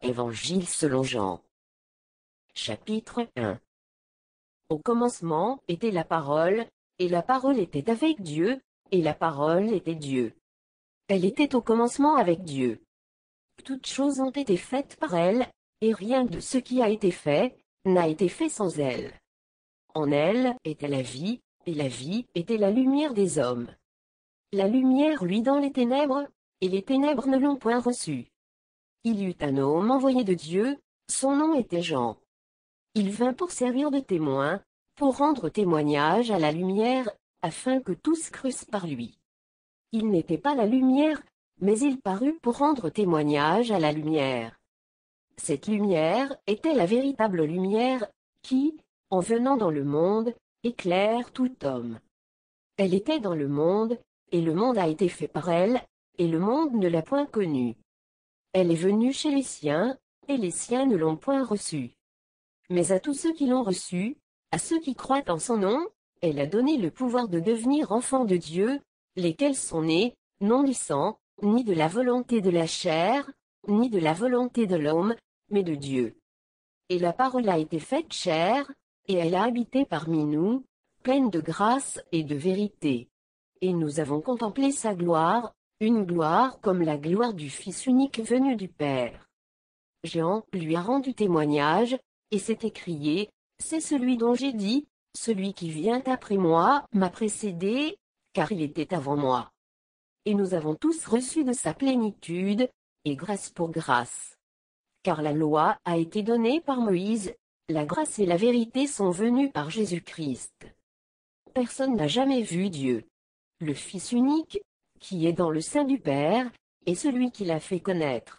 Évangile selon Jean. Chapitre 1. Au commencement était la parole, et la parole était avec Dieu, et la parole était Dieu. Elle était au commencement avec Dieu. Toutes choses ont été faites par elle, et rien de ce qui a été fait, n'a été fait sans elle. En elle était la vie, et la vie était la lumière des hommes. La lumière luit dans les ténèbres, et les ténèbres ne l'ont point reçue. Il y eut un homme envoyé de Dieu, son nom était Jean. Il vint pour servir de témoin, pour rendre témoignage à la lumière, afin que tous crussent par lui. Il n'était pas la lumière, mais il parut pour rendre témoignage à la lumière. Cette lumière était la véritable lumière, qui, en venant dans le monde, éclaire tout homme. Elle était dans le monde, et le monde a été fait par elle, et le monde ne l'a point connue. Elle est venue chez les siens, et les siens ne l'ont point reçue. Mais à tous ceux qui l'ont reçue, à ceux qui croient en son nom, elle a donné le pouvoir de devenir enfants de Dieu, lesquels sont nés, non du sang, ni de la volonté de la chair, ni de la volonté de l'homme, mais de Dieu. Et la parole a été faite chair, et elle a habité parmi nous, pleine de grâce et de vérité. Et nous avons contemplé sa gloire, une gloire comme la gloire du Fils unique venu du Père. Jean lui a rendu témoignage, et s'est écrié, c'est celui dont j'ai dit, celui qui vient après moi m'a précédé, car il était avant moi. Et nous avons tous reçu de sa plénitude, et grâce pour grâce. Car la loi a été donnée par Moïse, la grâce et la vérité sont venues par Jésus-Christ. Personne n'a jamais vu Dieu. Le Fils unique, qui est dans le sein du Père, est celui qui l'a fait connaître.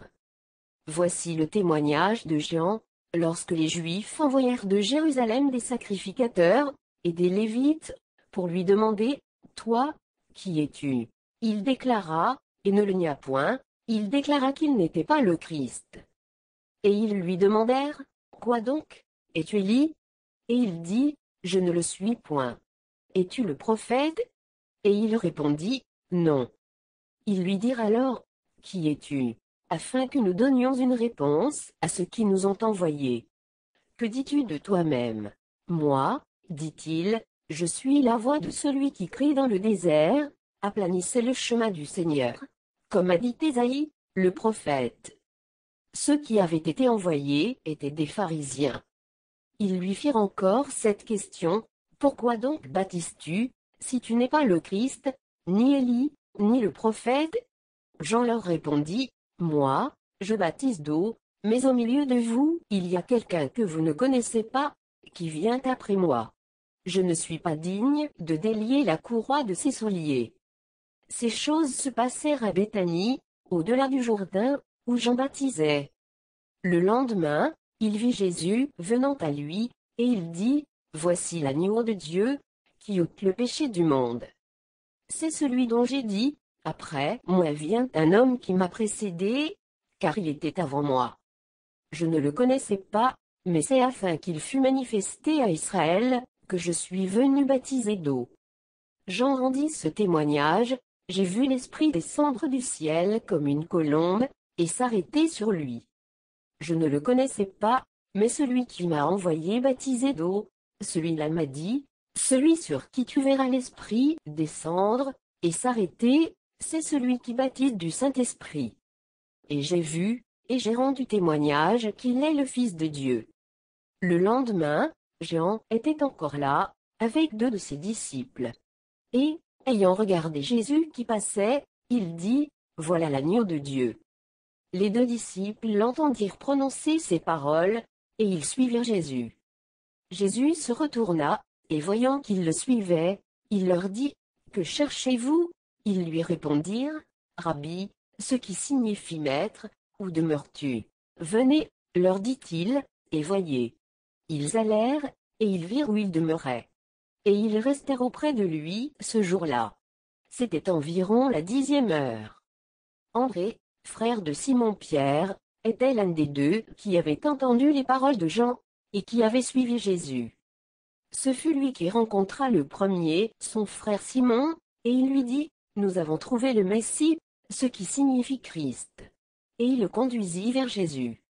Voici le témoignage de Jean, lorsque les Juifs envoyèrent de Jérusalem des sacrificateurs, et des Lévites, pour lui demander, « Toi, qui es-tu » Il déclara, et ne le nia point, il déclara qu'il n'était pas le Christ. Et ils lui demandèrent, « Quoi donc? Es-tu Élie » Et il dit, « Je ne le suis point. » « Es-tu le prophète » Et il répondit, « Non. » Ils lui dirent alors, « Qui es-tu » afin que nous donnions une réponse à ceux qui nous ont envoyés. « Que dis-tu de toi-même » Moi, dit-il, je suis la voix de celui qui crie dans le désert, aplanissez le chemin du Seigneur. Comme a dit Ésaïe, le prophète. Ceux qui avaient été envoyés étaient des pharisiens. Ils lui firent encore cette question, « Pourquoi donc baptises-tu, si tu n'es pas le Christ, ni Élie, ni le prophète ?» Jean leur répondit, « Moi, je baptise d'eau, mais au milieu de vous, il y a quelqu'un que vous ne connaissez pas, qui vient après moi. Je ne suis pas digne de délier la courroie de ses souliers. » Ces choses se passèrent à Béthanie, au-delà du Jourdain, où Jean baptisait. Le lendemain, il vit Jésus venant à lui, et il dit, « Voici l'agneau de Dieu, qui ôte le péché du monde. C'est celui dont j'ai dit, après moi vient un homme qui m'a précédé, car il était avant moi. Je ne le connaissais pas, mais c'est afin qu'il fût manifesté à Israël, que je suis venu baptiser d'eau. » Jean rendit ce témoignage, « J'ai vu l'Esprit descendre du ciel comme une colombe, et s'arrêter sur lui. Je ne le connaissais pas, mais celui qui m'a envoyé baptiser d'eau, celui-là m'a dit, celui sur qui tu verras l'Esprit descendre, et s'arrêter, c'est celui qui baptise du Saint-Esprit. Et j'ai vu, et j'ai rendu témoignage qu'il est le Fils de Dieu. » Le lendemain, Jean était encore là, avec 2 de ses disciples. Et, ayant regardé Jésus qui passait, il dit, « Voilà l'agneau de Dieu. » Les 2 disciples l'entendirent prononcer ces paroles, et ils suivirent Jésus. Jésus se retourna, et voyant qu'ils le suivaient, il leur dit, « Que cherchez-vous » Ils lui répondirent, « Rabbi, ce qui signifie maître, où demeures-tu » Venez, leur dit-il, et voyez. Ils allèrent, et ils virent où il demeurait. Et ils restèrent auprès de lui, ce jour-là. C'était environ la 10e heure. André, frère de Simon-Pierre, était l'un des 2 qui avaient entendu les paroles de Jean, et qui avait suivi Jésus. Ce fut lui qui rencontra le premier son frère Simon, et il lui dit, « Nous avons trouvé le Messie, ce qui signifie Christ. » Et il le conduisit vers Jésus.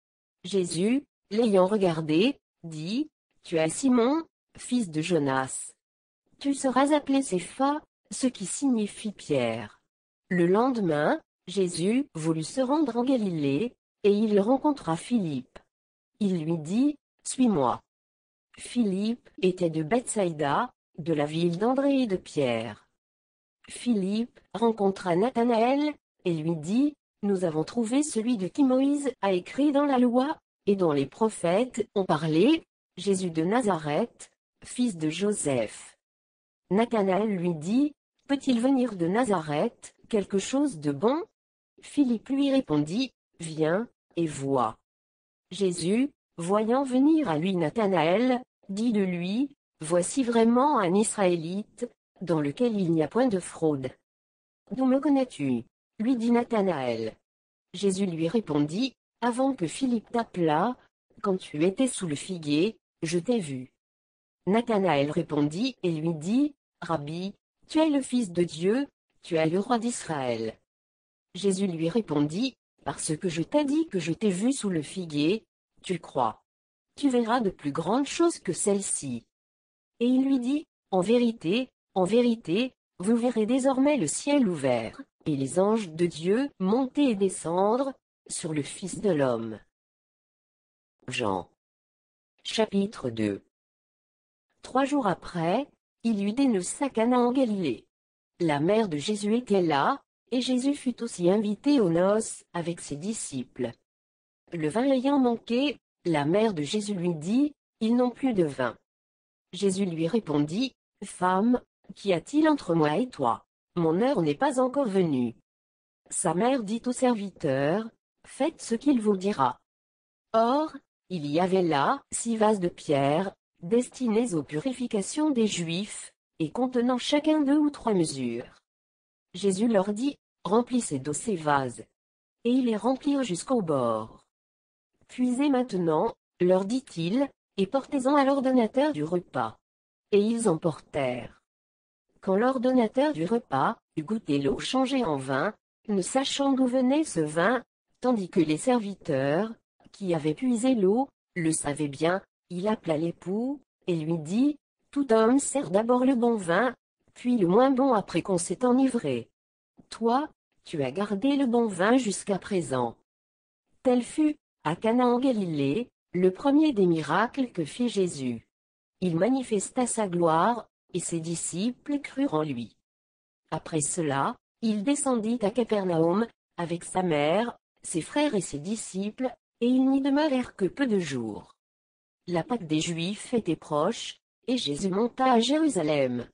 Jésus, l'ayant regardé, dit, Tu es Simon, fils de Jonas. Tu seras appelé Cépha, ce qui signifie Pierre. Le lendemain, Jésus voulut se rendre en Galilée, et il rencontra Philippe. Il lui dit, Suis-moi. Philippe était de Bethsaïda, de la ville d'André et de Pierre. Philippe rencontra Nathanaël, et lui dit, Nous avons trouvé celui de qui Moïse a écrit dans la loi, et dont les prophètes ont parlé, Jésus de Nazareth, fils de Joseph. Nathanaël lui dit, Peut-il venir de Nazareth, quelque chose de bon? Philippe lui répondit, Viens, et vois. Jésus, voyant venir à lui Nathanaël, dit de lui, Voici vraiment un Israélite, dans lequel il n'y a point de fraude. D'où me connais-tu? Lui dit Nathanaël. Jésus lui répondit, Avant que Philippe t'appelât, quand tu étais sous le figuier, je t'ai vu. Nathanaël répondit et lui dit, Rabbi, tu es le Fils de Dieu, tu es le roi d'Israël. Jésus lui répondit, Parce que je t'ai dit que je t'ai vu sous le figuier, tu crois. Tu verras de plus grandes choses que celles-ci. Et il lui dit, en vérité, vous verrez désormais le ciel ouvert, et les anges de Dieu monter et descendre, sur le Fils de l'homme. Jean. Chapitre 2. 3 jours après, il y eut des noces à Cana en Galilée. La mère de Jésus était là, et Jésus fut aussi invité aux noces avec ses disciples. Le vin ayant manqué, la mère de Jésus lui dit, Ils n'ont plus de vin. Jésus lui répondit, Femme, qu'y a-t-il entre moi et toi? Mon heure n'est pas encore venue. Sa mère dit au serviteur, Faites ce qu'il vous dira. Or, il y avait là 6 vases de pierre, destinés aux purifications des Juifs, et contenant chacun 2 ou 3 mesures. Jésus leur dit, Remplissez d'eau ces vases. Et ils les remplirent jusqu'au bord. Puisez maintenant, leur dit-il, et portez-en à l'ordonnateur du repas. Et ils en portèrent. Quand l'ordonnateur du repas eut goûté l'eau changée en vin, ne sachant d'où venait ce vin, tandis que les serviteurs, qui avaient puisé l'eau, le savaient bien, il appela l'époux, et lui dit, Tout homme sert d'abord le bon vin, puis le moins bon après qu'on s'est enivré. Toi, tu as gardé le bon vin jusqu'à présent. Tel fut, à Cana en Galilée, le premier des miracles que fit Jésus. Il manifesta sa gloire, et ses disciples crurent en lui. Après cela, il descendit à Capernaum, avec sa mère, ses frères et ses disciples, et ils n'y demeurèrent que peu de jours. La Pâque des Juifs était proche, et Jésus monta à Jérusalem.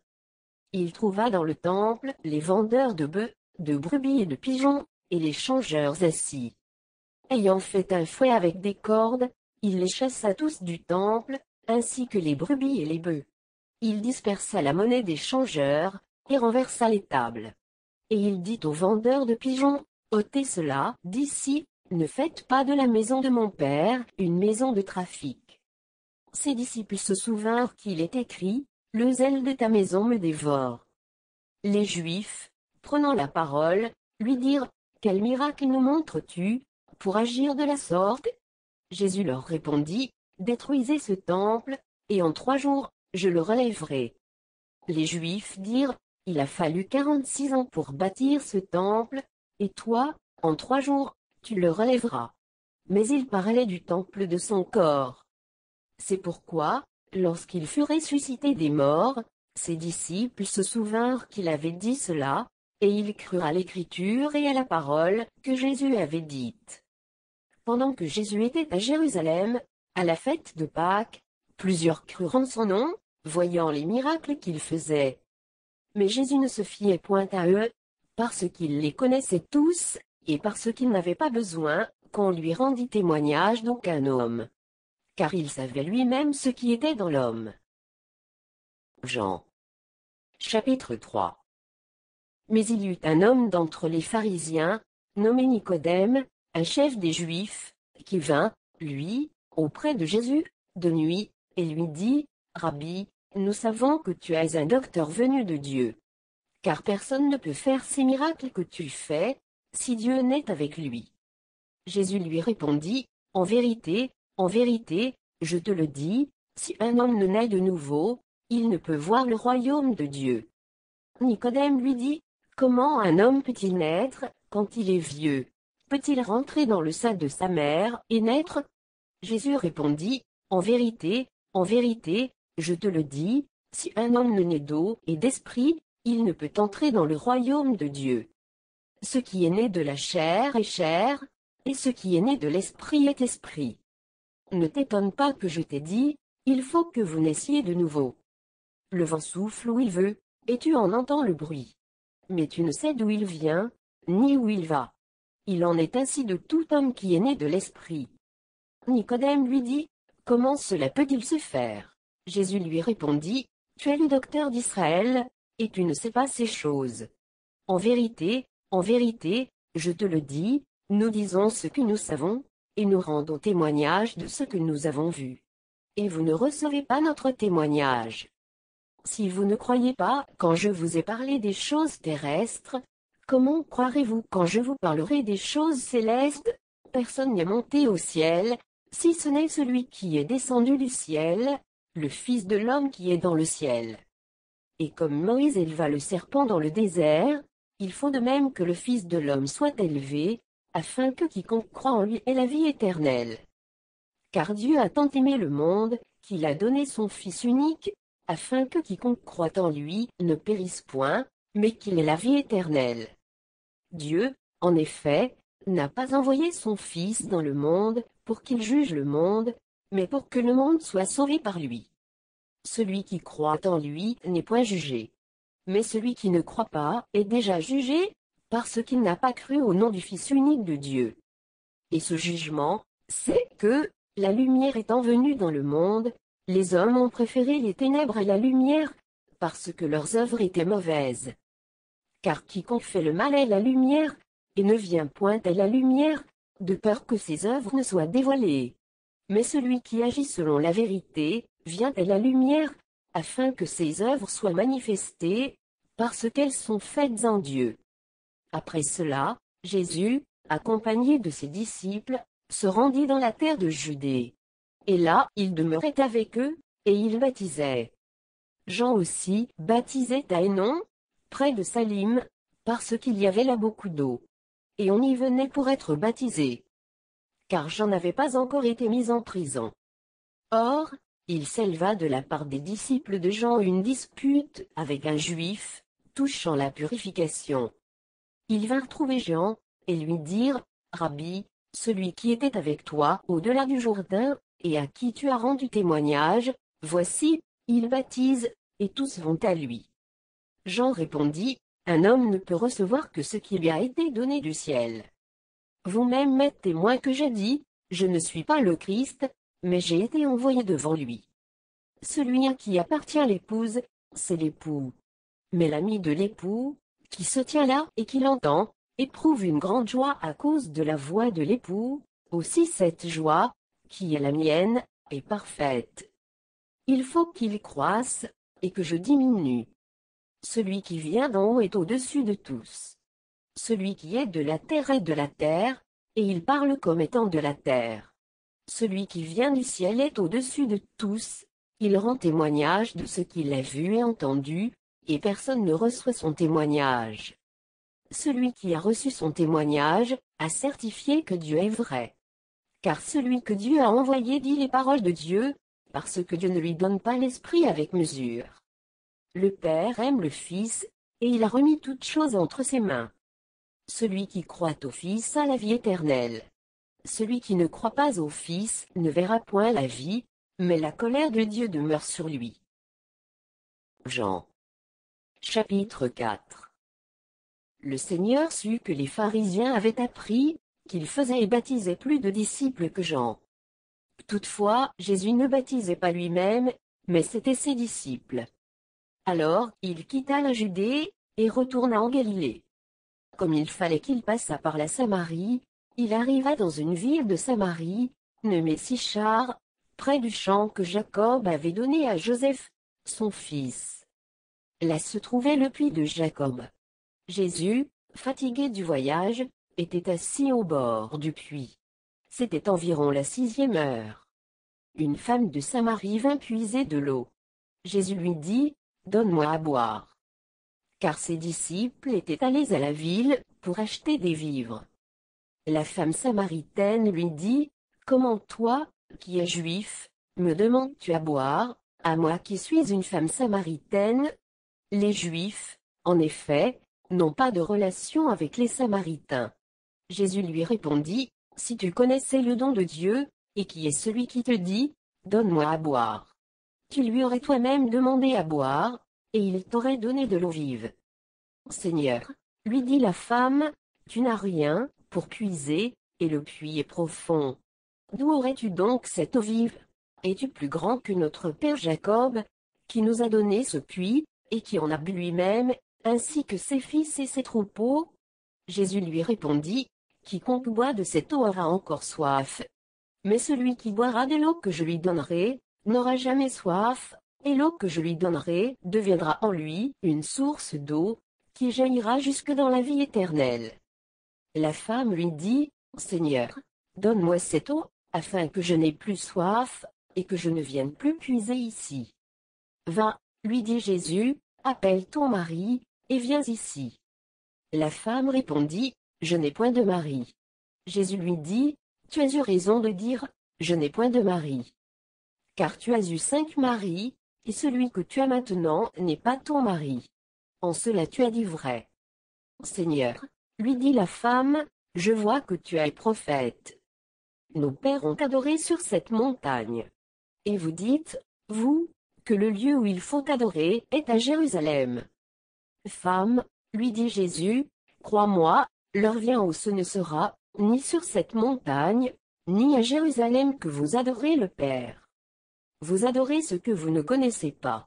Il trouva dans le temple les vendeurs de bœufs, de brebis et de pigeons, et les changeurs assis. Ayant fait un fouet avec des cordes, il les chassa tous du temple, ainsi que les brebis et les bœufs. Il dispersa la monnaie des changeurs, et renversa les tables. Et il dit aux vendeurs de pigeons, ôtez cela d'ici, ne faites pas de la maison de mon père une maison de trafic. Ses disciples se souvinrent qu'il est écrit, le zèle de ta maison me dévore. Les Juifs, prenant la parole, lui dirent, quel miracle nous montres-tu, pour agir de la sorte? Jésus leur répondit, détruisez ce temple, et en 3 jours, je le relèverai. Les Juifs dirent, il a fallu 46 ans pour bâtir ce temple, et toi, en 3 jours, tu le relèveras. Mais il parlait du temple de son corps. C'est pourquoi, lorsqu'il fut ressuscité des morts, ses disciples se souvinrent qu'il avait dit cela, et ils crurent à l'écriture et à la parole que Jésus avait dite. Pendant que Jésus était à Jérusalem, à la fête de Pâques, plusieurs crurent en son nom, voyant les miracles qu'il faisait. Mais Jésus ne se fiait point à eux, parce qu'il les connaissait tous, et parce qu'il n'avait pas besoin qu'on lui rendît témoignage d'aucun homme. Car il savait lui-même ce qui était dans l'homme. Jean. Chapitre 3. Mais il y eut un homme d'entre les pharisiens, nommé Nicodème, un chef des Juifs, qui vint, lui, auprès de Jésus, de nuit, et lui dit, Rabbi, nous savons que tu es un docteur venu de Dieu. Car personne ne peut faire ces miracles que tu fais, si Dieu n'est avec lui. Jésus lui répondit, en vérité, je te le dis, si un homme ne naît de nouveau, il ne peut voir le royaume de Dieu. Nicodème lui dit, comment un homme peut-il naître, quand il est vieux? Peut-il rentrer dans le sein de sa mère, et naître? Jésus répondit, en vérité, je te le dis, si un homme ne naît d'eau et d'esprit, il ne peut entrer dans le royaume de Dieu. Ce qui est né de la chair est chair, et ce qui est né de l'esprit est esprit. Ne t'étonne pas que je t'ai dit, il faut que vous naissiez de nouveau. Le vent souffle où il veut, et tu en entends le bruit. Mais tu ne sais d'où il vient, ni où il va. Il en est ainsi de tout homme qui est né de l'esprit. Nicodème lui dit, comment cela peut-il se faire? Jésus lui répondit, tu es le docteur d'Israël, et tu ne sais pas ces choses. En vérité, je te le dis, nous disons ce que nous savons, et nous rendons témoignage de ce que nous avons vu. Et vous ne recevez pas notre témoignage. Si vous ne croyez pas quand je vous ai parlé des choses terrestres, comment croirez-vous quand je vous parlerai des choses célestes? Personne n'est monté au ciel, si ce n'est celui qui est descendu du ciel, le Fils de l'homme qui est dans le ciel. Et comme Moïse éleva le serpent dans le désert, il faut de même que le Fils de l'homme soit élevé, afin que quiconque croit en lui ait la vie éternelle. Car Dieu a tant aimé le monde, qu'il a donné son Fils unique, afin que quiconque croit en lui ne périsse point, mais qu'il ait la vie éternelle. Dieu, en effet, n'a pas envoyé son Fils dans le monde, pour qu'il juge le monde, mais pour que le monde soit sauvé par lui. Celui qui croit en lui n'est point jugé. Mais celui qui ne croit pas est déjà jugé, parce qu'il n'a pas cru au nom du Fils unique de Dieu. Et ce jugement, c'est que, la lumière étant venue dans le monde, les hommes ont préféré les ténèbres à la lumière, parce que leurs œuvres étaient mauvaises. Car quiconque fait le mal est la lumière, et ne vient point à la lumière, de peur que ses œuvres ne soient dévoilées. Mais celui qui agit selon la vérité, vient à la lumière, afin que ses œuvres soient manifestées, parce qu'elles sont faites en Dieu. Après cela, Jésus, accompagné de ses disciples, se rendit dans la terre de Judée. Et là, il demeurait avec eux, et il baptisait. Jean aussi baptisait à Hénon, près de Salim, parce qu'il y avait là beaucoup d'eau. Et on y venait pour être baptisé. Car Jean n'avait pas encore été mis en prison. Or, il s'éleva de la part des disciples de Jean une dispute avec un juif, touchant la purification. Ils vinrent trouver Jean, et lui dirent, Rabbi, celui qui était avec toi au-delà du Jourdain, et à qui tu as rendu témoignage, voici, il baptise, et tous vont à lui. Jean répondit, un homme ne peut recevoir que ce qui lui a été donné du ciel. Vous-même m'êtes témoin que j'ai dit, je ne suis pas le Christ, mais j'ai été envoyé devant lui. Celui à qui appartient l'épouse, c'est l'époux. Mais l'ami de l'époux, qui se tient là et qui l'entend, éprouve une grande joie à cause de la voix de l'époux, aussi cette joie, qui est la mienne, est parfaite. Il faut qu'il croisse, et que je diminue. Celui qui vient d'en haut est au-dessus de tous. Celui qui est de la terre est de la terre, et il parle comme étant de la terre. Celui qui vient du ciel est au-dessus de tous, il rend témoignage de ce qu'il a vu et entendu, et personne ne reçoit son témoignage. Celui qui a reçu son témoignage, a certifié que Dieu est vrai. Car celui que Dieu a envoyé dit les paroles de Dieu, parce que Dieu ne lui donne pas l'esprit avec mesure. Le Père aime le Fils, et il a remis toutes choses entre ses mains. Celui qui croit au Fils a la vie éternelle. Celui qui ne croit pas au Fils ne verra point la vie, mais la colère de Dieu demeure sur lui. Jean. Chapitre 4. Le Seigneur sut que les pharisiens avaient appris, qu'il faisait et baptisait plus de disciples que Jean. Toutefois, Jésus ne baptisait pas lui-même, mais c'étaient ses disciples. Alors, il quitta la Judée, et retourna en Galilée. Comme il fallait qu'il passât par la Samarie, il arriva dans une ville de Samarie, nommée Sichar, près du champ que Jacob avait donné à Joseph, son fils. Là se trouvait le puits de Jacob. Jésus, fatigué du voyage, était assis au bord du puits. C'était environ la 6e heure. Une femme de Samarie vint puiser de l'eau. Jésus lui dit, « Donne-moi à boire. » Car ses disciples étaient allés à la ville, pour acheter des vivres. La femme samaritaine lui dit, « Comment toi, qui es juif, me demandes-tu à boire, à moi qui suis une femme samaritaine ?» Les Juifs, en effet, n'ont pas de relation avec les Samaritains. Jésus lui répondit, « Si tu connaissais le don de Dieu, et qui est celui qui te dit, donne-moi à boire. Tu lui aurais toi-même demandé à boire, et il t'aurait donné de l'eau vive. » Seigneur, lui dit la femme, tu n'as rien pour puiser, et le puits est profond. D'où aurais-tu donc cette eau vive? Es-tu plus grand que notre père Jacob, qui nous a donné ce puits, et qui en a bu lui-même, ainsi que ses fils et ses troupeaux? Jésus lui répondit, quiconque boit de cette eau aura encore soif. Mais celui qui boira de l'eau que je lui donnerai, n'aura jamais soif, et l'eau que je lui donnerai deviendra en lui une source d'eau, qui jaillira jusque dans la vie éternelle. La femme lui dit, Seigneur, donne-moi cette eau, afin que je n'aie plus soif, et que je ne vienne plus puiser ici. Va, lui dit Jésus, appelle ton mari, et viens ici. La femme répondit, je n'ai point de mari. Jésus lui dit, tu as eu raison de dire, je n'ai point de mari. Car tu as eu 5 maris, et celui que tu as maintenant n'est pas ton mari. En cela tu as dit vrai. Seigneur, lui dit la femme, je vois que tu es prophète. Nos pères ont adoré sur cette montagne. Et vous dites, vous, que le lieu où il faut adorer est à Jérusalem. Femme, lui dit Jésus, crois-moi, l'heure vient où ce ne sera, ni sur cette montagne, ni à Jérusalem que vous adorez le Père. Vous adorez ce que vous ne connaissez pas.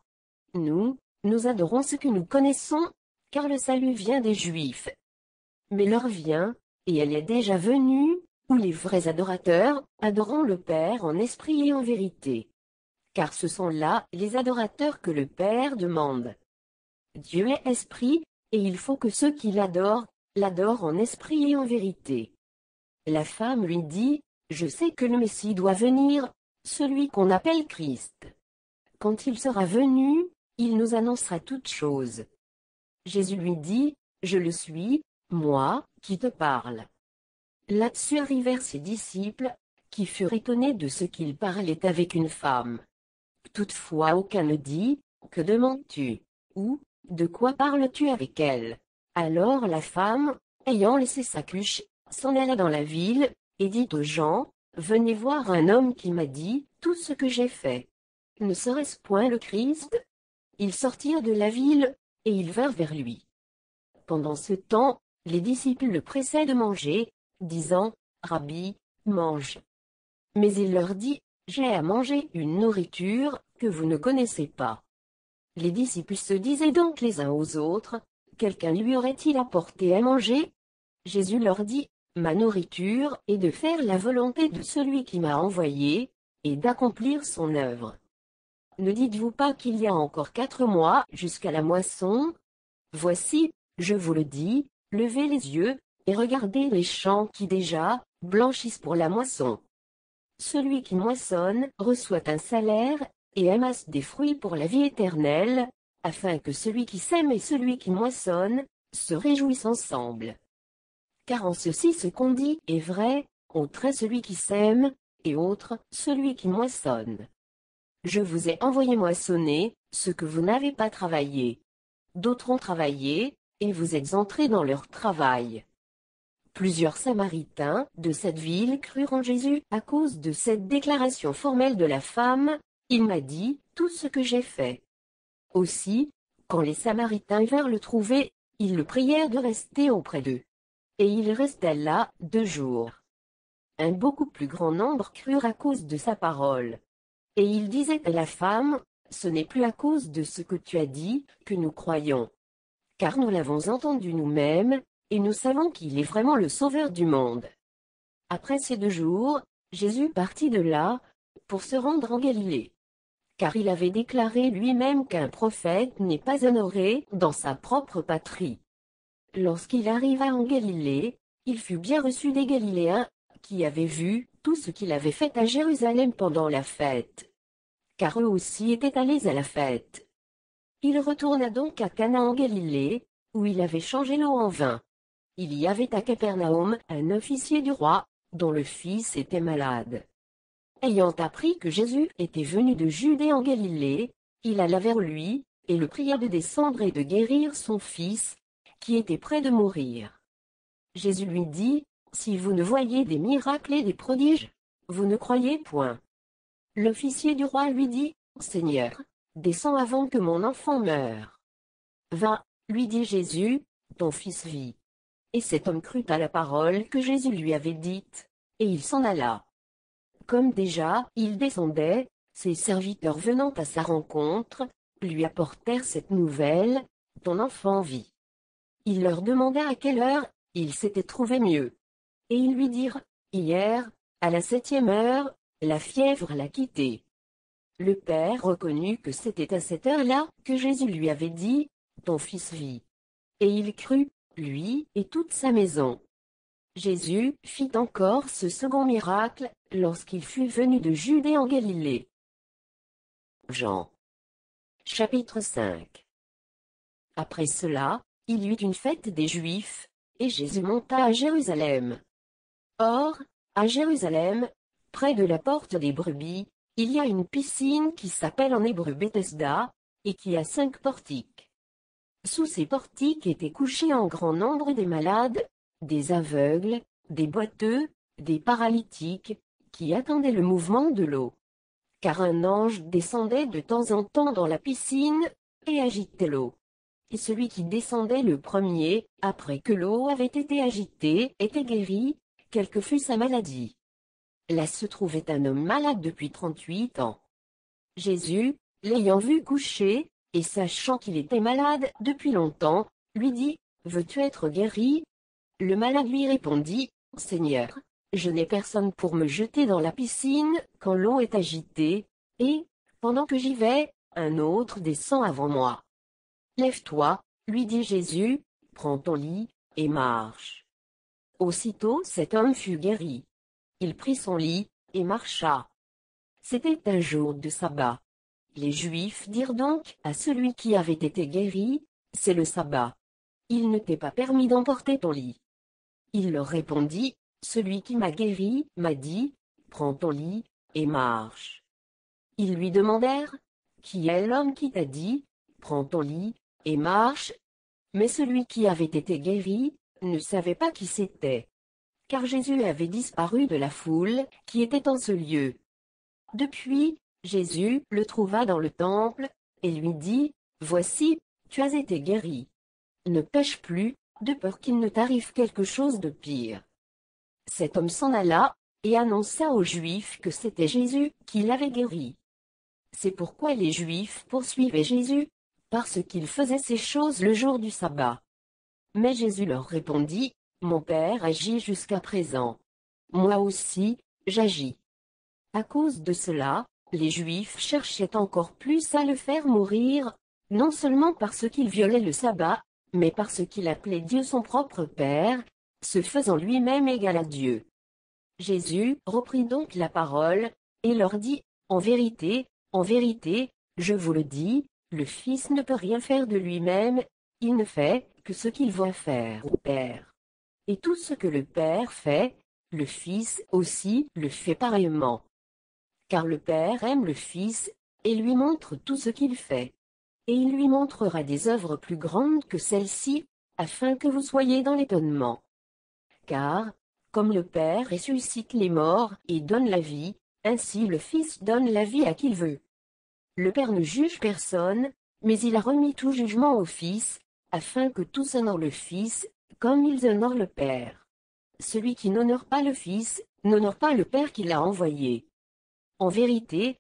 Nous adorons ce que nous connaissons, car le salut vient des Juifs. Mais l'heure vient, et elle est déjà venue, où les vrais adorateurs adoreront le Père en esprit et en vérité. Car ce sont là les adorateurs que le Père demande. Dieu est esprit, et il faut que ceux qui l'adorent en esprit et en vérité. La femme lui dit, je sais que le Messie doit venir, celui qu'on appelle Christ. Quand il sera venu, il nous annoncera toutes choses. Jésus lui dit, je le suis, moi, qui te parle. Là-dessus arrivèrent ses disciples, qui furent étonnés de ce qu'il parlait avec une femme. Toutefois aucun ne dit, que demandes-tu? Ou, de quoi parles-tu avec elle? Alors la femme, ayant laissé sa cruche, s'en alla dans la ville, et dit aux gens, venez voir un homme qui m'a dit, tout ce que j'ai fait. Ne serait-ce point le Christ? Ils sortirent de la ville, et ils vinrent vers lui. Pendant ce temps, les disciples le pressaient de manger, disant, Rabbi, mange. Mais il leur dit, j'ai à manger une nourriture, que vous ne connaissez pas. Les disciples se disaient donc les uns aux autres, quelqu'un lui aurait-il apporté à manger? Jésus leur dit, ma nourriture est de faire la volonté de celui qui m'a envoyé, et d'accomplir son œuvre. Ne dites-vous pas qu'il y a encore 4 mois jusqu'à la moisson? Voici, je vous le dis, levez les yeux, et regardez les champs qui déjà blanchissent pour la moisson. Celui qui moissonne reçoit un salaire, et amasse des fruits pour la vie éternelle, afin que celui qui sème et celui qui moissonne se réjouissent ensemble. Car en ceci ce qu'on dit est vrai, autre est celui qui sème, et autre celui qui moissonne. Je vous ai envoyé moissonner ce que vous n'avez pas travaillé. D'autres ont travaillé, et vous êtes entrés dans leur travail. Plusieurs Samaritains de cette ville crurent en Jésus à cause de cette déclaration formelle de la femme, il m'a dit tout ce que j'ai fait. Aussi, quand les Samaritains vinrent le trouver, ils le prièrent de rester auprès d'eux. Et il resta là 2 jours. Un beaucoup plus grand nombre crurent à cause de sa parole. Et il disait à la femme, ce n'est plus à cause de ce que tu as dit que nous croyons. Car nous l'avons entendu nous-mêmes, et nous savons qu'il est vraiment le Sauveur du monde. Après ces 2 jours, Jésus partit de là, pour se rendre en Galilée. Car il avait déclaré lui-même qu'un prophète n'est pas honoré dans sa propre patrie. Lorsqu'il arriva en Galilée, il fut bien reçu des Galiléens, qui avaient vu tout ce qu'il avait fait à Jérusalem pendant la fête. Car eux aussi étaient allés à la fête. Il retourna donc à Cana en Galilée, où il avait changé l'eau en vin. Il y avait à Capernaum un officier du roi, dont le fils était malade. Ayant appris que Jésus était venu de Judée en Galilée, il alla vers lui, et le pria de descendre et de guérir son fils, qui était près de mourir. Jésus lui dit, « Si vous ne voyez des miracles et des prodiges, vous ne croyez point. » L'officier du roi lui dit, « Seigneur, descends avant que mon enfant meure. » « Va, lui dit Jésus, ton fils vit. » Et cet homme crut à la parole que Jésus lui avait dite, et il s'en alla. Comme déjà il descendait, ses serviteurs venant à sa rencontre, lui apportèrent cette nouvelle, « Ton enfant vit. » Il leur demanda à quelle heure il s'était trouvé mieux. Et ils lui dirent, « Hier, à la 7e heure, la fièvre l'a quitté. » Le père reconnut que c'était à cette heure-là que Jésus lui avait dit, « Ton fils vit. » Et il crut, lui et toute sa maison. Jésus fit encore ce second miracle, lorsqu'il fut venu de Judée en Galilée. Jean. Chapitre 5. Après cela, il y eut une fête des Juifs, et Jésus monta à Jérusalem. Or, à Jérusalem, près de la porte des brebis, il y a une piscine qui s'appelle en hébreu Bethesda, et qui a 5 portiques. Sous ces portiques étaient couchés en grand nombre des malades, des aveugles, des boiteux, des paralytiques, qui attendaient le mouvement de l'eau. Car un ange descendait de temps en temps dans la piscine, et agitait l'eau. Et celui qui descendait le premier, après que l'eau avait été agitée, était guéri, quelle que fût sa maladie. Là se trouvait un homme malade depuis 38 ans. Jésus, l'ayant vu couché, et sachant qu'il était malade depuis longtemps, lui dit, « Veux-tu être guéri ?» Le malade lui répondit, « Seigneur, je n'ai personne pour me jeter dans la piscine quand l'eau est agitée, et, pendant que j'y vais, un autre descend avant moi. Lève-toi, lui dit Jésus, prends ton lit, et marche. » Aussitôt cet homme fut guéri. Il prit son lit, et marcha. C'était un jour de sabbat. Les Juifs dirent donc à celui qui avait été guéri, « C'est le sabbat. Il ne t'est pas permis d'emporter ton lit. » Il leur répondit, « Celui qui m'a guéri m'a dit, prends ton lit, et marche. » Ils lui demandèrent, « Qui est l'homme qui t'a dit, prends ton lit, et marche ?» Mais celui qui avait été guéri ne savait pas qui c'était. Car Jésus avait disparu de la foule qui était en ce lieu. Depuis, Jésus le trouva dans le temple, et lui dit, « Voici, tu as été guéri. Ne pêche plus, de peur qu'il ne t'arrive quelque chose de pire. » Cet homme s'en alla, et annonça aux Juifs que c'était Jésus qui l'avait guéri. C'est pourquoi les Juifs poursuivaient Jésus, parce qu'il faisait ces choses le jour du sabbat. Mais Jésus leur répondit, « Mon Père agit jusqu'à présent. Moi aussi, j'agis. » À cause de cela, les Juifs cherchaient encore plus à le faire mourir, non seulement parce qu'il violait le sabbat, mais parce qu'il appelait Dieu son propre Père, se faisant lui-même égal à Dieu. Jésus reprit donc la parole, et leur dit, « En vérité, je vous le dis, le Fils ne peut rien faire de lui-même, il ne fait que ce qu'il voit faire au Père. Et tout ce que le Père fait, le Fils aussi le fait pareillement. Car le Père aime le Fils, et lui montre tout ce qu'il fait. Et il lui montrera des œuvres plus grandes que celles-ci, afin que vous soyez dans l'étonnement. Car, comme le Père ressuscite les morts et donne la vie, ainsi le Fils donne la vie à qui il veut. Le Père ne juge personne, mais il a remis tout jugement au Fils, afin que tous honorent le Fils, comme ils honorent le Père. Celui qui n'honore pas le Fils, n'honore pas le Père qui l'a envoyé. En vérité,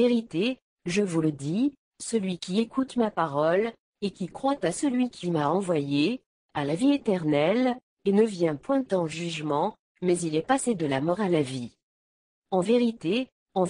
je vous le dis, celui qui écoute ma parole, et qui croit à celui qui m'a envoyé, a la vie éternelle, et ne vient point en jugement, mais il est passé de la mort à la vie. En vérité,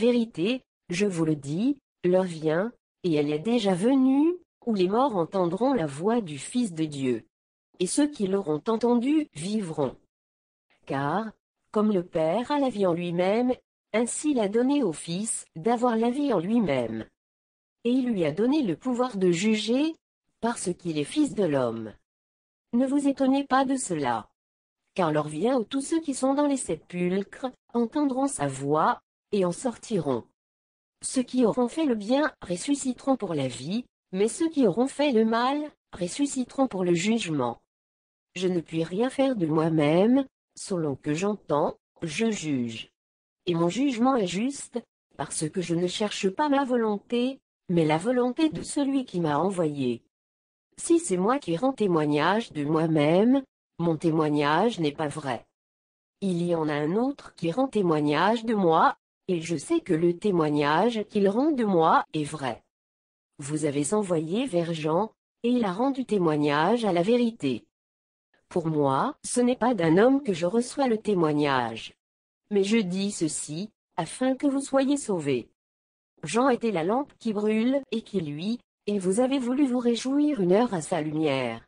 je vous le dis, l'heure vient, et elle est déjà venue, où les morts entendront la voix du Fils de Dieu. Et ceux qui l'auront entendu vivront. Car, comme le Père a la vie en lui-même, ainsi il a donné au Fils d'avoir la vie en lui-même. Et il lui a donné le pouvoir de juger, parce qu'il est Fils de l'homme. Ne vous étonnez pas de cela. Car l'heure vient où tous ceux qui sont dans les sépulcres entendront sa voix, et en sortiront. Ceux qui auront fait le bien ressusciteront pour la vie, mais ceux qui auront fait le mal ressusciteront pour le jugement. Je ne puis rien faire de moi-même, selon que j'entends, je juge. Et mon jugement est juste, parce que je ne cherche pas ma volonté, mais la volonté de celui qui m'a envoyé. Si c'est moi qui rends témoignage de moi-même, mon témoignage n'est pas vrai. Il y en a un autre qui rend témoignage de moi, et je sais que le témoignage qu'il rend de moi est vrai. Vous avez envoyé vers Jean, et il a rendu témoignage à la vérité. Pour moi, ce n'est pas d'un homme que je reçois le témoignage. Mais je dis ceci, afin que vous soyez sauvés. Jean était la lampe qui brûle et qui luit, et vous avez voulu vous réjouir une heure à sa lumière.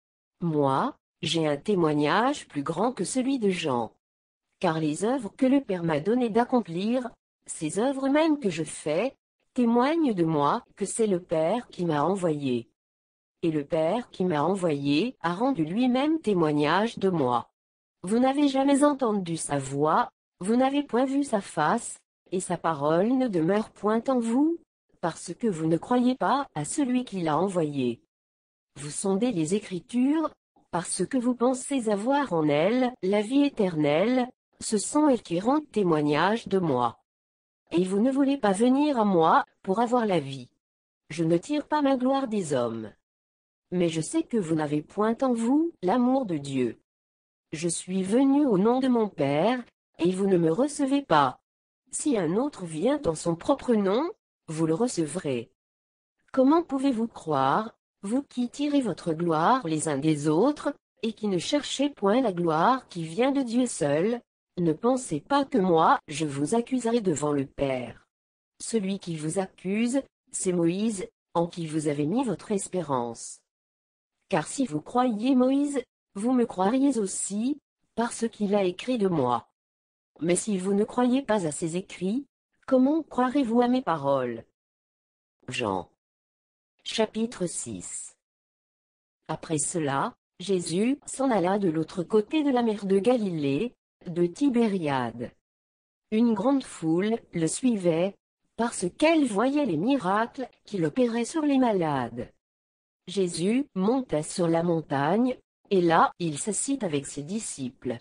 Moi, j'ai un témoignage plus grand que celui de Jean. Car les œuvres que le Père m'a donné d'accomplir, ces œuvres mêmes que je fais, témoignent de moi que c'est le Père qui m'a envoyé. Et le Père qui m'a envoyé a rendu lui-même témoignage de moi. Vous n'avez jamais entendu sa voix, vous n'avez point vu sa face, et sa parole ne demeure point en vous, parce que vous ne croyez pas à celui qui l'a envoyé. Vous sondez les Écritures, parce que vous pensez avoir en elles la vie éternelle, ce sont elles qui rendent témoignage de moi. Et vous ne voulez pas venir à moi, pour avoir la vie. Je ne tire pas ma gloire des hommes. Mais je sais que vous n'avez point en vous l'amour de Dieu. Je suis venu au nom de mon Père, et vous ne me recevez pas. Si un autre vient en son propre nom, vous le recevrez. Comment pouvez-vous croire, vous qui tirez votre gloire les uns des autres, et qui ne cherchez point la gloire qui vient de Dieu seul, ne pensez pas que moi, je vous accuserai devant le Père. Celui qui vous accuse, c'est Moïse, en qui vous avez mis votre espérance. Car si vous croyiez Moïse, vous me croiriez aussi, parce qu'il a écrit de moi. Mais si vous ne croyez pas à ses écrits, comment croirez-vous à mes paroles? Jean. Chapitre 6. Après cela, Jésus s'en alla de l'autre côté de la mer de Galilée, de Tibériade. Une grande foule le suivait, parce qu'elle voyait les miracles qu'il opérait sur les malades. Jésus monta sur la montagne, et là il s'assit avec ses disciples.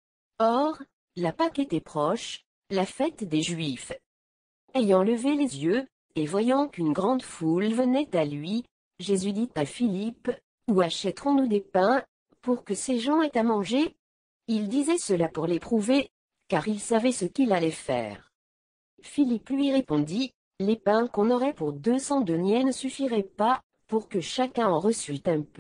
Or, la Pâque était proche, la fête des Juifs. Ayant levé les yeux, et voyant qu'une grande foule venait à lui, Jésus dit à Philippe, « Où achèterons-nous des pains, pour que ces gens aient à manger ?» Il disait cela pour l'éprouver, car il savait ce qu'il allait faire. Philippe lui répondit, « Les pains qu'on aurait pour 200 deniers ne suffiraient pas, pour que chacun en reçût un peu. »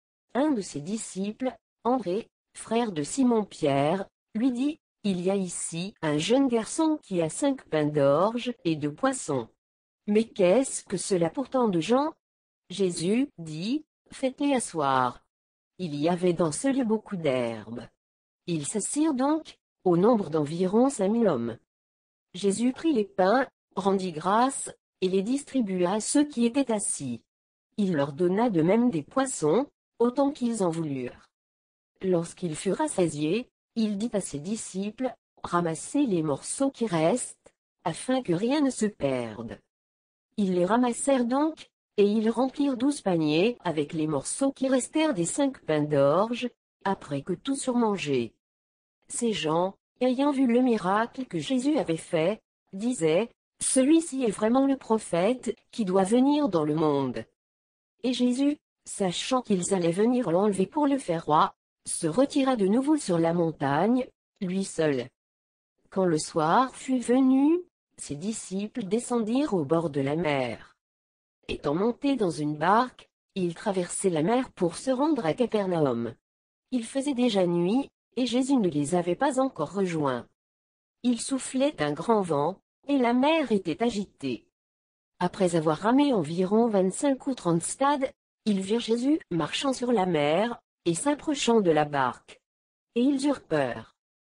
Un de ses disciples, André, frère de Simon-Pierre, lui dit, « Il y a ici un jeune garçon qui a 5 pains d'orge et 2 poissons. Mais qu'est-ce que cela pour tant de gens ?» Jésus dit, « Faites-les asseoir. » Il y avait dans ce lieu beaucoup d'herbe. Ils s'assirent donc, au nombre d'environ 5000 hommes. Jésus prit les pains, rendit grâce, et les distribua à ceux qui étaient assis. Il leur donna de même des poissons, autant qu'ils en voulurent. Lorsqu'ils furent rassasiés, il dit à ses disciples, « Ramassez les morceaux qui restent, afin que rien ne se perde. » Ils les ramassèrent donc, et ils remplirent 12 paniers avec les morceaux qui restèrent des 5 pains d'orge, après que tous eurent mangé. Ces gens, ayant vu le miracle que Jésus avait fait, disaient, « Celui-ci est vraiment le prophète qui doit venir dans le monde. » Et Jésus, sachant qu'ils allaient venir l'enlever pour le faire roi, se retira de nouveau sur la montagne, lui seul. Quand le soir fut venu, ses disciples descendirent au bord de la mer. Étant montés dans une barque, ils traversaient la mer pour se rendre à Capernaum. Il faisait déjà nuit, et Jésus ne les avait pas encore rejoints. Il soufflait un grand vent, et la mer était agitée. Après avoir ramé environ 25 ou 30 stades, ils virent Jésus marchant sur la mer, et s'approchant de la barque. Et ils eurent peur.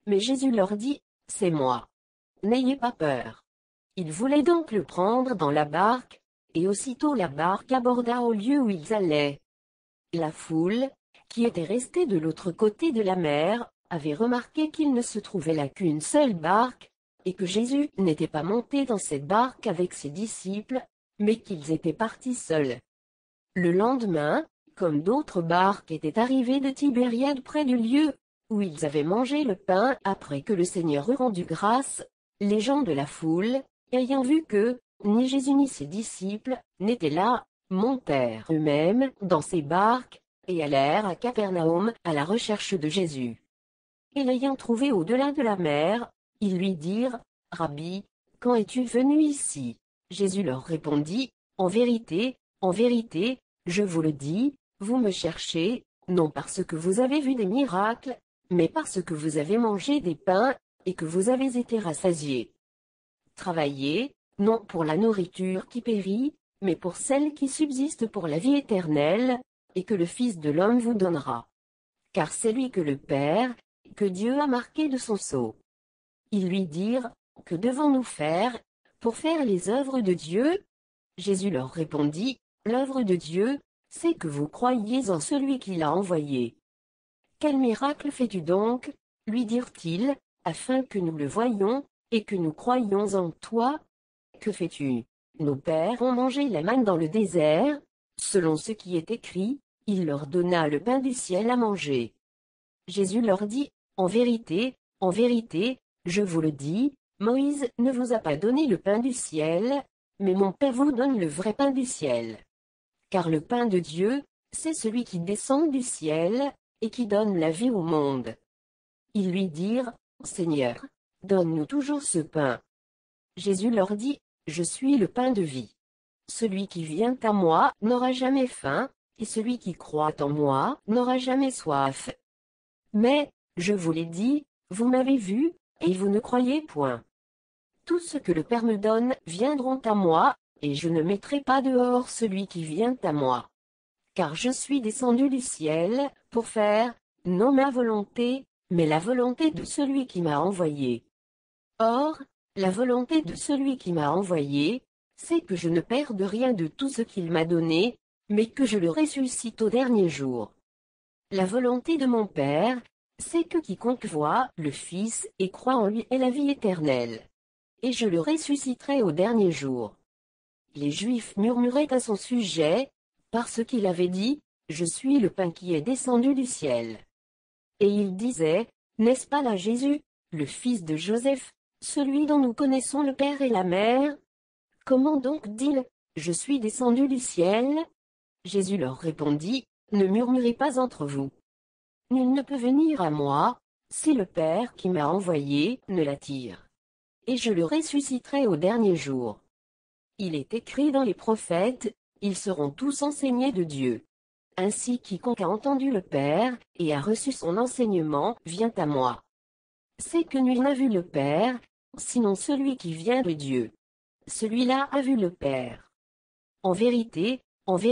Mais Jésus leur dit, c'est moi. N'ayez pas peur. Ils voulaient donc le prendre dans la barque, et aussitôt la barque aborda au lieu où ils allaient. La foule, qui était restée de l'autre côté de la mer, avait remarqué qu'il ne se trouvait là qu'une seule barque, et que Jésus n'était pas monté dans cette barque avec ses disciples, mais qu'ils étaient partis seuls. Le lendemain, comme d'autres barques étaient arrivées de Tibériade près du lieu où ils avaient mangé le pain après que le Seigneur eut rendu grâce, les gens de la foule, ayant vu que, ni Jésus ni ses disciples, n'étaient là, montèrent eux-mêmes dans ces barques, et allèrent à Capernaum à la recherche de Jésus. Et l'ayant trouvé au-delà de la mer, ils lui dirent, « Rabbi, quand es-tu venu ici ?» Jésus leur répondit, « en vérité, je vous le dis, vous me cherchez, non parce que vous avez vu des miracles, mais parce que vous avez mangé des pains, et que vous avez été rassasiés. Travaillez, non pour la nourriture qui périt, mais pour celle qui subsiste pour la vie éternelle, et que le Fils de l'homme vous donnera. Car c'est lui que le Père, que Dieu a marqué de son sceau. » Ils lui dirent, « Que devons-nous faire, pour faire les œuvres de Dieu ?» Jésus leur répondit, « L'œuvre de Dieu, c'est que vous croyiez en celui qui l'a envoyé. » « Quel miracle fais-tu donc, lui dirent-ils, afin que nous le voyions, et que nous croyions en toi? Que fais-tu? Nos pères ont mangé la manne dans le désert, selon ce qui est écrit, il leur donna le pain du ciel à manger. » Jésus leur dit, « En vérité, je vous le dis, Moïse ne vous a pas donné le pain du ciel, mais mon Père vous donne le vrai pain du ciel. Car le pain de Dieu, c'est celui qui descend du ciel, et qui donne la vie au monde. » Ils lui dirent, « Seigneur, donne-nous toujours ce pain. » Jésus leur dit, « Je suis le pain de vie. Celui qui vient à moi n'aura jamais faim, et celui qui croit en moi n'aura jamais soif. Mais, je vous l'ai dit, vous m'avez vu, et vous ne croyez point. Tout ce que le Père me donne viendront à moi, et je ne mettrai pas dehors celui qui vient à moi. Car je suis descendu du ciel, pour faire, non ma volonté, mais la volonté de celui qui m'a envoyé. Or, la volonté de celui qui m'a envoyé, c'est que je ne perde rien de tout ce qu'il m'a donné, mais que je le ressuscite au dernier jour. La volonté de mon Père, c'est que quiconque voit le Fils et croit en lui ait la vie éternelle. Et je le ressusciterai au dernier jour. » Les Juifs murmuraient à son sujet, parce qu'il avait dit, « Je suis le pain qui est descendu du ciel. » Et ils disaient, « N'est-ce pas là Jésus, le fils de Joseph, celui dont nous connaissons le Père et la Mère? Comment donc dit-il, je suis descendu du ciel? » Jésus leur répondit, « Ne murmurez pas entre vous. Nul ne peut venir à moi, si le Père qui m'a envoyé ne l'attire. Et je le ressusciterai au dernier jour. Il est écrit dans les prophètes, ils seront tous enseignés de Dieu. Ainsi quiconque a entendu le Père, et a reçu son enseignement, vient à moi. C'est que nul n'a vu le Père, sinon celui qui vient de Dieu. Celui-là a vu le Père. En vérité,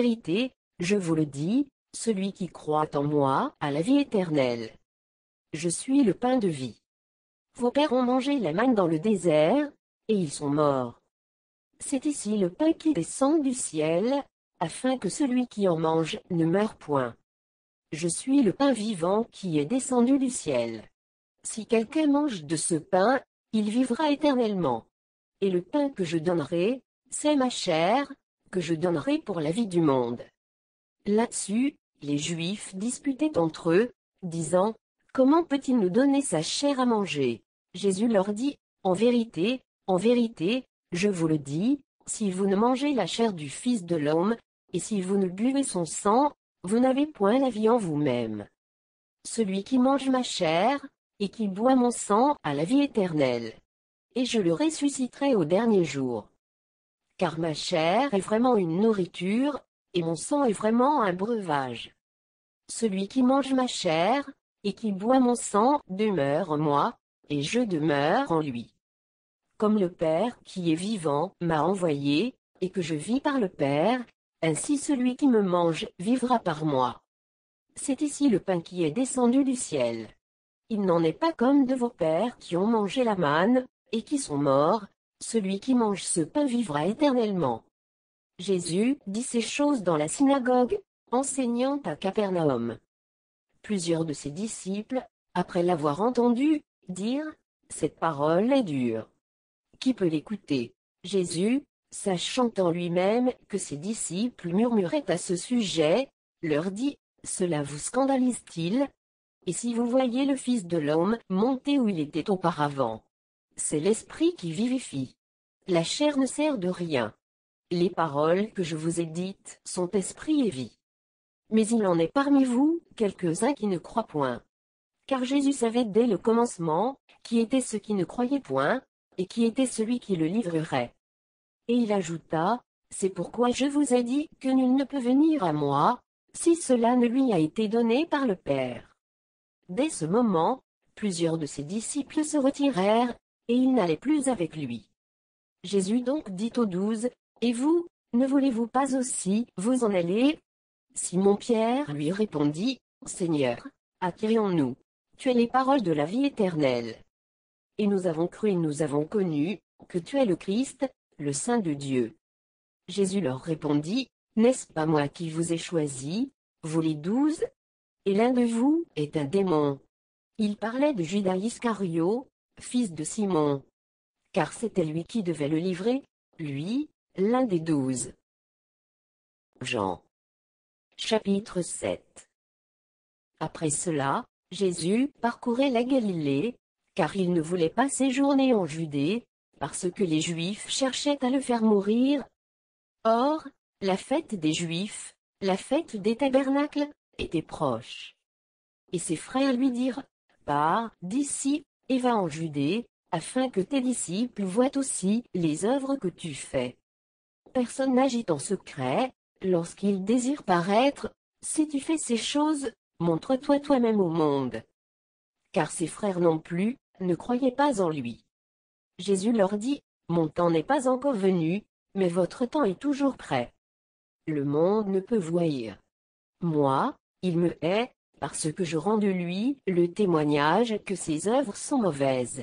je vous le dis, celui qui croit en moi a la vie éternelle. Je suis le pain de vie. Vos pères ont mangé la manne dans le désert, et ils sont morts. C'est ici le pain qui descend du ciel, afin que celui qui en mange ne meure point. Je suis le pain vivant qui est descendu du ciel. Si quelqu'un mange de ce pain, il vivra éternellement. Et le pain que je donnerai, c'est ma chair, que je donnerai pour la vie du monde. » Là-dessus, les Juifs disputaient entre eux, disant, « Comment peut-il nous donner sa chair à manger ?» Jésus leur dit, « En vérité, je vous le dis, si vous ne mangez la chair du Fils de l'homme, et si vous ne buvez son sang, vous n'avez point la vie en vous-même. Celui qui mange ma chair, et qui boit mon sang a la vie éternelle. Et je le ressusciterai au dernier jour. Car ma chair est vraiment une nourriture, et mon sang est vraiment un breuvage. Celui qui mange ma chair, et qui boit mon sang, demeure en moi, et je demeure en lui. Comme le Père qui est vivant m'a envoyé, et que je vis par le Père, ainsi celui qui me mange vivra par moi. C'est ici le pain qui est descendu du ciel. Il n'en est pas comme de vos pères qui ont mangé la manne, et qui sont morts. Celui qui mange ce pain vivra éternellement. Jésus dit ces choses dans la synagogue, enseignant à Capernaum. Plusieurs de ses disciples, après l'avoir entendu, dirent, « Cette parole est dure. Qui peut l'écouter ?» Jésus, sachant en lui-même que ses disciples murmuraient à ce sujet, leur dit, « Cela vous scandalise-t-il? Et si vous voyez le Fils de l'homme monter où il était auparavant? C'est l'Esprit qui vivifie. La chair ne sert de rien. Les paroles que je vous ai dites sont esprit et vie. Mais il en est parmi vous quelques-uns qui ne croient point. » Car Jésus savait dès le commencement, qui étaient ceux qui ne croyaient point, et qui était celui qui le livrerait. Et il ajouta, « C'est pourquoi je vous ai dit que nul ne peut venir à moi, si cela ne lui a été donné par le Père. » Dès ce moment, plusieurs de ses disciples se retirèrent, et ils n'allaient plus avec lui. Jésus donc dit aux 12, « Et vous, ne voulez-vous pas aussi vous en aller ?» Simon-Pierre lui répondit, « Seigneur, à qui irions-nous? Tu as les paroles de la vie éternelle. Et nous avons cru et nous avons connu, que tu es le Christ, le Saint de Dieu. » Jésus leur répondit, « N'est-ce pas moi qui vous ai choisi, vous les 12? Et l'un de vous est un démon. » Il parlait de Judas Iscario, fils de Simon. Car c'était lui qui devait le livrer, lui, l'un des 12. Jean. Chapitre 7. Après cela, Jésus parcourait la Galilée, car il ne voulait pas séjourner en Judée, parce que les Juifs cherchaient à le faire mourir. Or, la fête des Juifs, la fête des tabernacles, était proche. Et ses frères lui dirent, « Pars d'ici, et va en Judée, afin que tes disciples voient aussi les œuvres que tu fais. » Personne n'agit en secret, lorsqu'il désire paraître. Si tu fais ces choses, montre-toi toi-même au monde. Car ses frères non plus, ne croyaient pas en lui. Jésus leur dit, « Mon temps n'est pas encore venu, mais votre temps est toujours prêt. Le monde ne peut vous haïr. Moi, il me hait, parce que je rends de lui le témoignage que ses œuvres sont mauvaises.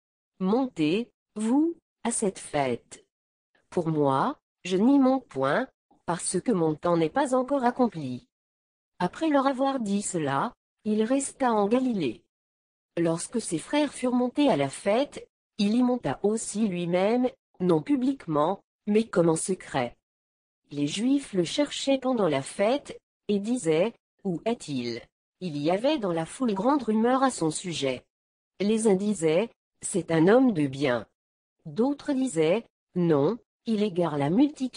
Montez, vous, à cette fête. Pour moi, je n'y monte point, parce que mon temps n'est pas encore accompli. » Après leur avoir dit cela, il resta en Galilée. Lorsque ses frères furent montés à la fête, il y monta aussi lui-même, non publiquement, mais comme en secret. Les Juifs le cherchaient pendant la fête, et disaient, « Où est-il » Il y avait dans la foule grande rumeur à son sujet. Les uns disaient, « C'est un homme de bien. » D'autres disaient, « Non, il égare la multitude. »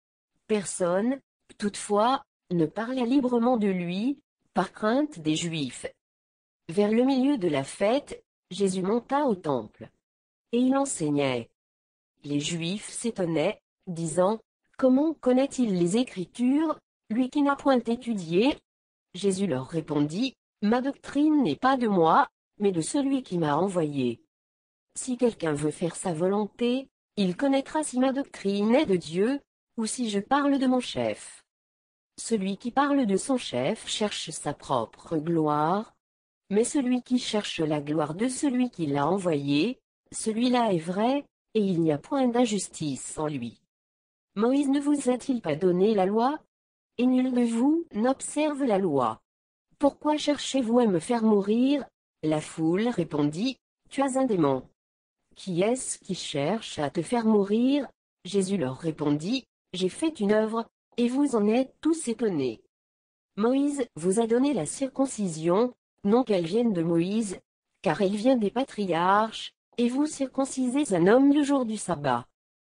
Personne, toutefois, ne parlait librement de lui, par crainte des Juifs. Vers le milieu de la fête, Jésus monta au temple. Et il enseignait. Les Juifs s'étonnaient, disant, « Comment connaît-il les Écritures, lui qui n'a point étudié ?» Jésus leur répondit, « Ma doctrine n'est pas de moi, mais de celui qui m'a envoyé. Si quelqu'un veut faire sa volonté, il connaîtra si ma doctrine est de Dieu, ou si je parle de mon chef. Celui qui parle de son chef cherche sa propre gloire, mais celui qui cherche la gloire de celui qui l'a envoyé, celui-là est vrai, et il n'y a point d'injustice en lui. Moïse ne vous a-t-il pas donné la loi? Et nul de vous n'observe la loi. Pourquoi cherchez-vous à me faire mourir? » La foule répondit, « Tu as un démon. » Qui est-ce qui cherche à te faire mourir? Jésus leur répondit, « J'ai fait une œuvre, et vous en êtes tous étonnés. Moïse vous a donné la circoncision, non qu'elle vienne de Moïse, car elle vient des patriarches, et vous circoncisez un homme le jour du sabbat.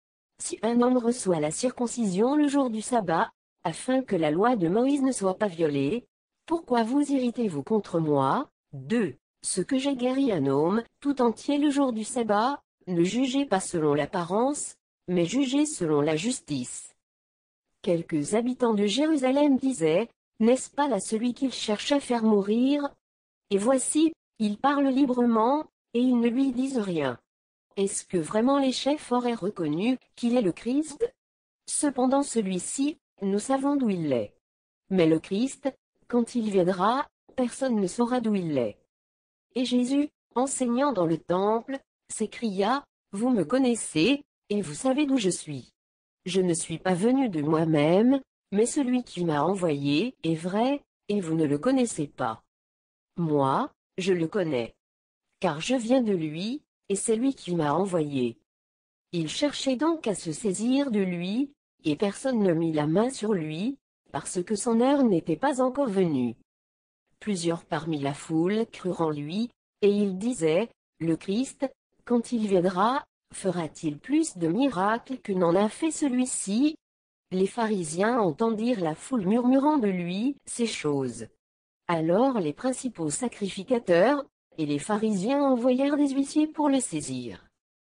Si un homme reçoit la circoncision le jour du sabbat, afin que la loi de Moïse ne soit pas violée, pourquoi vous irritez-vous contre moi? 2. Ce que j'ai guéri un homme tout entier le jour du sabbat, ne jugez pas selon l'apparence, mais jugez selon la justice. » Quelques habitants de Jérusalem disaient, « N'est-ce pas là celui qu'il cherche à faire mourir? Et voici, il parle librement, et ils ne lui disent rien. Est-ce que vraiment les chefs auraient reconnu qu'il est le Christ? Cependant celui-ci, nous savons d'où il est. Mais le Christ, quand il viendra, personne ne saura d'où il est. » Et Jésus, enseignant dans le temple, s'écria, vous me connaissez, et vous savez d'où je suis. Je ne suis pas venu de moi-même, mais celui qui m'a envoyé est vrai, et vous ne le connaissez pas. Moi, je le connais. Car je viens de lui, et c'est lui qui m'a envoyé. Il cherchait donc à se saisir de lui, et personne ne mit la main sur lui, parce que son heure n'était pas encore venue. Plusieurs parmi la foule crurent en lui, et ils disaient, le Christ, quand il viendra, fera-t-il plus de miracles que n'en a fait celui-ci? Les pharisiens entendirent la foule murmurant de lui ces choses. Alors les principaux sacrificateurs, et les pharisiens envoyèrent des huissiers pour le saisir.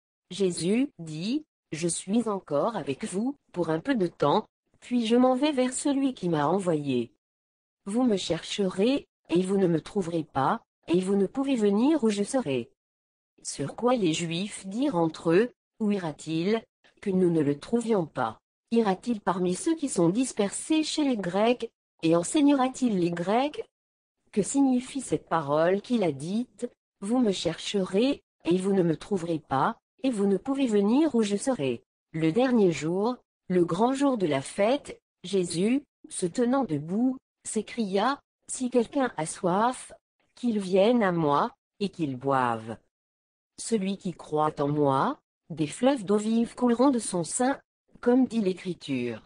Jésus dit, je suis encore avec vous, pour un peu de temps, puis je m'en vais vers celui qui m'a envoyé. Vous me chercherez, et vous ne me trouverez pas, et vous ne pouvez venir où je serai. Sur quoi les Juifs dirent entre eux, où ira-t-il, que nous ne le trouvions pas? Ira-t-il parmi ceux qui sont dispersés chez les Grecs, et enseignera-t-il les Grecs? Que signifie cette parole qu'il a dite, vous me chercherez, et vous ne me trouverez pas, et vous ne pouvez venir où je serai? Le dernier jour, le grand jour de la fête, Jésus, se tenant debout, s'écria, si quelqu'un a soif, qu'il vienne à moi, et qu'il boive. Celui qui croit en moi, des fleuves d'eau vive couleront de son sein, comme dit l'Écriture.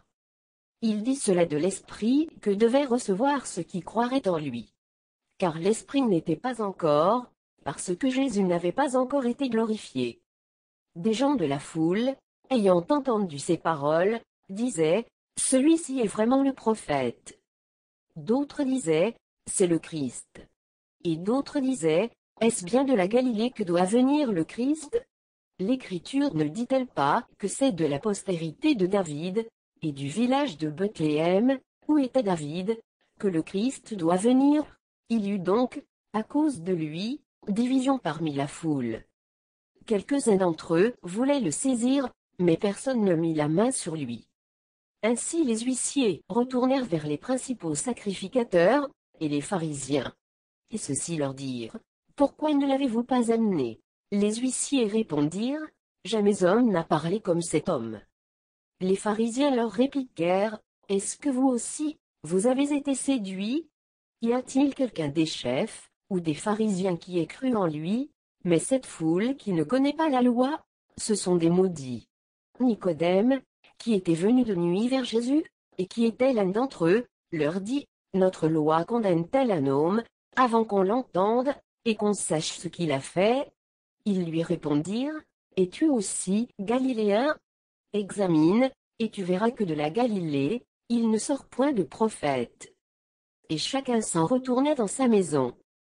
Il dit cela de l'Esprit que devait recevoir ceux qui croiraient en lui. Car l'Esprit n'était pas encore, parce que Jésus n'avait pas encore été glorifié. Des gens de la foule, ayant entendu ces paroles, disaient, celui-ci est vraiment le prophète. D'autres disaient, c'est le Christ. Et d'autres disaient, est-ce bien de la Galilée que doit venir le Christ? L'Écriture ne dit-elle pas que c'est de la postérité de David, et du village de Bethléem, où était David, que le Christ doit venir? Il y eut donc, à cause de lui, division parmi la foule. Quelques-uns d'entre eux voulaient le saisir, mais personne ne mit la main sur lui. Ainsi les huissiers retournèrent vers les principaux sacrificateurs, et les pharisiens. Et ceux-ci leur dirent, pourquoi ne l'avez-vous pas amené? Les huissiers répondirent, jamais homme n'a parlé comme cet homme. Les pharisiens leur répliquèrent, est-ce que vous aussi, vous avez été séduits? Y a-t-il quelqu'un des chefs, ou des pharisiens qui ait cru en lui? Mais cette foule qui ne connaît pas la loi, ce sont des maudits. Nicodème, qui était venu de nuit vers Jésus, et qui était l'un d'entre eux, leur dit, notre loi condamne-t-elle un homme, avant qu'on l'entende, et qu'on sache ce qu'il a fait? Ils lui répondirent, es-tu aussi Galiléen? Examine, et tu verras que de la Galilée, il ne sort point de prophète. Et chacun s'en retournait dans sa maison.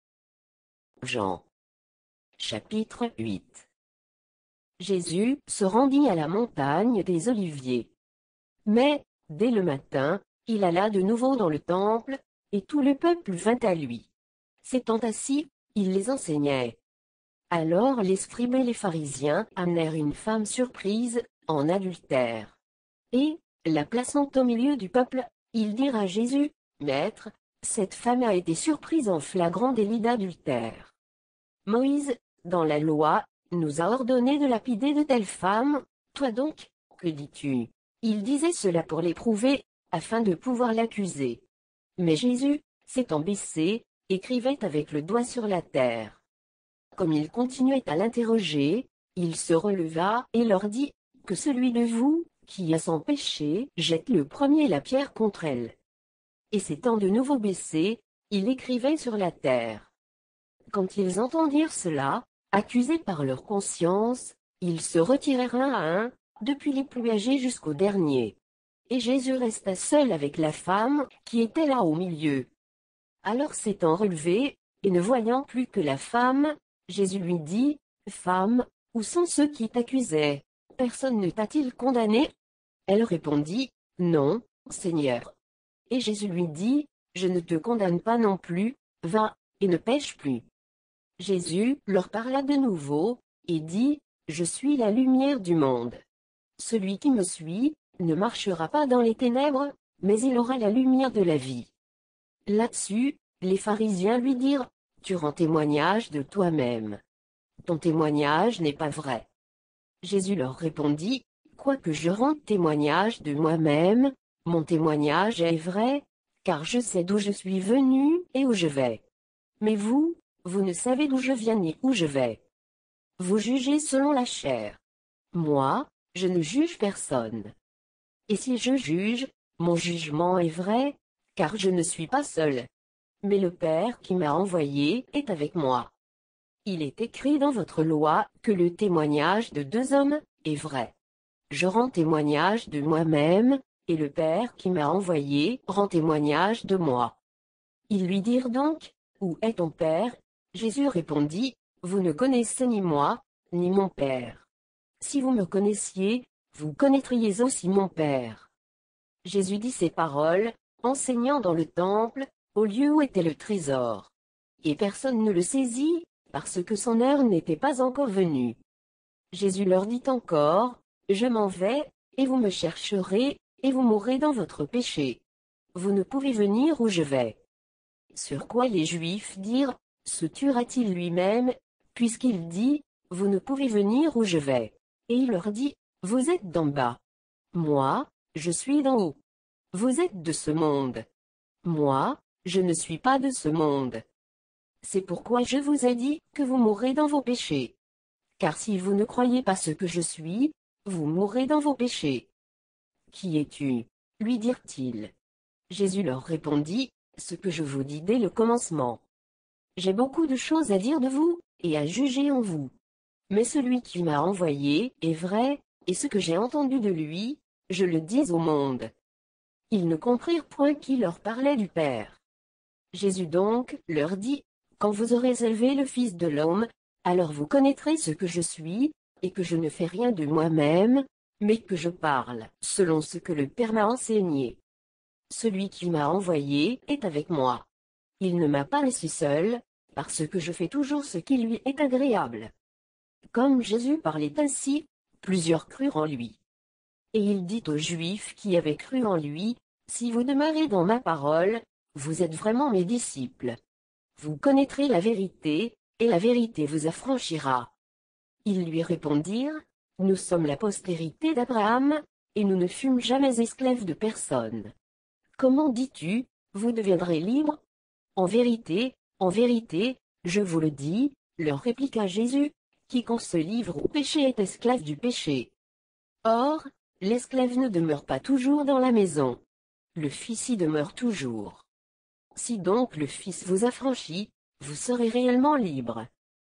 Jean. Chapitre 8. Jésus se rendit à la montagne des Oliviers. Mais, dès le matin, il alla de nouveau dans le temple, et tout le peuple vint à lui. S'étant assis, il les enseignait. Alors les scribes et les pharisiens amenèrent une femme surprise, en adultère. Et, la plaçant au milieu du peuple, ils dirent à Jésus, Maître, cette femme a été surprise en flagrant délit d'adultère. Moïse, dans la loi, nous a ordonné de lapider de telles femmes, toi donc, que dis-tu? Il disait cela pour l'éprouver, afin de pouvoir l'accuser. Mais Jésus, s'étant baissé, écrivait avec le doigt sur la terre. Comme il continuait à l'interroger, il se releva et leur dit, que celui de vous, qui a sans péché, jette le premier la pierre contre elle. Et s'étant de nouveau baissé, il écrivait sur la terre. Quand ils entendirent cela, accusés par leur conscience, ils se retirèrent un à un, depuis les plus âgés jusqu'au dernier. Et Jésus resta seul avec la femme, qui était là au milieu. Alors s'étant relevé, et ne voyant plus que la femme, Jésus lui dit, Femme, où sont ceux qui t'accusaient? Personne ne t'a-t-il condamné? Elle répondit, Non, Seigneur. Et Jésus lui dit, Je ne te condamne pas non plus, va, et ne pêche plus. Jésus leur parla de nouveau, et dit, Je suis la lumière du monde. Celui qui me suit, ne marchera pas dans les ténèbres, mais il aura la lumière de la vie. Là-dessus, les pharisiens lui dirent, tu rends témoignage de toi-même. Ton témoignage n'est pas vrai. Jésus leur répondit, quoique je rende témoignage de moi-même, mon témoignage est vrai, car je sais d'où je suis venu et où je vais. Mais vous, vous ne savez d'où je viens ni où je vais. Vous jugez selon la chair. Moi, je ne juge personne. Et si je juge, mon jugement est vrai, car je ne suis pas seul. Mais le Père qui m'a envoyé est avec moi. Il est écrit dans votre loi que le témoignage de deux hommes est vrai. Je rends témoignage de moi-même, et le Père qui m'a envoyé rend témoignage de moi. Ils lui dirent donc, où est ton Père? Jésus répondit, vous ne connaissez ni moi, ni mon Père. Si vous me connaissiez, vous connaîtriez aussi mon Père. Jésus dit ces paroles, enseignant dans le temple, au lieu où était le trésor. Et personne ne le saisit, parce que son heure n'était pas encore venue. Jésus leur dit encore, je m'en vais, et vous me chercherez, et vous mourrez dans votre péché. Vous ne pouvez venir où je vais. Sur quoi les Juifs dirent, se tuera-t-il lui-même, puisqu'il dit, vous ne pouvez venir où je vais. Et il leur dit, vous êtes d'en bas. Moi, je suis d'en haut. Vous êtes de ce monde. Moi, je ne suis pas de ce monde. C'est pourquoi je vous ai dit que vous mourrez dans vos péchés. Car si vous ne croyez pas ce que je suis, vous mourrez dans vos péchés. Qui es-tu? Lui dirent-ils. Jésus leur répondit, ce que je vous dis dès le commencement. J'ai beaucoup de choses à dire de vous, et à juger en vous. Mais celui qui m'a envoyé est vrai, et ce que j'ai entendu de lui, je le dis au monde. Ils ne comprirent point qui leur parlait du Père. Jésus donc leur dit, quand vous aurez élevé le Fils de l'homme, alors vous connaîtrez ce que je suis, et que je ne fais rien de moi-même, mais que je parle, selon ce que le Père m'a enseigné. Celui qui m'a envoyé est avec moi. Il ne m'a pas laissé seul, parce que je fais toujours ce qui lui est agréable. Comme Jésus parlait ainsi, plusieurs crurent en lui. Et il dit aux Juifs qui avaient cru en lui, si vous demeurez dans ma parole, vous êtes vraiment mes disciples. Vous connaîtrez la vérité, et la vérité vous affranchira. Ils lui répondirent, nous sommes la postérité d'Abraham, et nous ne fûmes jamais esclaves de personne. Comment dis-tu, vous deviendrez libres? En vérité, je vous le dis, leur répliqua Jésus, quiconque se livre au péché est esclave du péché. Or, l'esclave ne demeure pas toujours dans la maison. Le Fils y demeure toujours. Si donc le Fils vous affranchit, vous serez réellement libre.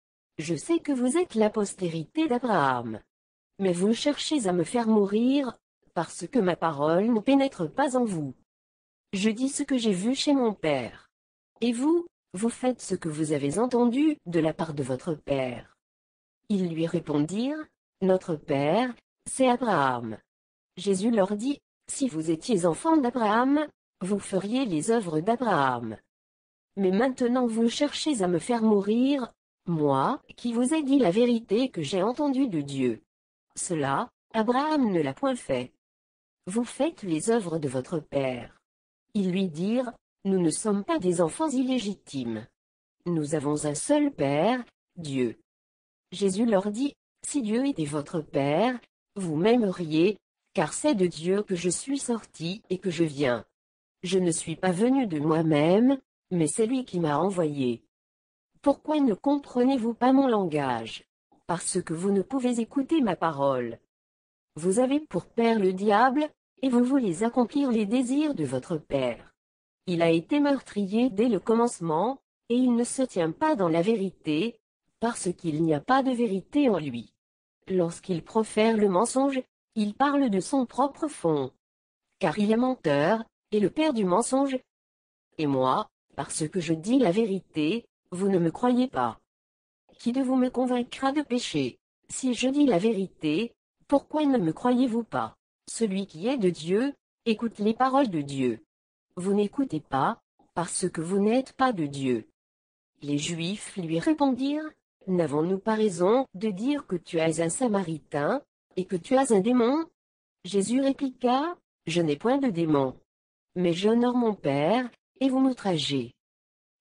Je sais que vous êtes la postérité d'Abraham. Mais vous cherchez à me faire mourir, parce que ma parole ne pénètre pas en vous. Je dis ce que j'ai vu chez mon Père. Et vous, vous faites ce que vous avez entendu de la part de votre Père. Ils lui répondirent, notre Père, c'est Abraham. Jésus leur dit, si vous étiez enfants d'Abraham, vous feriez les œuvres d'Abraham. Mais maintenant vous cherchez à me faire mourir, moi, qui vous ai dit la vérité que j'ai entendue de Dieu. Cela, Abraham ne l'a point fait. Vous faites les œuvres de votre Père. Ils lui dirent, nous ne sommes pas des enfants illégitimes. Nous avons un seul Père, Dieu. Jésus leur dit, si Dieu était votre Père, vous m'aimeriez, car c'est de Dieu que je suis sorti et que je viens. Je ne suis pas venu de moi-même, mais c'est lui qui m'a envoyé. Pourquoi ne comprenez-vous pas mon langage? Parce que vous ne pouvez écouter ma parole. Vous avez pour père le diable, et vous voulez accomplir les désirs de votre père. Il a été meurtrier dès le commencement, et il ne se tient pas dans la vérité, parce qu'il n'y a pas de vérité en lui. Lorsqu'il profère le mensonge, il parle de son propre fond. Car il est menteur, et le père du mensonge. Et moi, parce que je dis la vérité, vous ne me croyez pas. Qui de vous me convaincra de péché? Si je dis la vérité, pourquoi ne me croyez-vous pas? Celui qui est de Dieu, écoute les paroles de Dieu. Vous n'écoutez pas, parce que vous n'êtes pas de Dieu. Les Juifs lui répondirent, n'avons-nous pas raison de dire que tu es un Samaritain, et que tu as un démon? Jésus répliqua, je n'ai point de démon. Mais j'honore mon Père, et vous m'outragez.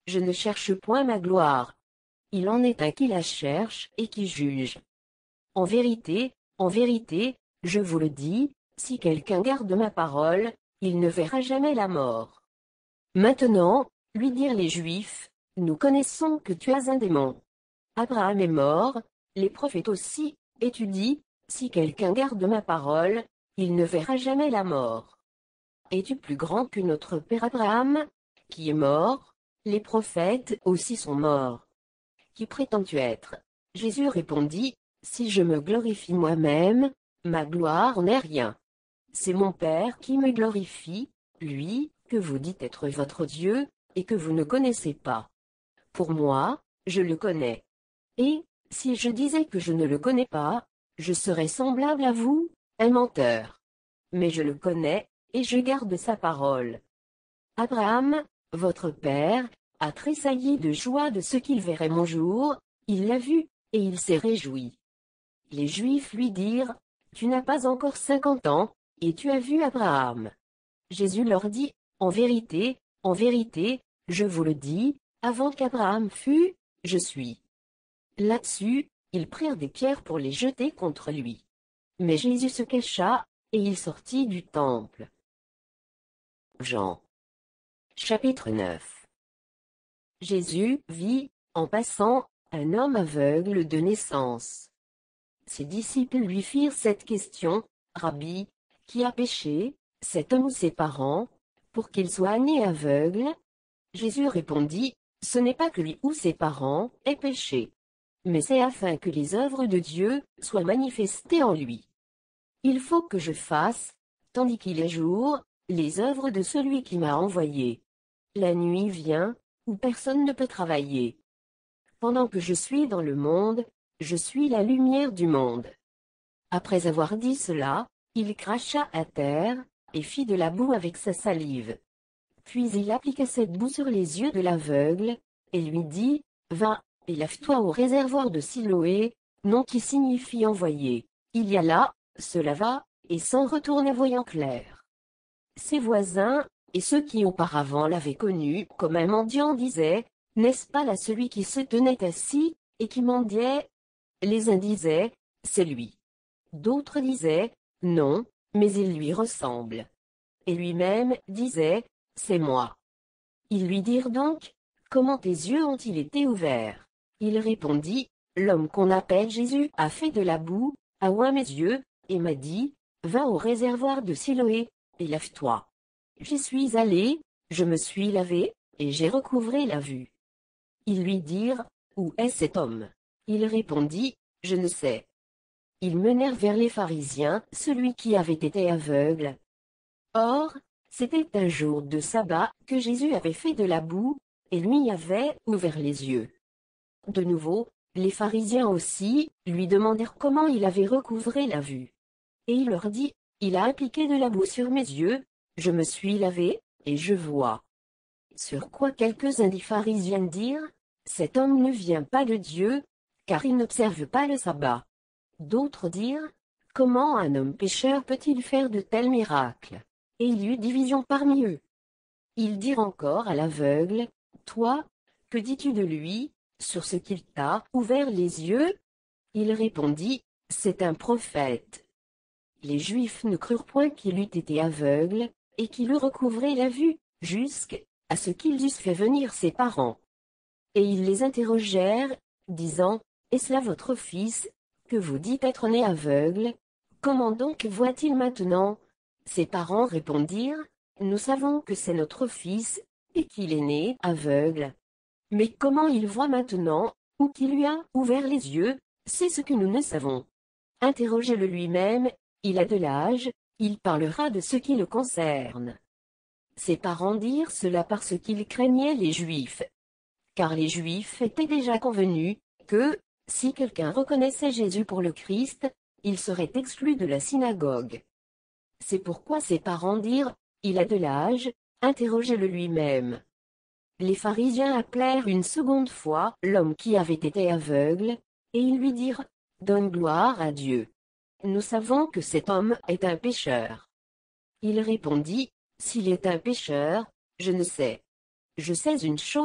je ne cherche point ma gloire. Il en est un qui la cherche et qui juge. En vérité, je vous le dis, si quelqu'un garde ma parole, il ne verra jamais la mort. Maintenant, lui dirent les Juifs, nous connaissons que tu as un démon. Abraham est mort, les prophètes aussi, et tu dis, si quelqu'un garde ma parole, il ne verra jamais la mort. Es-tu plus grand que notre père Abraham, qui est mort? Les prophètes aussi sont morts. Qui prétends-tu être? Jésus répondit, si je me glorifie moi-même, ma gloire n'est rien. C'est mon Père qui me glorifie, lui, que vous dites être votre Dieu, et que vous ne connaissez pas. Pour moi, je le connais. Et, si je disais que je ne le connais pas, je serais semblable à vous, un menteur. Mais je le connais, et je garde sa parole. Abraham, votre père, a tressailli de joie de ce qu'il verrait mon jour, il l'a vu, et il s'est réjoui. Les Juifs lui dirent, tu n'as pas encore 50 ans, et tu as vu Abraham. Jésus leur dit, en vérité, je vous le dis, avant qu'Abraham fût, je suis. Là-dessus, ils prirent des pierres pour les jeter contre lui. Mais Jésus se cacha, et il sortit du temple. Jean. Chapitre 9. Jésus vit, en passant, un homme aveugle de naissance. Ses disciples lui firent cette question, Rabbi, qui a péché, cet homme ou ses parents, pour qu'il soit né aveugle? Jésus répondit, ce n'est pas que lui ou ses parents aient péché, mais c'est afin que les œuvres de Dieu soient manifestées en lui. Il faut que je fasse, tandis qu'il est jour, les œuvres de celui qui m'a envoyé. La nuit vient, où personne ne peut travailler. Pendant que je suis dans le monde, je suis la lumière du monde. Après avoir dit cela, il cracha à terre, et fit de la boue avec sa salive. Puis il appliqua cette boue sur les yeux de l'aveugle, et lui dit, va, et lave-toi au réservoir de Siloé, nom qui signifie envoyé. Il y alla, se lava, et s'en retourna voyant clair. Ses voisins, et ceux qui auparavant l'avaient connu comme un mendiant disaient, n'est-ce pas là celui qui se tenait assis, et qui mendiait? Les uns disaient, c'est lui. D'autres disaient, non, mais il lui ressemble. Et lui-même disait, c'est moi. Ils lui dirent donc, comment tes yeux ont-ils été ouverts? Il répondit, l'homme qu'on appelle Jésus a fait de la boue, a oint mes yeux, et m'a dit, va au réservoir de Siloé, et lave-toi. J'y suis allé, je me suis lavé, et j'ai recouvré la vue. Ils lui dirent, où est cet homme? Il répondit, je ne sais. Ils menèrent vers les pharisiens celui qui avait été aveugle. Or, c'était un jour de sabbat que Jésus avait fait de la boue, et lui avait ouvert les yeux. De nouveau, les pharisiens aussi lui demandèrent comment il avait recouvré la vue. Et il leur dit, il a appliqué de la boue sur mes yeux, je me suis lavé, et je vois. Sur quoi quelques-uns des pharisiens dirent, cet homme ne vient pas de Dieu, car il n'observe pas le sabbat. D'autres dirent, comment un homme pécheur peut-il faire de tels miracles? Et il y eut division parmi eux. Ils dirent encore à l'aveugle, toi, que dis-tu de lui, sur ce qu'il t'a ouvert les yeux? Il répondit, c'est un prophète. Les Juifs ne crurent point qu'il eût été aveugle, et qu'il eût recouvré la vue, jusqu'à ce qu'ils eussent fait venir ses parents. Et ils les interrogèrent, disant, est-ce là votre fils, que vous dites être né aveugle? Comment donc voit-il maintenant? Ses parents répondirent, nous savons que c'est notre fils, et qu'il est né aveugle. Mais comment il voit maintenant, ou qui lui a ouvert les yeux, c'est ce que nous ne savons. Interrogez-le lui-même, il a de l'âge, il parlera de ce qui le concerne. Ses parents dirent cela parce qu'ils craignaient les Juifs. Car les Juifs étaient déjà convenus, que, si quelqu'un reconnaissait Jésus pour le Christ, il serait exclu de la synagogue. C'est pourquoi ses parents dirent, il a de l'âge, interrogez-le lui-même. Les pharisiens appelèrent une seconde fois l'homme qui avait été aveugle, et ils lui dirent, donne gloire à Dieu. Nous savons que cet homme est un pécheur. Il répondit, s'il est un pécheur, je ne sais. Je sais une chose,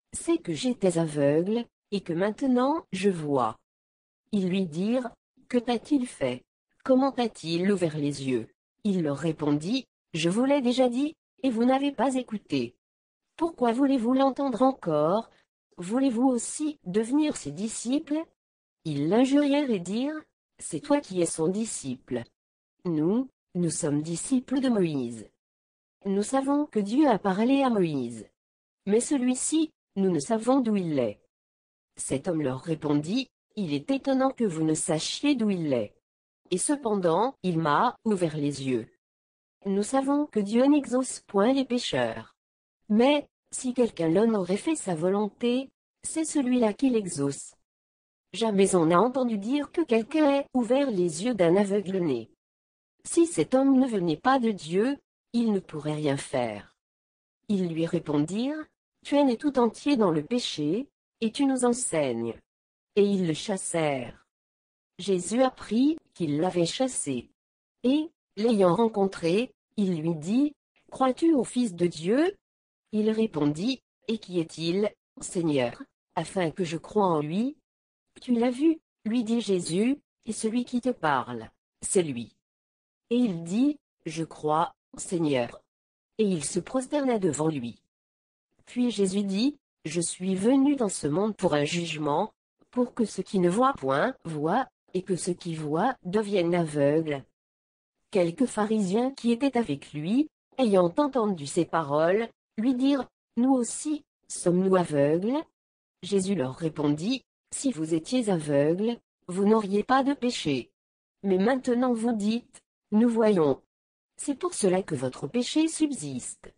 c'est que j'étais aveugle, et que maintenant je vois. Ils lui dirent, que t'a-t-il fait? Comment t'a-t-il ouvert les yeux? Il leur répondit, je vous l'ai déjà dit, et vous n'avez pas écouté. Pourquoi voulez-vous l'entendre encore? Voulez-vous aussi devenir ses disciples? Ils l'injurièrent et dirent, c'est toi qui es son disciple. Nous sommes disciples de Moïse. Nous savons que Dieu a parlé à Moïse. Mais celui-ci, nous ne savons d'où il est. Cet homme leur répondit, il est étonnant que vous ne sachiez d'où il est. Et cependant, il m'a ouvert les yeux. Nous savons que Dieu n'exauce point les pécheurs. Mais, si quelqu'un l'homme aurait fait sa volonté, c'est celui-là qui l'exauce. Jamais on n'a entendu dire que quelqu'un ait ouvert les yeux d'un aveugle-né. Si cet homme ne venait pas de Dieu, il ne pourrait rien faire. Ils lui répondirent, tu es né tout entier dans le péché, et tu nous enseignes. Et ils le chassèrent. Jésus apprit qu'ils l'avaient chassé. Et, l'ayant rencontré, il lui dit, crois-tu au Fils de Dieu? Il répondit, et qui est-il, Seigneur, afin que je croie en lui? Tu l'as vu, lui dit Jésus, et celui qui te parle, c'est lui. Et il dit, je crois, Seigneur. Et il se prosterna devant lui. Puis Jésus dit, je suis venu dans ce monde pour un jugement, pour que ceux qui ne voient point voient, et que ceux qui voient deviennent aveugles. Quelques pharisiens qui étaient avec lui, ayant entendu ces paroles, lui dirent, nous aussi, sommes-nous aveugles? Jésus leur répondit, si vous étiez aveugles, vous n'auriez pas de péché. Mais maintenant vous dites, nous voyons. C'est pour cela que votre péché subsiste.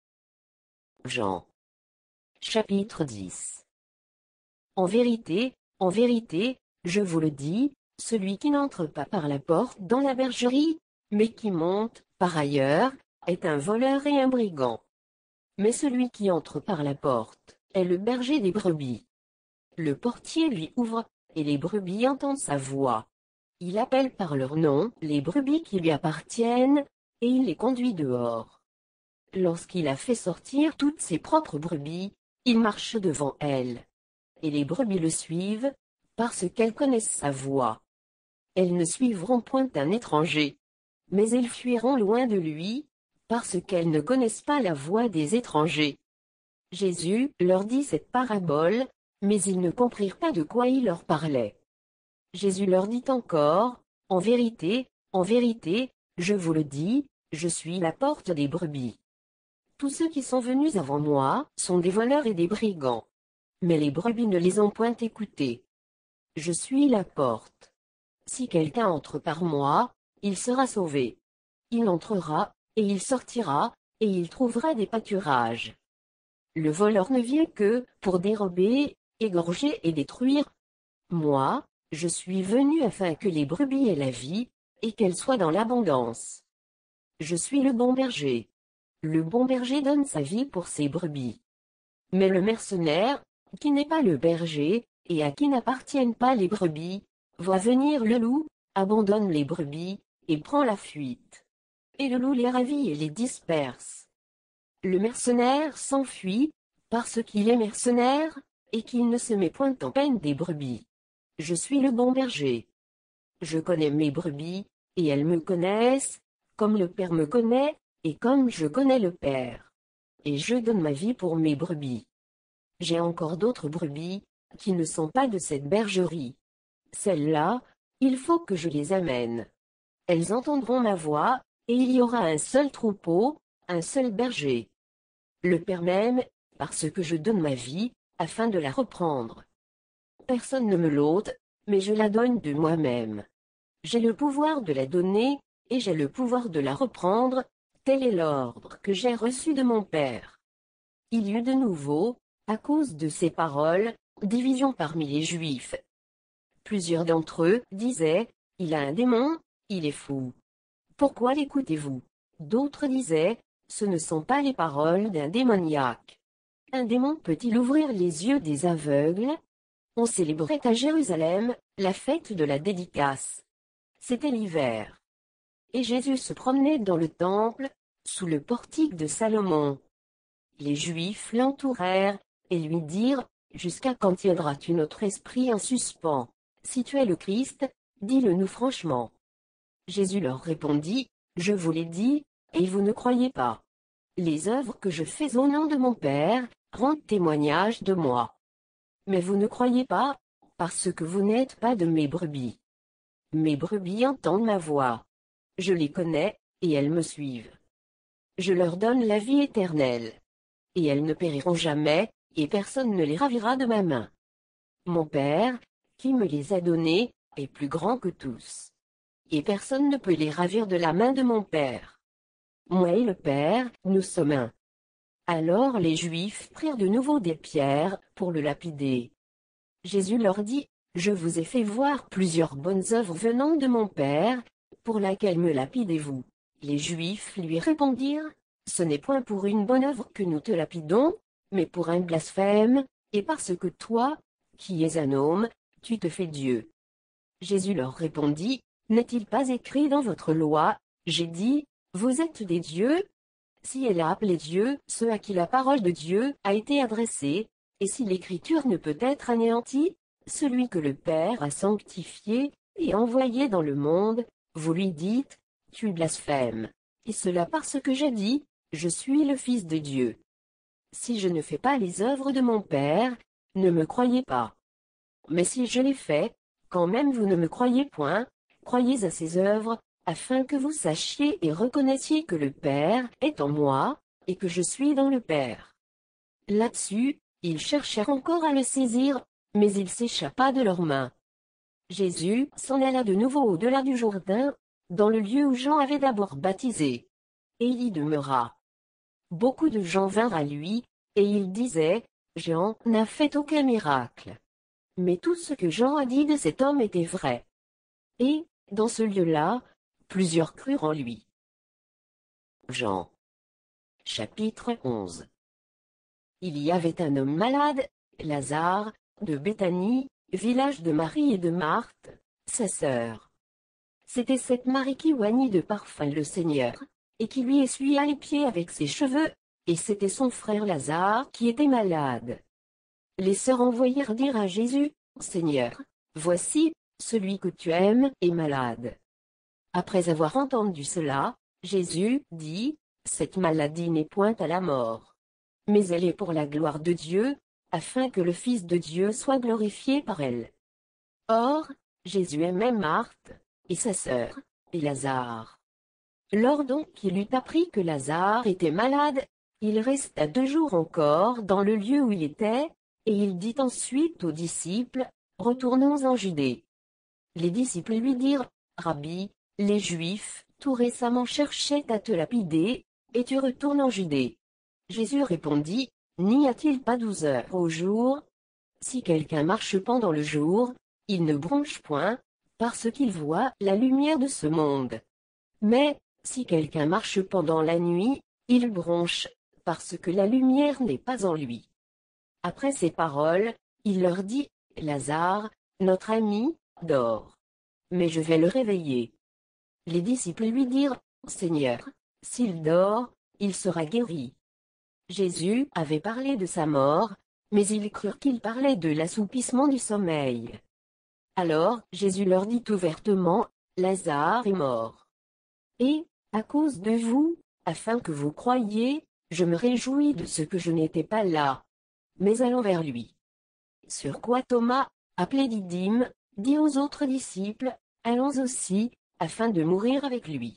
Jean. Chapitre 10. En vérité, je vous le dis, celui qui n'entre pas par la porte dans la bergerie, mais qui monte, par ailleurs, est un voleur et un brigand. Mais celui qui entre par la porte, est le berger des brebis. Le portier lui ouvre, et les brebis entendent sa voix. Il appelle par leur nom les brebis qui lui appartiennent, et il les conduit dehors. Lorsqu'il a fait sortir toutes ses propres brebis, il marche devant elles. Et les brebis le suivent, parce qu'elles connaissent sa voix. Elles ne suivront point un étranger, mais elles fuiront loin de lui, parce qu'elles ne connaissent pas la voix des étrangers. Jésus leur dit cette parabole, mais ils ne comprirent pas de quoi il leur parlait. Jésus leur dit encore, en vérité, je vous le dis, je suis la porte des brebis. Tous ceux qui sont venus avant moi sont des voleurs et des brigands. Mais les brebis ne les ont point écoutés. Je suis la porte. Si quelqu'un entre par moi, il sera sauvé. Il entrera, et il sortira, et il trouvera des pâturages. Le voleur ne vient que pour dérober, égorger et détruire. Moi, je suis venu afin que les brebis aient la vie, et qu'elles soient dans l'abondance. Je suis le bon berger. Le bon berger donne sa vie pour ses brebis. Mais le mercenaire, qui n'est pas le berger, et à qui n'appartiennent pas les brebis, voit venir le loup, abandonne les brebis, et prend la fuite. Et le loup les ravit et les disperse. Le mercenaire s'enfuit, parce qu'il est mercenaire, et qu'il ne se met point en peine des brebis. Je suis le bon berger. Je connais mes brebis, et elles me connaissent, comme le Père me connaît, et comme je connais le Père. Et je donne ma vie pour mes brebis. J'ai encore d'autres brebis, qui ne sont pas de cette bergerie. Celles-là, il faut que je les amène. Elles entendront ma voix, et il y aura un seul troupeau, un seul berger. Le Père m'aime, parce que je donne ma vie, afin de la reprendre. Personne ne me l'ôte, mais je la donne de moi-même. J'ai le pouvoir de la donner, et j'ai le pouvoir de la reprendre, tel est l'ordre que j'ai reçu de mon Père. Il y eut de nouveau, à cause de ces paroles, division parmi les Juifs. Plusieurs d'entre eux disaient, il a un démon, il est fou. Pourquoi l'écoutez-vous? D'autres disaient, ce ne sont pas les paroles d'un démoniaque. Un démon peut-il ouvrir les yeux des aveugles? On célébrait à Jérusalem la fête de la dédicace. C'était l'hiver. Et Jésus se promenait dans le temple, sous le portique de Salomon. Les Juifs l'entourèrent, et lui dirent, jusqu'à quand tiendras-tu notre esprit en suspens? Si tu es le Christ, dis-le-nous franchement. Jésus leur répondit, je vous l'ai dit, et vous ne croyez pas. Les œuvres que je fais au nom de mon Père, rendent témoignage de moi. Mais vous ne croyez pas, parce que vous n'êtes pas de mes brebis. Mes brebis entendent ma voix. Je les connais, et elles me suivent. Je leur donne la vie éternelle. Et elles ne périront jamais, et personne ne les ravira de ma main. Mon Père, qui me les a donnés, est plus grand que tous. Et personne ne peut les ravir de la main de mon Père. Moi et le Père, nous sommes un. Alors les Juifs prirent de nouveau des pierres, pour le lapider. Jésus leur dit, je vous ai fait voir plusieurs bonnes œuvres venant de mon Père, pour laquelle me lapidez-vous? Les Juifs lui répondirent, ce n'est point pour une bonne œuvre que nous te lapidons, mais pour un blasphème, et parce que toi, qui es un homme, tu te fais Dieu. Jésus leur répondit, n'est-il pas écrit dans votre loi, j'ai dit, vous êtes des dieux? Si elle a appelé Dieu ceux à qui la parole de Dieu a été adressée, et si l'écriture ne peut être anéantie, celui que le Père a sanctifié et envoyé dans le monde, vous lui dites, tu blasphèmes. Et cela parce que j'ai dit, je suis le Fils de Dieu. Si je ne fais pas les œuvres de mon Père, ne me croyez pas. Mais si je les fais, quand même vous ne me croyez point, croyez à ces œuvres, afin que vous sachiez et reconnaissiez que le Père est en moi, et que je suis dans le Père. Là-dessus, ils cherchèrent encore à le saisir, mais il s'échappa de leurs mains. Jésus s'en alla de nouveau au-delà du Jourdain, dans le lieu où Jean avait d'abord baptisé. Et il y demeura. Beaucoup de gens vinrent à lui, et ils disaient, Jean n'a fait aucun miracle. Mais tout ce que Jean a dit de cet homme était vrai. Et, dans ce lieu-là, plusieurs crurent en lui. Jean. Chapitre 11. Il y avait un homme malade, Lazare, de Béthanie, village de Marie et de Marthe, sa sœur. C'était cette Marie qui oignit de parfum le Seigneur, et qui lui essuya les pieds avec ses cheveux, et c'était son frère Lazare qui était malade. Les sœurs envoyèrent dire à Jésus, Seigneur, voici, celui que tu aimes est malade. Après avoir entendu cela, Jésus dit, cette maladie n'est point à la mort. Mais elle est pour la gloire de Dieu, afin que le Fils de Dieu soit glorifié par elle. Or, Jésus aimait Marthe, et sa sœur, et Lazare. Lors donc qu'il eut appris que Lazare était malade, il resta 2 jours encore dans le lieu où il était, et il dit ensuite aux disciples, retournons en Judée. Les disciples lui dirent, Rabbi, les Juifs, tout récemment cherchaient à te lapider, et tu retournes en Judée. Jésus répondit, n'y a-t-il pas 12 heures au jour? Si quelqu'un marche pendant le jour, il ne bronche point, parce qu'il voit la lumière de ce monde. Mais, si quelqu'un marche pendant la nuit, il bronche, parce que la lumière n'est pas en lui. Après ces paroles, il leur dit, Lazare, notre ami, dort. Mais je vais le réveiller. Les disciples lui dirent, Seigneur, s'il dort, il sera guéri. Jésus avait parlé de sa mort, mais ils crurent qu'il parlait de l'assoupissement du sommeil. Alors Jésus leur dit ouvertement, Lazare est mort. Et, à cause de vous, afin que vous croyiez, je me réjouis de ce que je n'étais pas là. Mais allons vers lui. Sur quoi Thomas, appelé Didyme, dit aux autres disciples, allons aussi, afin de mourir avec lui.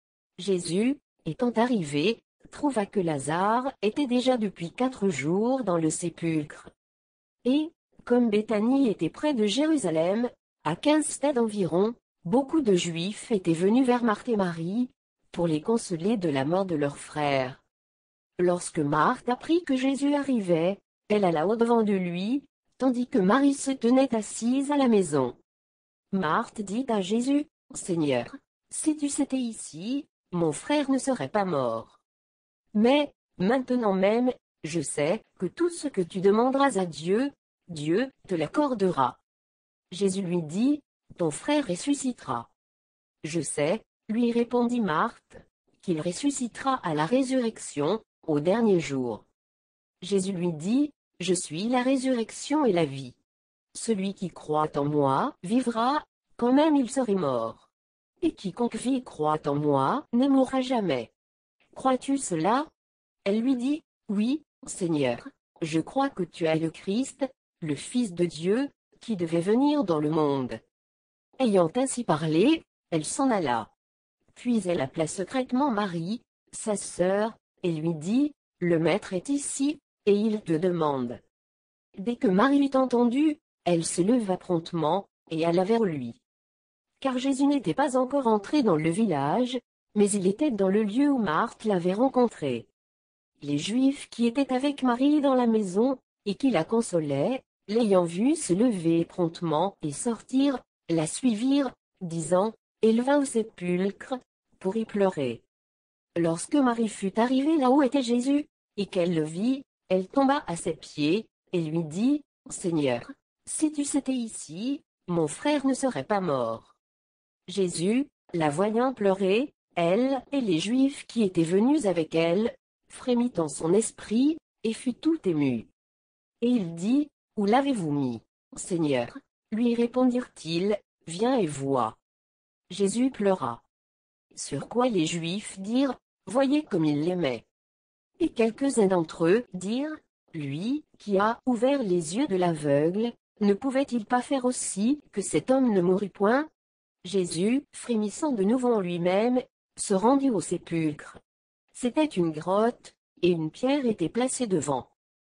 Jésus, étant arrivé, trouva que Lazare était déjà depuis 4 jours dans le sépulcre. Et, comme Béthanie était près de Jérusalem, à 15 stades environ, beaucoup de Juifs étaient venus vers Marthe et Marie, pour les consoler de la mort de leur frère. Lorsque Marthe apprit que Jésus arrivait, elle alla au-devant de lui, tandis que Marie se tenait assise à la maison. Marthe dit à Jésus, Seigneur, si tu étais ici, mon frère ne serait pas mort. Mais, maintenant même, je sais que tout ce que tu demanderas à Dieu, Dieu te l'accordera. Jésus lui dit, ton frère ressuscitera. Je sais, lui répondit Marthe, qu'il ressuscitera à la résurrection, au dernier jour. Jésus lui dit, Je suis la résurrection et la vie. Celui qui croit en moi vivra, quand même il serait mort. Et quiconque vit et croit en moi ne mourra jamais. Crois-tu cela? Elle lui dit, oui, Seigneur, je crois que tu es le Christ, le Fils de Dieu, qui devait venir dans le monde. Ayant ainsi parlé, elle s'en alla. Puis elle appela secrètement Marie, sa sœur, et lui dit, le Maître est ici, et il te demande. Dès que Marie eut entendu, elle se leva promptement, et alla vers lui. Car Jésus n'était pas encore entré dans le village, mais il était dans le lieu où Marthe l'avait rencontré. Les Juifs qui étaient avec Marie dans la maison, et qui la consolaient, l'ayant vue se lever promptement et sortir, la suivirent, disant, elle va au sépulcre, pour y pleurer. Lorsque Marie fut arrivée là où était Jésus, et qu'elle le vit, elle tomba à ses pieds, et lui dit, Seigneur, si tu étais ici, mon frère ne serait pas mort. Jésus, la voyant pleurer, elle et les Juifs qui étaient venus avec elle, frémit en son esprit, et fut tout ému. Et il dit, où l'avez-vous mis, Seigneur? Lui répondirent-ils, viens et vois. Jésus pleura. Sur quoi les Juifs dirent, voyez comme il l'aimait. Et quelques-uns d'entre eux dirent, lui, qui a ouvert les yeux de l'aveugle, ne pouvait-il pas faire aussi que cet homme ne mourût point? Jésus, frémissant de nouveau en lui-même, se rendit au sépulcre. C'était une grotte, et une pierre était placée devant.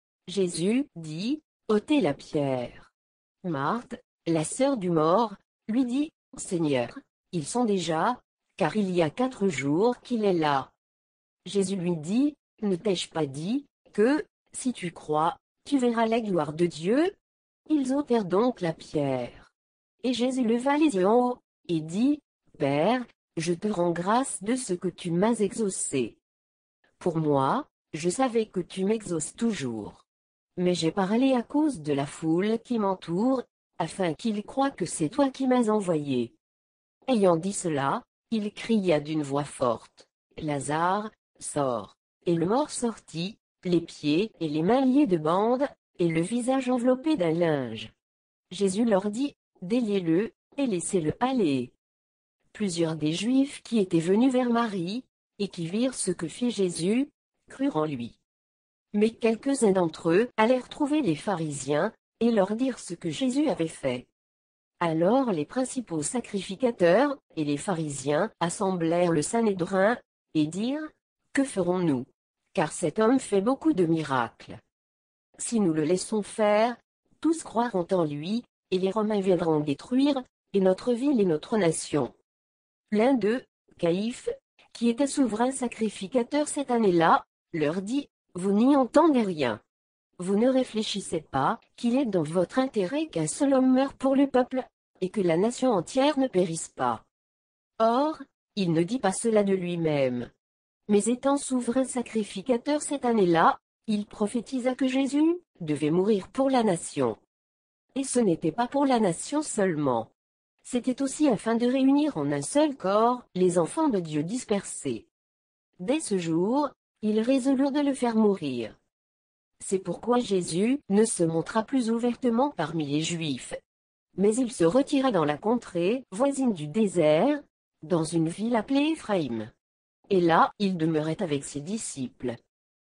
Jésus dit, ôtez la pierre. Marthe, la sœur du mort, lui dit, Seigneur, ils sont déjà, car il y a 4 jours qu'il est là. Jésus lui dit, ne t'ai-je pas dit, que, si tu crois, tu verras la gloire de Dieu? Ils ôtèrent donc la pierre. Et Jésus leva les yeux en haut, et dit, Père, je te rends grâce de ce que tu m'as exaucé. Pour moi, je savais que tu m'exauces toujours. Mais j'ai parlé à cause de la foule qui m'entoure, afin qu'ils croient que c'est toi qui m'as envoyé. Ayant dit cela, il cria d'une voix forte, Lazare, sors. Et le mort sortit, les pieds et les mains liés de bandes, et le visage enveloppé d'un linge. Jésus leur dit, déliez-le, et laissez-le aller. Plusieurs des Juifs qui étaient venus vers Marie, et qui virent ce que fit Jésus, crurent en lui. Mais quelques-uns d'entre eux allèrent trouver les pharisiens, et leur dirent ce que Jésus avait fait. Alors les principaux sacrificateurs, et les pharisiens, assemblèrent le Sanhédrin, et dirent, que ferons-nous? Car cet homme fait beaucoup de miracles. Si nous le laissons faire, tous croiront en lui, et les Romains viendront détruire, et notre ville et notre nation. L'un d'eux, Caïphe, qui était souverain sacrificateur cette année-là, leur dit, vous n'y entendez rien. Vous ne réfléchissez pas qu'il est dans votre intérêt qu'un seul homme meure pour le peuple, et que la nation entière ne périsse pas. Or, il ne dit pas cela de lui-même. Mais étant souverain sacrificateur cette année-là, il prophétisa que Jésus devait mourir pour la nation. Et ce n'était pas pour la nation seulement. C'était aussi afin de réunir en un seul corps les enfants de Dieu dispersés. Dès ce jour, ils résolurent de le faire mourir. C'est pourquoi Jésus ne se montra plus ouvertement parmi les Juifs. Mais il se retira dans la contrée voisine du désert, dans une ville appelée Éphraïm. Et là, il demeurait avec ses disciples.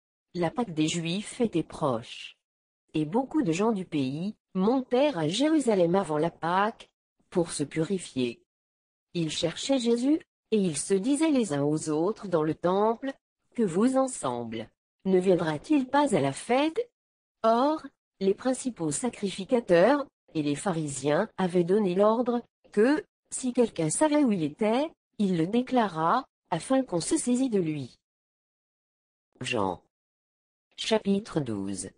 La Pâque des Juifs était proche. Et beaucoup de gens du pays montèrent à Jérusalem avant la Pâque, pour se purifier. Ils cherchaient Jésus, et ils se disaient les uns aux autres dans le temple, que vous ensemble, ne viendra-t-il pas à la fête? Or, les principaux sacrificateurs, et les pharisiens avaient donné l'ordre, que, si quelqu'un savait où il était, il le déclarât, afin qu'on se saisît de lui. Jean. Chapitre 12.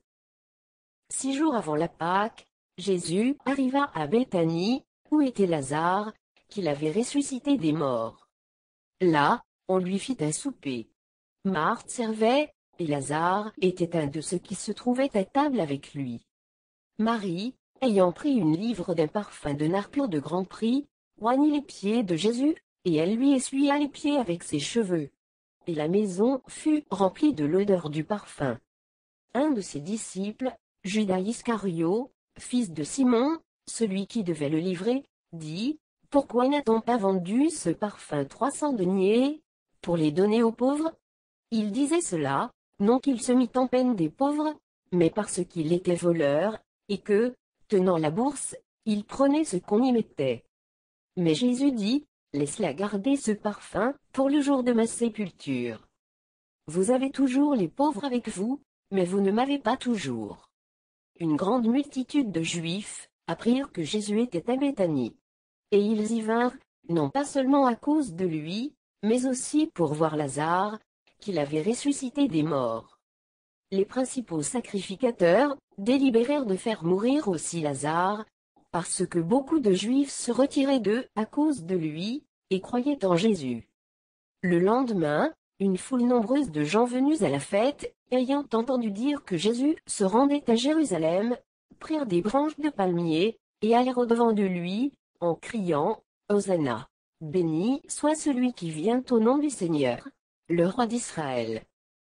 6 jours avant la Pâque, Jésus arriva à Béthanie, où était Lazare, qu'il avait ressuscité des morts. Là, on lui fit un souper. Marthe servait, et Lazare était un de ceux qui se trouvaient à table avec lui. Marie, ayant pris une livre d'un parfum de nard pur de grand prix, oignit les pieds de Jésus, et elle lui essuya les pieds avec ses cheveux. Et la maison fut remplie de l'odeur du parfum. Un de ses disciples, Judas Iscario, fils de Simon, celui qui devait le livrer, dit, « Pourquoi n'a-t-on pas vendu ce parfum 300 deniers, pour les donner aux pauvres ?» Il disait cela, non qu'il se mît en peine des pauvres, mais parce qu'il était voleur, et que, tenant la bourse, il prenait ce qu'on y mettait. Mais Jésus dit, « Laisse-la garder ce parfum, pour le jour de ma sépulture. Vous avez toujours les pauvres avec vous, mais vous ne m'avez pas toujours. » Une grande multitude de Juifs apprirent que Jésus était à Béthanie. Et ils y vinrent, non pas seulement à cause de lui, mais aussi pour voir Lazare, qu'il avait ressuscité des morts. Les principaux sacrificateurs délibérèrent de faire mourir aussi Lazare, parce que beaucoup de Juifs se retiraient d'eux à cause de lui, et croyaient en Jésus. Le lendemain, une foule nombreuse de gens venus à la fête, ayant entendu dire que Jésus se rendait à Jérusalem, prirent des branches de palmier, et allèrent au-devant de lui, en criant, « Hosanna! Béni soit celui qui vient au nom du Seigneur, le roi d'Israël. »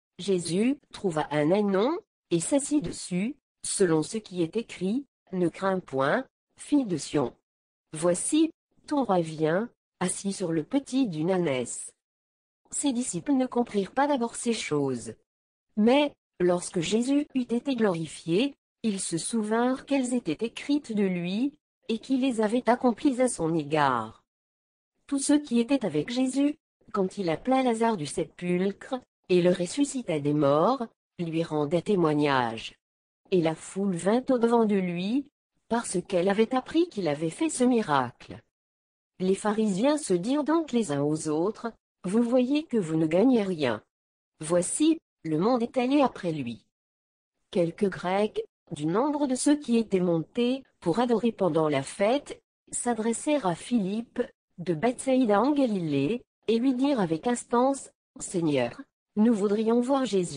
Jésus trouva un ânon, et s'assit dessus, selon ce qui est écrit, « Ne crains point, fille de Sion. Voici, ton roi vient, assis sur le petit d'une ânesse. » Ses disciples ne comprirent pas d'abord ces choses. Mais, lorsque Jésus eut été glorifié, ils se souvinrent qu'elles étaient écrites de lui, et qu'il les avait accomplies à son égard. Tous ceux qui étaient avec Jésus, quand il appela Lazare du sépulcre, et le ressuscita des morts, lui rendaient témoignage. Et la foule vint au-devant de lui, parce qu'elle avait appris qu'il avait fait ce miracle. Les pharisiens se dirent donc les uns aux autres, « Vous voyez que vous ne gagnez rien. Voici, le monde est allé après lui. » Quelques Grecs, du nombre de ceux qui étaient montés pour adorer pendant la fête, s'adressèrent à Philippe, de Bethsaïda en Galilée, et lui dirent avec instance, « Seigneur, nous voudrions voir Jésus. »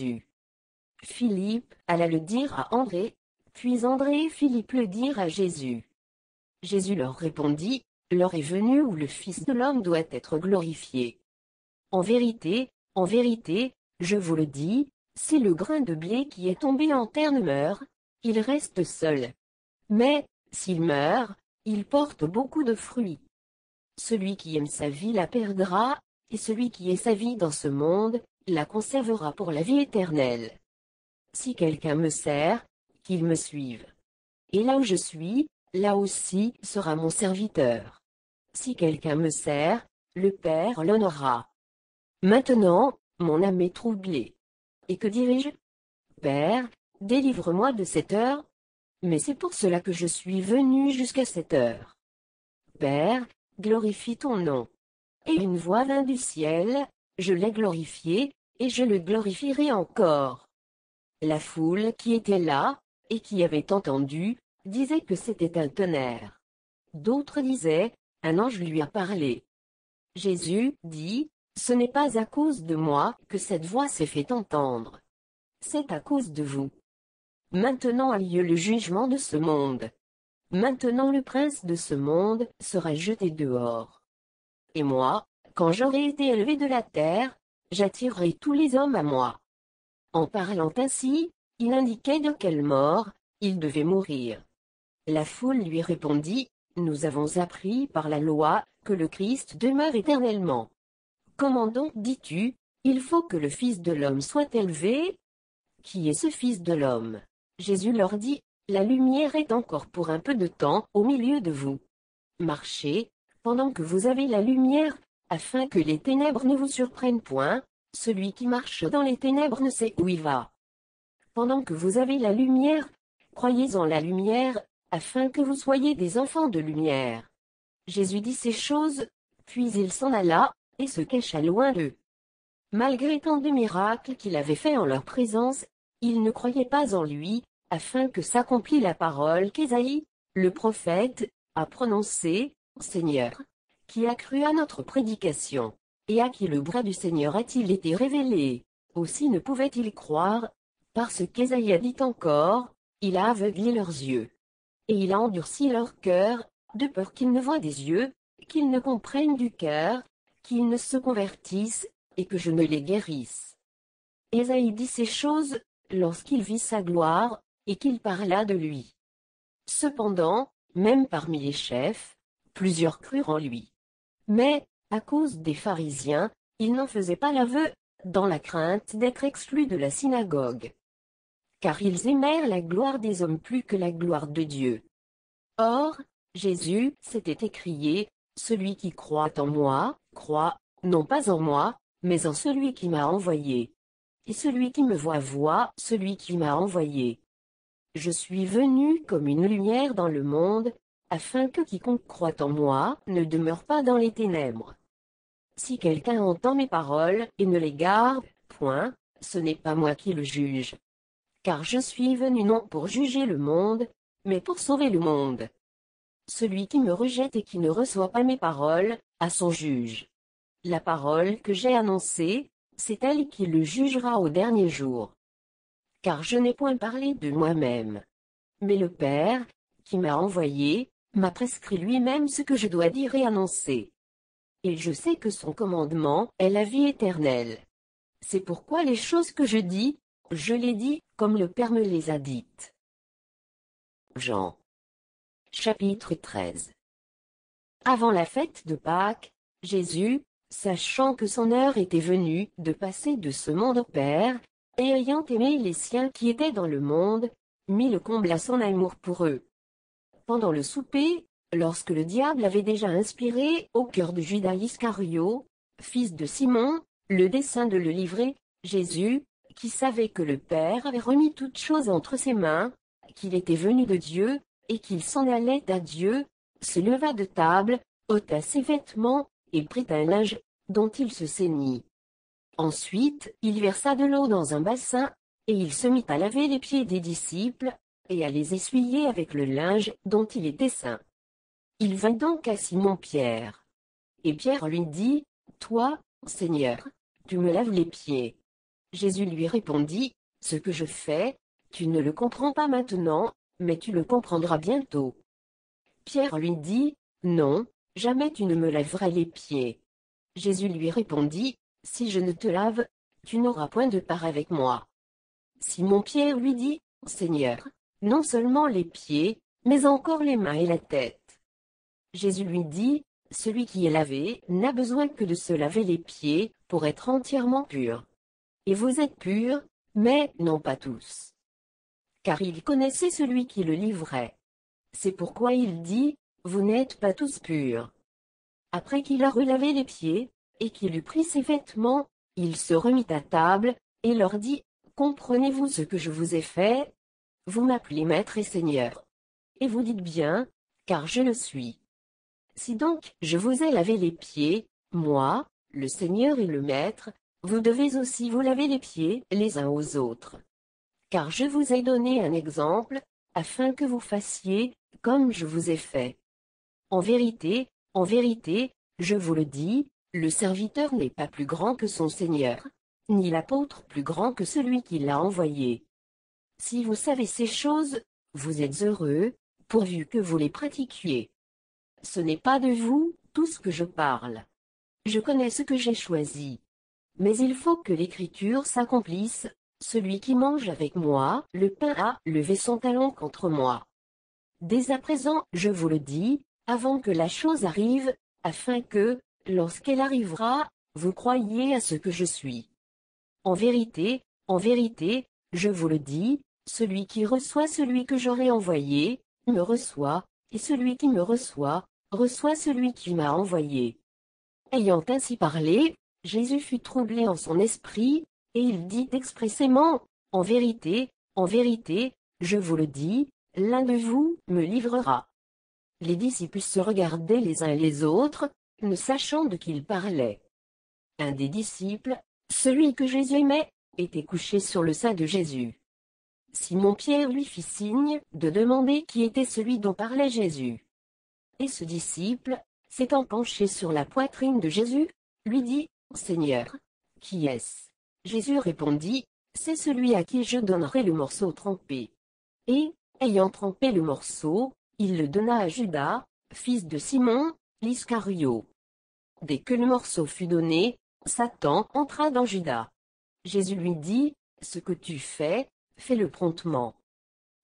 Philippe alla le dire à André, puis André et Philippe le dirent à Jésus. Jésus leur répondit, « L'heure est venue où le Fils de l'homme doit être glorifié. En vérité, je vous le dis, si le grain de blé qui est tombé en terre ne meurt, il reste seul. Mais, s'il meurt, il porte beaucoup de fruits. Celui qui aime sa vie la perdra, et celui qui est sa vie dans ce monde, la conservera pour la vie éternelle. Si quelqu'un me sert, qu'il me suive. Et là où je suis, là aussi sera mon serviteur. Si quelqu'un me sert, le Père l'honorera. Maintenant, mon âme est troublée. Et que dirai-je? Père, délivre-moi de cette heure. Mais c'est pour cela que je suis venu jusqu'à cette heure. Père, glorifie ton nom. Et une voix vint du ciel, je l'ai glorifié, et je le glorifierai encore. La foule qui était là, et qui avait entendu, disait que c'était un tonnerre. D'autres disaient, un ange lui a parlé. Jésus dit, ce n'est pas à cause de moi que cette voix s'est fait entendre. C'est à cause de vous. Maintenant a lieu le jugement de ce monde. Maintenant le prince de ce monde sera jeté dehors. Et moi, quand j'aurai été élevé de la terre, j'attirerai tous les hommes à moi. En parlant ainsi, il indiquait de quelle mort il devait mourir. La foule lui répondit, nous avons appris par la loi que le Christ demeure éternellement. Comment donc dis-tu, il faut que le Fils de l'homme soit élevé? Qui est ce Fils de l'homme? Jésus leur dit, la lumière est encore pour un peu de temps au milieu de vous. Marchez, pendant que vous avez la lumière, afin que les ténèbres ne vous surprennent point, celui qui marche dans les ténèbres ne sait où il va. Pendant que vous avez la lumière, croyez en la lumière, afin que vous soyez des enfants de lumière. Jésus dit ces choses, puis il s'en alla, et se cacha loin d'eux. Malgré tant de miracles qu'il avait faits en leur présence, ils ne croyaient pas en lui, afin que s'accomplît la parole qu'Ésaïe, le prophète, a prononcée, Seigneur, qui a cru à notre prédication, et à qui le bras du Seigneur a-t-il été révélé? Aussi ne pouvaient-ils croire, parce qu'Ésaïe a dit encore, il a aveuglé leurs yeux. Et il a endurci leur cœur, de peur qu'ils ne voient des yeux, qu'ils ne comprennent du cœur, qu'ils ne se convertissent, et que je ne les guérisse. Ésaïe dit ces choses, lorsqu'il vit sa gloire, et qu'il parla de lui. Cependant, même parmi les chefs, plusieurs crurent en lui. Mais, à cause des pharisiens, ils n'en faisaient pas l'aveu, dans la crainte d'être exclus de la synagogue. Car ils aimèrent la gloire des hommes plus que la gloire de Dieu. Or, Jésus s'était écrié, « Celui qui croit en moi, croit, non pas en moi, mais en celui qui m'a envoyé. Et celui qui me voit celui qui m'a envoyé. Je suis venu comme une lumière dans le monde, afin que quiconque croit en moi ne demeure pas dans les ténèbres. Si quelqu'un entend mes paroles et ne les garde, point, ce n'est pas moi qui le juge. Car je suis venu non pour juger le monde, mais pour sauver le monde. Celui qui me rejette et qui ne reçoit pas mes paroles, a son juge. La parole que j'ai annoncée, c'est elle qui le jugera au dernier jour. Car je n'ai point parlé de moi-même. Mais le Père, qui m'a envoyé, m'a prescrit lui-même ce que je dois dire et annoncer. Et je sais que son commandement est la vie éternelle. C'est pourquoi les choses que je les dis, comme le Père me les a dites. Jean. Chapitre 13. Avant la fête de Pâques, Jésus, sachant que son heure était venue de passer de ce monde au Père, et ayant aimé les siens qui étaient dans le monde, mit le comble à son amour pour eux. Pendant le souper, lorsque le diable avait déjà inspiré au cœur de Judas Iscario, fils de Simon, le dessein de le livrer, Jésus, qui savait que le Père avait remis toutes choses entre ses mains, qu'il était venu de Dieu, et qu'il s'en allait à Dieu, se leva de table, ôta ses vêtements, et prit un linge, dont il se ceignit. Ensuite, il versa de l'eau dans un bassin, et il se mit à laver les pieds des disciples, et à les essuyer avec le linge dont il était ceint. Il vint donc à Simon-Pierre. Et Pierre lui dit, « Toi, Seigneur, tu me laves les pieds. » Jésus lui répondit, « Ce que je fais, tu ne le comprends pas maintenant, mais tu le comprendras bientôt. » Pierre lui dit, « Non, jamais tu ne me laveras les pieds. » Jésus lui répondit, « Si je ne te lave, tu n'auras point de part avec moi. » Simon-Pierre lui dit, « Seigneur, non seulement les pieds, mais encore les mains et la tête. » Jésus lui dit, « Celui qui est lavé n'a besoin que de se laver les pieds pour être entièrement pur. Et vous êtes purs, mais non pas tous. » Car il connaissait celui qui le livrait. C'est pourquoi il dit, « Vous n'êtes pas tous purs. » Après qu'il a relavé les pieds, et qu'il eut pris ses vêtements, il se remit à table, et leur dit, « Comprenez-vous ce que je vous ai fait? Vous m'appelez Maître et Seigneur. Et vous dites bien, car je le suis. Si donc je vous ai lavé les pieds, moi, le Seigneur et le Maître, vous devez aussi vous laver les pieds les uns aux autres. Car je vous ai donné un exemple, afin que vous fassiez comme je vous ai fait. En vérité, je vous le dis, le serviteur n'est pas plus grand que son Seigneur, ni l'apôtre plus grand que celui qui l'a envoyé. Si vous savez ces choses, vous êtes heureux, pourvu que vous les pratiquiez. Ce n'est pas de vous, tout ce que je parle. Je connais ce que j'ai choisi. Mais il faut que l'Écriture s'accomplisse, celui qui mange avec moi, le pain a levé son talon contre moi. Dès à présent, je vous le dis, avant que la chose arrive, afin que, lorsqu'elle arrivera, vous croyiez à ce que je suis. En vérité, je vous le dis, celui qui reçoit celui que j'aurai envoyé, me reçoit, et celui qui me reçoit, reçoit celui qui m'a envoyé. » Ayant ainsi parlé, Jésus fut troublé en son esprit, et il dit expressément, « En vérité, je vous le dis, l'un de vous me livrera. » Les disciples se regardaient les uns les autres, ne sachant de qui il parlait. Un des disciples, celui que Jésus aimait, était couché sur le sein de Jésus. Simon-Pierre lui fit signe de demander qui était celui dont parlait Jésus. Et ce disciple, s'étant penché sur la poitrine de Jésus, lui dit, « Seigneur, qui est-ce » Jésus répondit, « C'est celui à qui je donnerai le morceau trempé. » Et, ayant trempé le morceau, il le donna à Judas, fils de Simon, l'Iscario. Dès que le morceau fut donné, Satan entra dans Judas. Jésus lui dit, « Ce que tu fais, fais-le promptement. »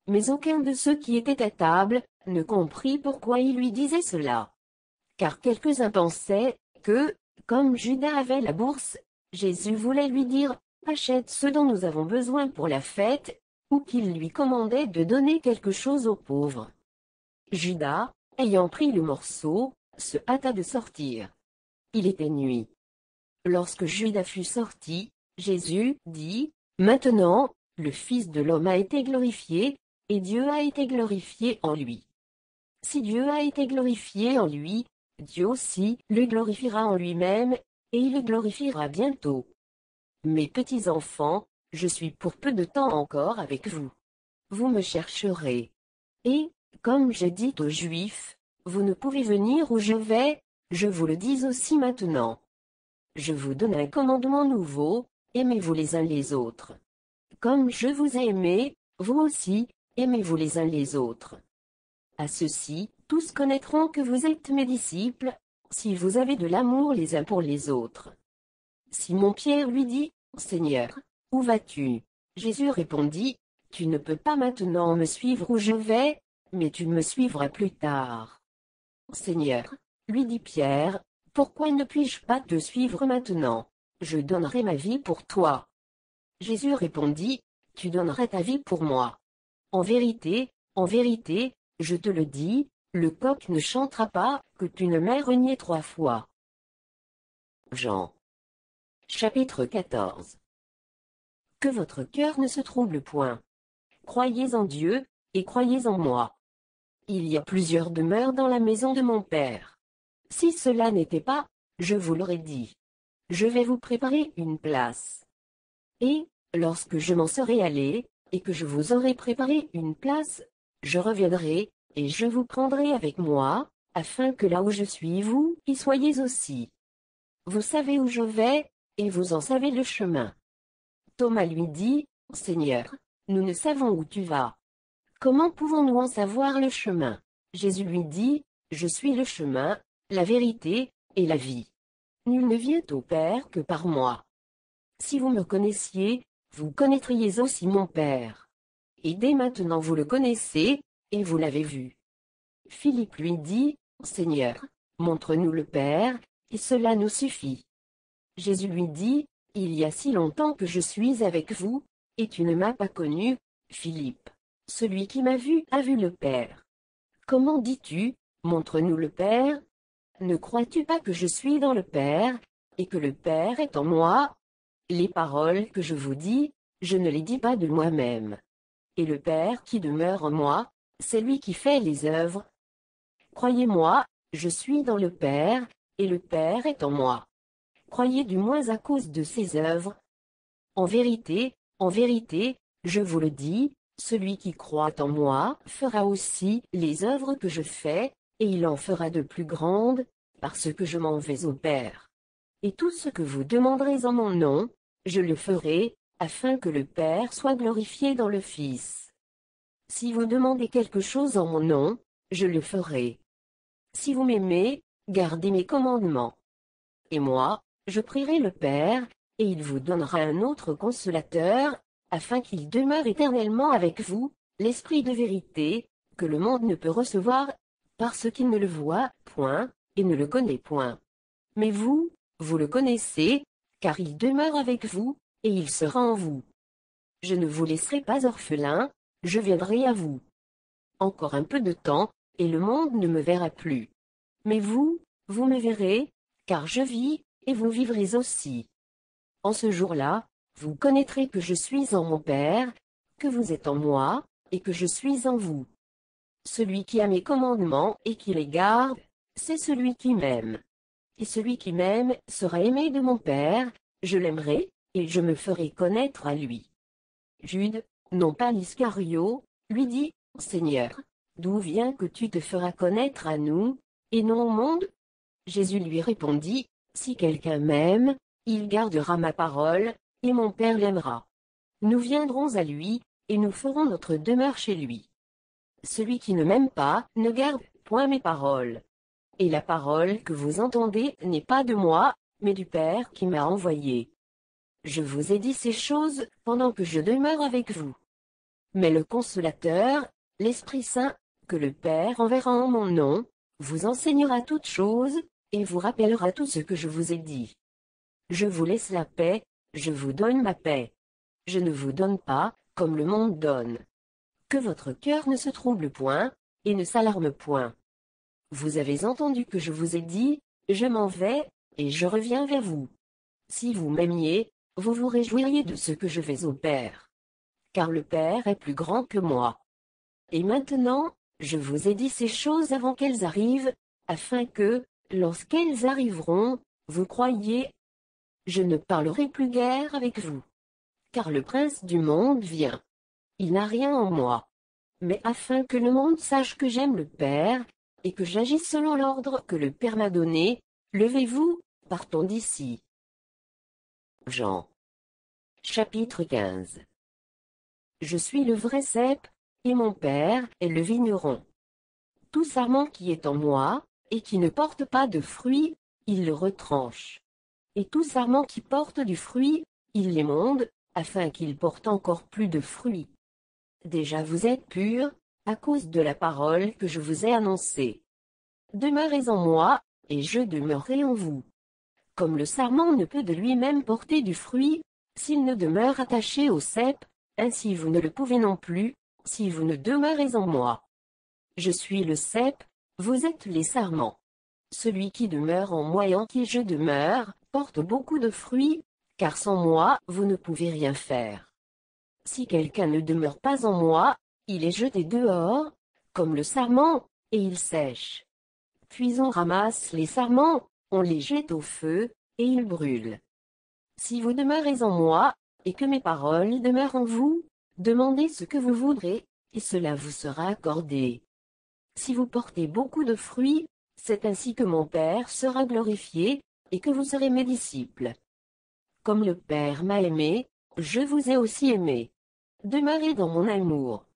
Mais aucun de ceux qui étaient à table ne comprit pourquoi il lui disait cela. Car quelques-uns pensaient que, comme Judas avait la bourse, Jésus voulait lui dire, achète ce dont nous avons besoin pour la fête, ou qu'il lui commandait de donner quelque chose aux pauvres. Judas, ayant pris le morceau, se hâta de sortir. Il était nuit. Lorsque Judas fut sorti, Jésus dit, maintenant, le Fils de l'homme a été glorifié, et Dieu a été glorifié en lui. Si Dieu a été glorifié en lui, Dieu aussi le glorifiera en lui-même, et il le glorifiera bientôt. Mes petits enfants, je suis pour peu de temps encore avec vous. Vous me chercherez. Et, comme je dis aux Juifs, vous ne pouvez venir où je vais, je vous le dis aussi maintenant. Je vous donne un commandement nouveau, aimez-vous les uns les autres. Comme je vous ai aimés, vous aussi, aimez-vous les uns les autres. À ceci, tous connaîtront que vous êtes mes disciples, si vous avez de l'amour les uns pour les autres. Simon-Pierre lui dit, Seigneur, où vas-tu? Jésus répondit, tu ne peux pas maintenant me suivre où je vais, mais tu me suivras plus tard. Seigneur, lui dit Pierre, pourquoi ne puis-je pas te suivre maintenant? Je donnerai ma vie pour toi. Jésus répondit, tu donneras ta vie pour moi. En vérité, je te le dis, le coq ne chantera pas que tu ne m'aies renié 3 fois. Jean. Chapitre 14. Que votre cœur ne se trouble point. Croyez en Dieu, et croyez en moi. Il y a plusieurs demeures dans la maison de mon Père. Si cela n'était pas, je vous l'aurais dit. Je vais vous préparer une place. Et, lorsque je m'en serai allé, et que je vous aurai préparé une place, je reviendrai, et je vous prendrai avec moi, afin que là où je suis vous y soyez aussi. Vous savez où je vais, et vous en savez le chemin. Thomas lui dit, Seigneur, nous ne savons où tu vas. Comment pouvons-nous en savoir le chemin? Jésus lui dit, je suis le chemin, la vérité, et la vie. Nul ne vient au Père que par moi. Si vous me connaissiez, vous connaîtriez aussi mon Père. Et dès maintenant vous le connaissez, et vous l'avez vu. Philippe lui dit, Seigneur, montre-nous le Père, et cela nous suffit. Jésus lui dit, il y a si longtemps que je suis avec vous, et tu ne m'as pas connu, Philippe. Celui qui m'a vu a vu le Père. Comment dis-tu, montre-nous le Père? Ne crois-tu pas que je suis dans le Père, et que le Père est en moi? Les paroles que je vous dis, je ne les dis pas de moi-même. Et le Père qui demeure en moi, c'est lui qui fait les œuvres. Croyez-moi, je suis dans le Père, et le Père est en moi. Croyez du moins à cause de ses œuvres. En vérité, je vous le dis, celui qui croit en moi fera aussi les œuvres que je fais, et il en fera de plus grandes, parce que je m'en vais au Père. Et tout ce que vous demanderez en mon nom, je le ferai, afin que le Père soit glorifié dans le Fils. Si vous demandez quelque chose en mon nom, je le ferai. Si vous m'aimez, gardez mes commandements. Et moi, je prierai le Père, et il vous donnera un autre consolateur, afin qu'il demeure éternellement avec vous, l'Esprit de vérité, que le monde ne peut recevoir, parce qu'il ne le voit point, et ne le connaît point. Mais vous, vous le connaissez, car il demeure avec vous, et il sera en vous. Je ne vous laisserai pas orphelin, je viendrai à vous. Encore un peu de temps, et le monde ne me verra plus. Mais vous, vous me verrez, car je vis, et vous vivrez aussi. En ce jour-là, vous connaîtrez que je suis en mon Père, que vous êtes en moi, et que je suis en vous. Celui qui a mes commandements et qui les garde, c'est celui qui m'aime. Et celui qui m'aime sera aimé de mon Père, je l'aimerai, et je me ferai connaître à lui. Jude, non pas l'Iscario, lui dit, Seigneur, d'où vient que tu te feras connaître à nous, et non au monde? Jésus lui répondit, si quelqu'un m'aime, il gardera ma parole, et mon Père l'aimera. Nous viendrons à lui, et nous ferons notre demeure chez lui. Celui qui ne m'aime pas, ne garde point mes paroles. Et la parole que vous entendez n'est pas de moi, mais du Père qui m'a envoyé. Je vous ai dit ces choses pendant que je demeure avec vous. Mais le Consolateur, l'Esprit Saint, que le Père enverra en mon nom, vous enseignera toutes choses, et vous rappellera tout ce que je vous ai dit. Je vous laisse la paix, je vous donne ma paix. Je ne vous donne pas, comme le monde donne. Que votre cœur ne se trouble point, et ne s'alarme point. Vous avez entendu que je vous ai dit, je m'en vais, et je reviens vers vous. Si vous m'aimiez, vous vous réjouiriez de ce que je vais au Père. Car le Père est plus grand que moi. Et maintenant, je vous ai dit ces choses avant qu'elles arrivent, afin que, lorsqu'elles arriveront, vous croyiez. Je ne parlerai plus guère avec vous. Car le prince du monde vient. Il n'a rien en moi. Mais afin que le monde sache que j'aime le Père, et que j'agisse selon l'ordre que le Père m'a donné, levez-vous, partons d'ici. Jean. Chapitre 15. Je suis le vrai cep, et mon Père est le vigneron. Tout sarment qui est en moi, et qui ne porte pas de fruit, il le retranche. Et tout sarment qui porte du fruit, il l'émonde, afin qu'il porte encore plus de fruits. Déjà vous êtes purs, à cause de la parole que je vous ai annoncée. Demeurez en moi, et je demeurerai en vous. Comme le sarment ne peut de lui-même porter du fruit, s'il ne demeure attaché au cep, ainsi vous ne le pouvez non plus, si vous ne demeurez en moi. Je suis le cep, vous êtes les sarments. Celui qui demeure en moi et en qui je demeure, porte beaucoup de fruits, car sans moi, vous ne pouvez rien faire. Si quelqu'un ne demeure pas en moi, il est jeté dehors, comme le sarment, et il sèche. Puis on ramasse les sarments, on les jette au feu, et ils brûlent. Si vous demeurez en moi, et que mes paroles demeurent en vous, demandez ce que vous voudrez, et cela vous sera accordé. Si vous portez beaucoup de fruits, c'est ainsi que mon Père sera glorifié, et que vous serez mes disciples. Comme le Père m'a aimé, je vous ai aussi aimé. Demeurez dans mon amour.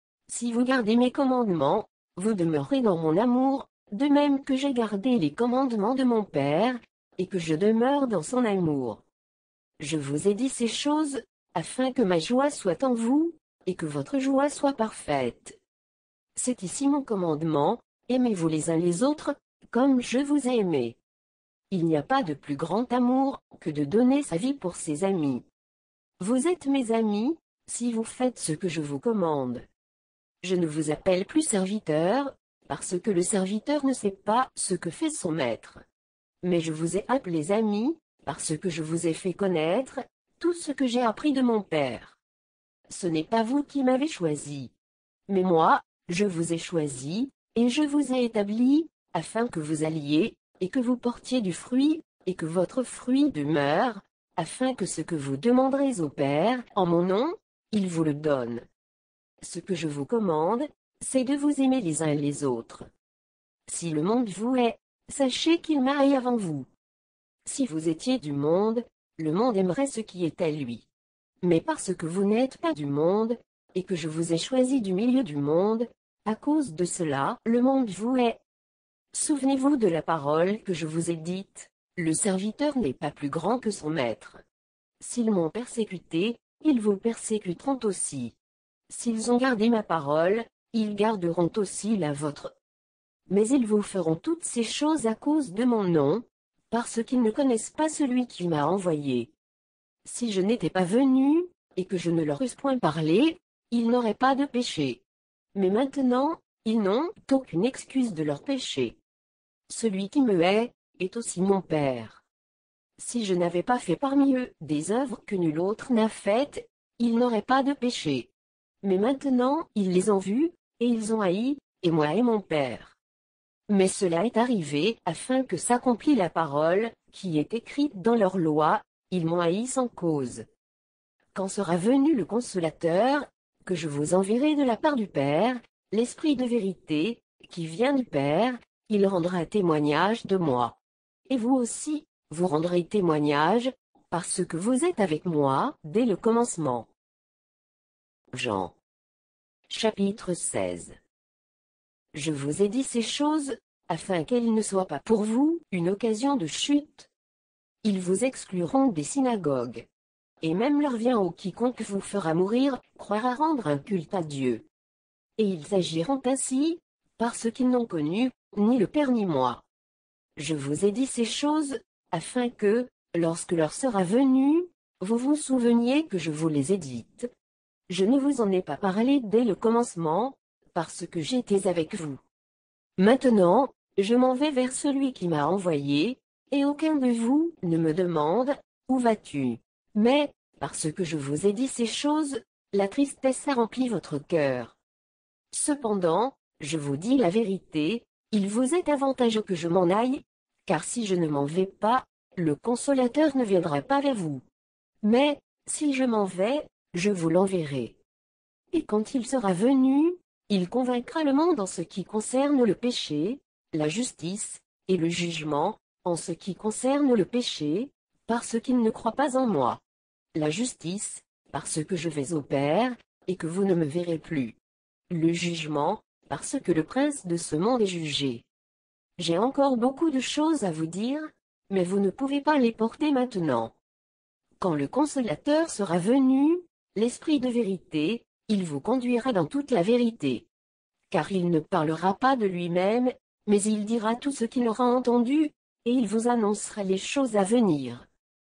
Si vous gardez mes commandements, vous demeurez dans mon amour, de même que j'ai gardé les commandements de mon Père, et que je demeure dans son amour. Je vous ai dit ces choses, afin que ma joie soit en vous, et que votre joie soit parfaite. C'est ici mon commandement, aimez-vous les uns les autres, comme je vous ai aimé. Il n'y a pas de plus grand amour, que de donner sa vie pour ses amis. Vous êtes mes amis, si vous faites ce que je vous commande. Je ne vous appelle plus serviteur, parce que le serviteur ne sait pas ce que fait son maître. Mais je vous ai appelés amis, parce que je vous ai fait connaître tout ce que j'ai appris de mon Père. Ce n'est pas vous qui m'avez choisi. Mais moi, je vous ai choisi, et je vous ai établi, afin que vous alliez, et que vous portiez du fruit, et que votre fruit demeure, afin que ce que vous demanderez au Père, en mon nom, il vous le donne. Ce que je vous commande, c'est de vous aimer les uns les autres. Si le monde vous hait, sachez qu'il m'a haï avant vous. Si vous étiez du monde, le monde aimerait ce qui est à lui. Mais parce que vous n'êtes pas du monde, et que je vous ai choisi du milieu du monde, à cause de cela, le monde vous hait. Souvenez-vous de la parole que je vous ai dite, le serviteur n'est pas plus grand que son maître. S'ils m'ont persécuté, ils vous persécuteront aussi. S'ils ont gardé ma parole, ils garderont aussi la vôtre. Mais ils vous feront toutes ces choses à cause de mon nom, parce qu'ils ne connaissent pas celui qui m'a envoyé. Si je n'étais pas venu, et que je ne leur eusse point parlé, ils n'auraient pas de péché. Mais maintenant, ils n'ont aucune excuse de leur péché. Celui qui me hait, est aussi mon Père. Si je n'avais pas fait parmi eux des œuvres que nul autre n'a faites, ils n'auraient pas de péché. Mais maintenant, ils les ont vues, et ils ont haï, et moi et mon Père. Mais cela est arrivé afin que s'accomplît la parole, qui est écrite dans leur loi, ils m'ont haï sans cause. Quand sera venu le Consolateur, que je vous enverrai de la part du Père, l'Esprit de vérité, qui vient du Père, il rendra témoignage de moi. Et vous aussi, vous rendrez témoignage, parce que vous êtes avec moi, dès le commencement. Jean. Chapitre 16. Je vous ai dit ces choses, afin qu'elles ne soient pas pour vous une occasion de chute. Ils vous excluront des synagogues. et même l'heure vient où quiconque vous fera mourir croira rendre un culte à Dieu. Et ils agiront ainsi, parce qu'ils n'ont connu, ni le Père ni moi. Je vous ai dit ces choses, afin que, lorsque l'heure sera venue, vous vous souveniez que je vous les ai dites. Je ne vous en ai pas parlé dès le commencement, parce que j'étais avec vous. Maintenant, je m'en vais vers celui qui m'a envoyé, et aucun de vous ne me demande, où vas-tu? Mais, parce que je vous ai dit ces choses, la tristesse a rempli votre cœur. Cependant, je vous dis la vérité, il vous est avantageux que je m'en aille, car si je ne m'en vais pas, le consolateur ne viendra pas vers vous. Mais, si je m'en vais, je vous l'enverrai. Et quand il sera venu, il convaincra le monde en ce qui concerne le péché, la justice, et le jugement, en ce qui concerne le péché, parce qu'il ne croit pas en moi. La justice, parce que je vais au Père, et que vous ne me verrez plus. Le jugement, parce que le prince de ce monde est jugé. J'ai encore beaucoup de choses à vous dire, mais vous ne pouvez pas les porter maintenant. Quand le consolateur sera venu, l'Esprit de vérité, il vous conduira dans toute la vérité. Car il ne parlera pas de lui-même, mais il dira tout ce qu'il aura entendu, et il vous annoncera les choses à venir.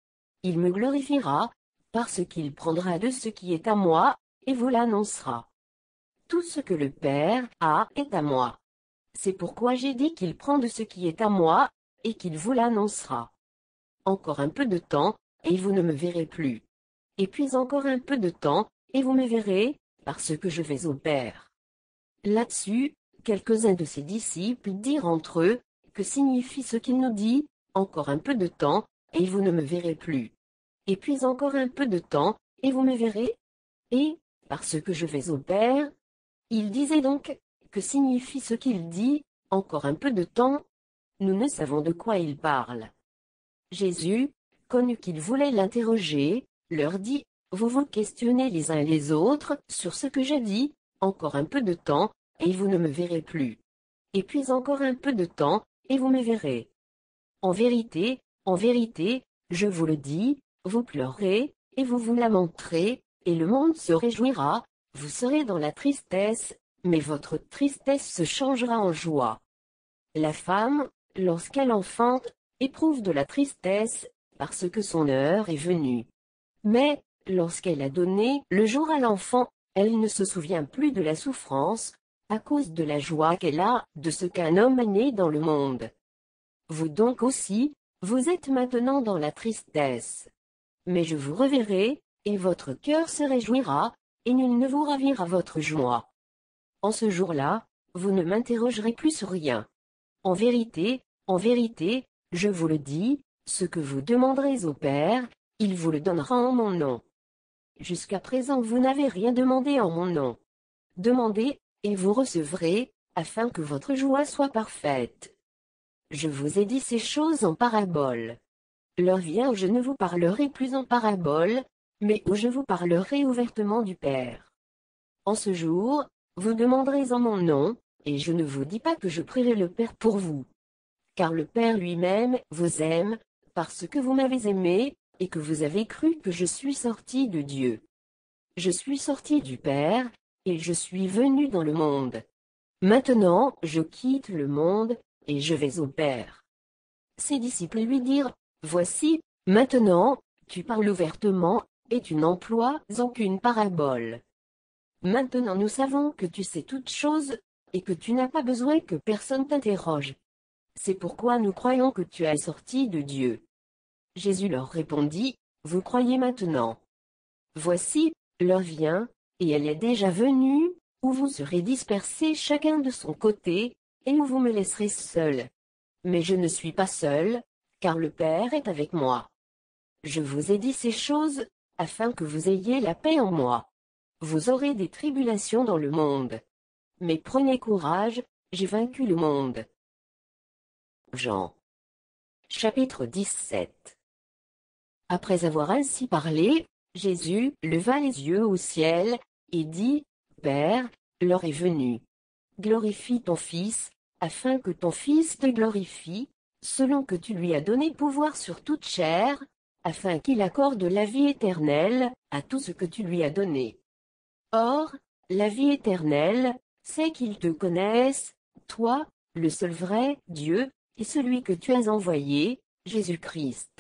Il me glorifiera, parce qu'il prendra de ce qui est à moi, et vous l'annoncera. Tout ce que le Père a est à moi. C'est pourquoi j'ai dit qu'il prend de ce qui est à moi, et qu'il vous l'annoncera. Encore un peu de temps, et vous ne me verrez plus. Et puis encore un peu de temps, et vous me verrez, parce que je vais au Père. Là-dessus, quelques-uns de ses disciples dirent entre eux, que signifie ce qu'il nous dit, encore un peu de temps, et vous ne me verrez plus. Et puis encore un peu de temps, et vous me verrez. Et, parce que je vais au Père, il disait donc, que signifie ce qu'il dit, encore un peu de temps? Nous ne savons de quoi il parle. Jésus, connu qu'il voulait l'interroger, leur dit, vous vous questionnez les uns les autres sur ce que j'ai dit, encore un peu de temps, et vous ne me verrez plus. Et puis encore un peu de temps, et vous me verrez. En vérité, je vous le dis, vous pleurerez, et vous vous lamenterez, et le monde se réjouira, vous serez dans la tristesse, mais votre tristesse se changera en joie. La femme, lorsqu'elle enfante, éprouve de la tristesse, parce que son heure est venue. Mais, lorsqu'elle a donné le jour à l'enfant, elle ne se souvient plus de la souffrance, à cause de la joie qu'elle a de ce qu'un homme est né dans le monde. Vous donc aussi, vous êtes maintenant dans la tristesse. Mais je vous reverrai, et votre cœur se réjouira, et nul ne vous ravira votre joie. En ce jour-là, vous ne m'interrogerez plus sur rien. En vérité, je vous le dis, ce que vous demanderez au Père, il vous le donnera en mon nom. Jusqu'à présent vous n'avez rien demandé en mon nom. Demandez, et vous recevrez, afin que votre joie soit parfaite. Je vous ai dit ces choses en parabole. L'heure vient où je ne vous parlerai plus en parabole, mais où je vous parlerai ouvertement du Père. En ce jour, vous demanderez en mon nom, et je ne vous dis pas que je prierai le Père pour vous. Car le Père lui-même vous aime, parce que vous m'avez aimé, et que vous avez cru que je suis sorti de Dieu. Je suis sorti du Père, et je suis venu dans le monde. Maintenant je quitte le monde, et je vais au Père. Ses disciples lui dirent, voici, maintenant, tu parles ouvertement, et tu n'emploies aucune parabole. Maintenant nous savons que tu sais toutes choses, et que tu n'as pas besoin que personne t'interroge. C'est pourquoi nous croyons que tu es sorti de Dieu. Jésus leur répondit, vous croyez maintenant. Voici, l'heure vient, et elle est déjà venue, où vous serez dispersés chacun de son côté, et où vous me laisserez seul. Mais je ne suis pas seul, car le Père est avec moi. Je vous ai dit ces choses, afin que vous ayez la paix en moi. Vous aurez des tribulations dans le monde. Mais prenez courage, j'ai vaincu le monde. Jean. Chapitre 17. Après avoir ainsi parlé, Jésus leva les yeux au ciel, et dit, Père, l'heure est venue. Glorifie ton Fils, afin que ton Fils te glorifie, selon que tu lui as donné pouvoir sur toute chair, afin qu'il accorde la vie éternelle à tout ce que tu lui as donné. Or, la vie éternelle, c'est qu'ils te connaissent, toi, le seul vrai Dieu, et celui que tu as envoyé, Jésus-Christ.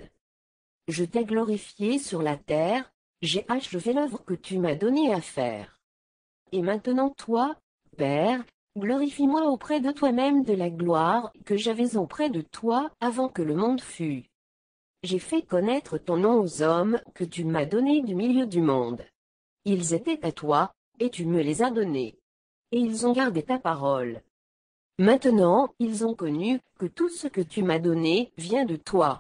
Je t'ai glorifié sur la terre, j'ai achevé l'œuvre que tu m'as donnée à faire. Et maintenant toi, Père, glorifie-moi auprès de toi-même de la gloire que j'avais auprès de toi avant que le monde fût. J'ai fait connaître ton nom aux hommes que tu m'as donnés du milieu du monde. Ils étaient à toi, et tu me les as donnés. Et ils ont gardé ta parole. Maintenant, ils ont connu que tout ce que tu m'as donné vient de toi.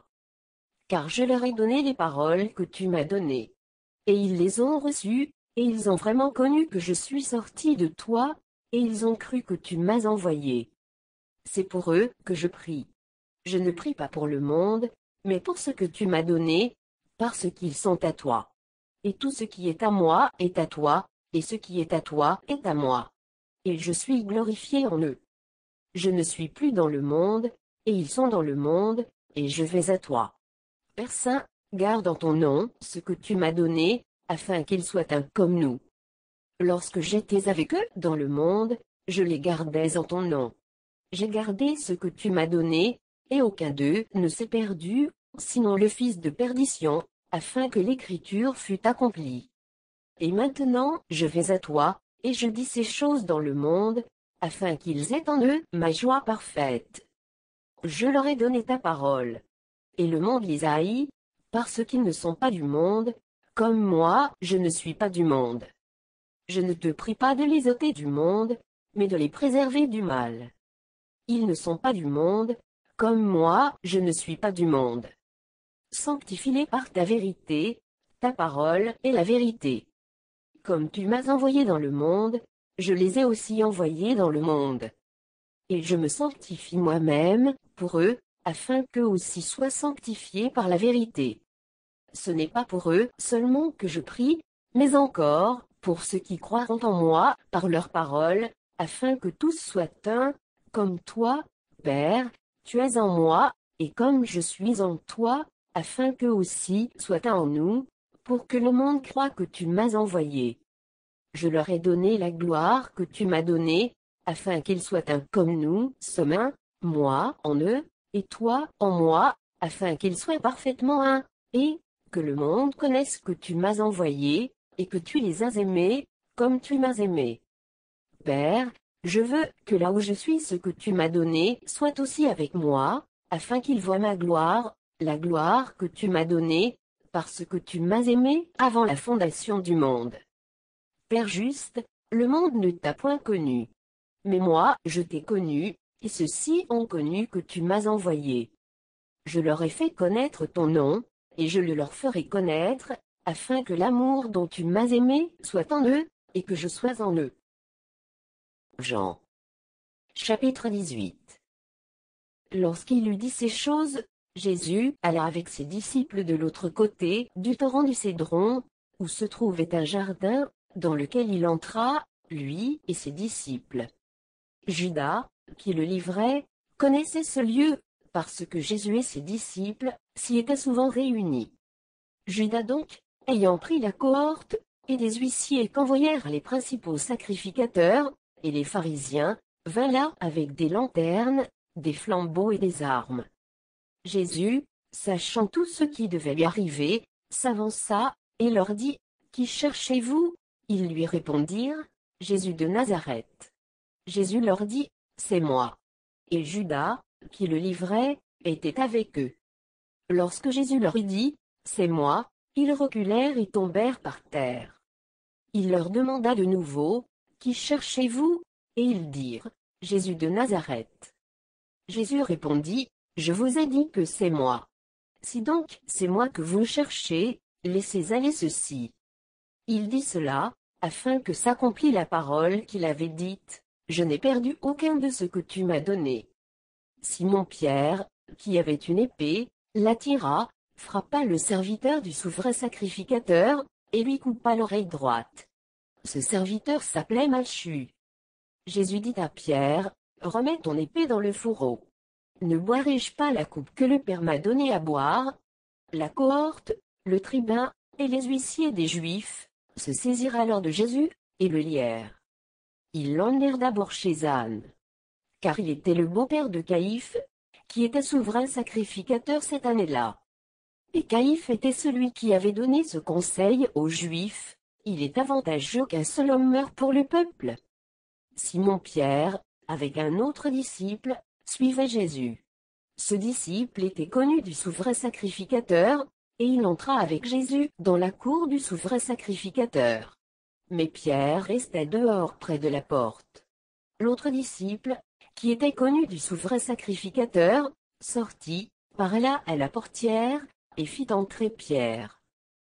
Car je leur ai donné les paroles que tu m'as données. Et ils les ont reçues, et ils ont vraiment connu que je suis sorti de toi, et ils ont cru que tu m'as envoyé. C'est pour eux que je prie. Je ne prie pas pour le monde, mais pour ce que tu m'as donné, parce qu'ils sont à toi. Et tout ce qui est à moi est à toi, et ce qui est à toi est à moi. Et je suis glorifié en eux. Je ne suis plus dans le monde, et ils sont dans le monde, et je vais à toi. Père Saint, garde en ton nom ce que tu m'as donné, afin qu'ils soient un comme nous. Lorsque j'étais avec eux dans le monde, je les gardais en ton nom. J'ai gardé ce que tu m'as donné, et aucun d'eux ne s'est perdu, sinon le fils de perdition, afin que l'écriture fût accomplie. Et maintenant, je vais à toi, et je dis ces choses dans le monde, afin qu'ils aient en eux ma joie parfaite. Je leur ai donné ta parole. Et le monde les haït, parce qu'ils ne sont pas du monde, comme moi, je ne suis pas du monde. Je ne te prie pas de les ôter du monde, mais de les préserver du mal. Ils ne sont pas du monde, comme moi, je ne suis pas du monde. Sanctifie-les par ta vérité, ta parole est la vérité. Comme tu m'as envoyé dans le monde, je les ai aussi envoyés dans le monde. Et je me sanctifie moi-même, pour eux, afin qu'eux aussi soient sanctifiés par la vérité. Ce n'est pas pour eux seulement que je prie, mais encore, pour ceux qui croiront en moi, par leur parole, afin que tous soient un, comme toi, Père, tu es en moi, et comme je suis en toi, afin qu'eux aussi soient un en nous, pour que le monde croie que tu m'as envoyé. Je leur ai donné la gloire que tu m'as donnée, afin qu'ils soient un comme nous sommes un, moi en eux, et toi en moi, afin qu'ils soient parfaitement un, et que le monde connaisse que tu m'as envoyé, et que tu les as aimés, comme tu m'as aimé. Père, je veux que là où je suis ce que tu m'as donné soit aussi avec moi, afin qu'ils voient ma gloire, la gloire que tu m'as donnée, parce que tu m'as aimé avant la fondation du monde. Père juste, le monde ne t'a point connu. Mais moi, je t'ai connu, et ceux-ci ont connu que tu m'as envoyé. Je leur ai fait connaître ton nom, et je le leur ferai connaître, afin que l'amour dont tu m'as aimé soit en eux, et que je sois en eux. Jean. Chapitre 18. Lorsqu'il eut dit ces choses, Jésus alla avec ses disciples de l'autre côté du torrent du Cédron, où se trouvait un jardin, dans lequel il entra, lui et ses disciples. Judas, qui le livrait, connaissait ce lieu, parce que Jésus et ses disciples s'y étaient souvent réunis. Judas donc, ayant pris la cohorte, et des huissiers qu'envoyèrent les principaux sacrificateurs, et les pharisiens, vint là avec des lanternes, des flambeaux et des armes. Jésus, sachant tout ce qui devait lui arriver, s'avança, et leur dit, « Qui cherchez-vous » Ils lui répondirent, « Jésus de Nazareth. » Jésus leur dit, « C'est moi. » Et Judas, qui le livrait, était avec eux. Lorsque Jésus leur eut dit, « C'est moi », ils reculèrent et tombèrent par terre. Il leur demanda de nouveau, « Qui cherchez-vous » Et ils dirent, « Jésus de Nazareth. » Jésus répondit, « Je vous ai dit que c'est moi. Si donc c'est moi que vous cherchez, laissez aller ceci. » Il dit cela, afin que s'accomplît la parole qu'il avait dite, « Je n'ai perdu aucun de ce que tu m'as donné. » Simon-Pierre, qui avait une épée, la tira, frappa le serviteur du souverain sacrificateur, et lui coupa l'oreille droite. Ce serviteur s'appelait Malchu. Jésus dit à Pierre, « Remets ton épée dans le fourreau. Ne boirai-je pas la coupe que le Père m'a donnée à boire ?» la cohorte, le tribun, et les huissiers des Juifs, se saisirent alors de Jésus, et le lièrent. Ils l'emmenèrent d'abord chez Anne, car il était le beau-père de Caïphe, qui était souverain sacrificateur cette année-là. Et Caïphe était celui qui avait donné ce conseil aux Juifs: il est avantageux qu'un seul homme meure pour le peuple. Simon-Pierre, avec un autre disciple, suivait Jésus. Ce disciple était connu du souverain sacrificateur, et il entra avec Jésus dans la cour du souverain sacrificateur. Mais Pierre restait dehors près de la porte. L'autre disciple, qui était connu du souverain sacrificateur, sortit, parla à la portière, et fit entrer Pierre.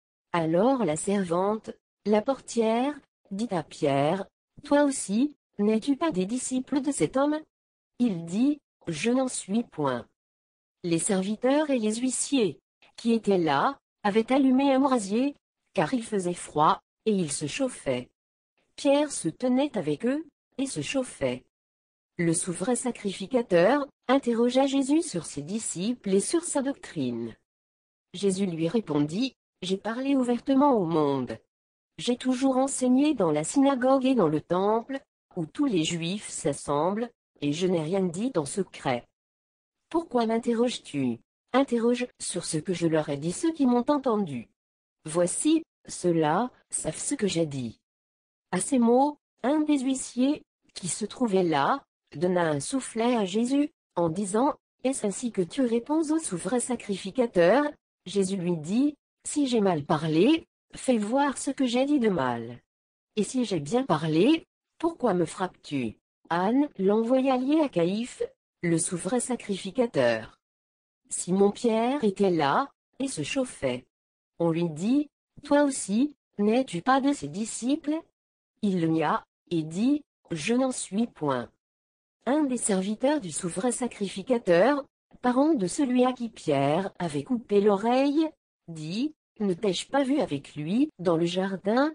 Alors la servante, la portière, dit à Pierre: toi aussi, n'es-tu pas des disciples de cet homme? Il dit: je n'en suis point. Les serviteurs et les huissiers, qui étaient là, avaient allumé un brasier, car il faisait froid, et ils se chauffaient. Pierre se tenait avec eux, et se chauffait. Le souverain sacrificateur interrogea Jésus sur ses disciples et sur sa doctrine. Jésus lui répondit: j'ai parlé ouvertement au monde. J'ai toujours enseigné dans la synagogue et dans le temple, où tous les Juifs s'assemblent, et je n'ai rien dit en secret. Pourquoi m'interroges-tu? Interroge sur ce que je leur ai dit ceux qui m'ont entendu. Voici, ceux-là savent ce que j'ai dit. À ces mots, un des huissiers, qui se trouvait là, donna un soufflet à Jésus, en disant: est-ce ainsi que tu réponds au souverain sacrificateur? Jésus lui dit: si j'ai mal parlé, fais voir ce que j'ai dit de mal. Et si j'ai bien parlé, pourquoi me frappes-tu? Anne l'envoya lier à Caïphe, le souverain sacrificateur. Simon-Pierre était là, et se chauffait. On lui dit: toi aussi, n'es-tu pas de ses disciples? Il le nia, et dit: je n'en suis point. Un des serviteurs du souverain sacrificateur, parent de celui à qui Pierre avait coupé l'oreille, dit: ne t'ai-je pas vu avec lui dans le jardin?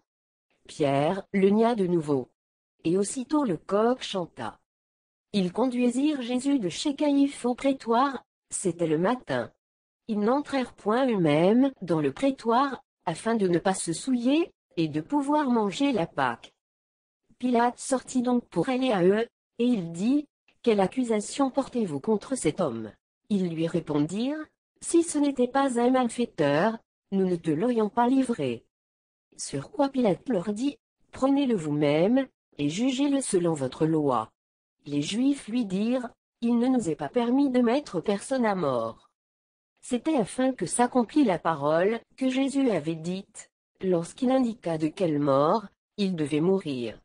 Pierre le nia de nouveau. Et aussitôt le coq chanta. Ils conduisirent Jésus de chez Caïphe au prétoire, c'était le matin. Ils n'entrèrent point eux-mêmes dans le prétoire, afin de ne pas se souiller, et de pouvoir manger la Pâque. Pilate sortit donc pour aller à eux, et il dit: quelle accusation portez-vous contre cet homme? Ils lui répondirent: si ce n'était pas un malfaiteur, nous ne te l'aurions pas livré. Sur quoi Pilate leur dit: prenez-le vous-même, et jugez-le selon votre loi. Les Juifs lui dirent: il ne nous est pas permis de mettre personne à mort. C'était afin que s'accomplît la parole que Jésus avait dite, lorsqu'il indiqua de quelle mort il devait mourir.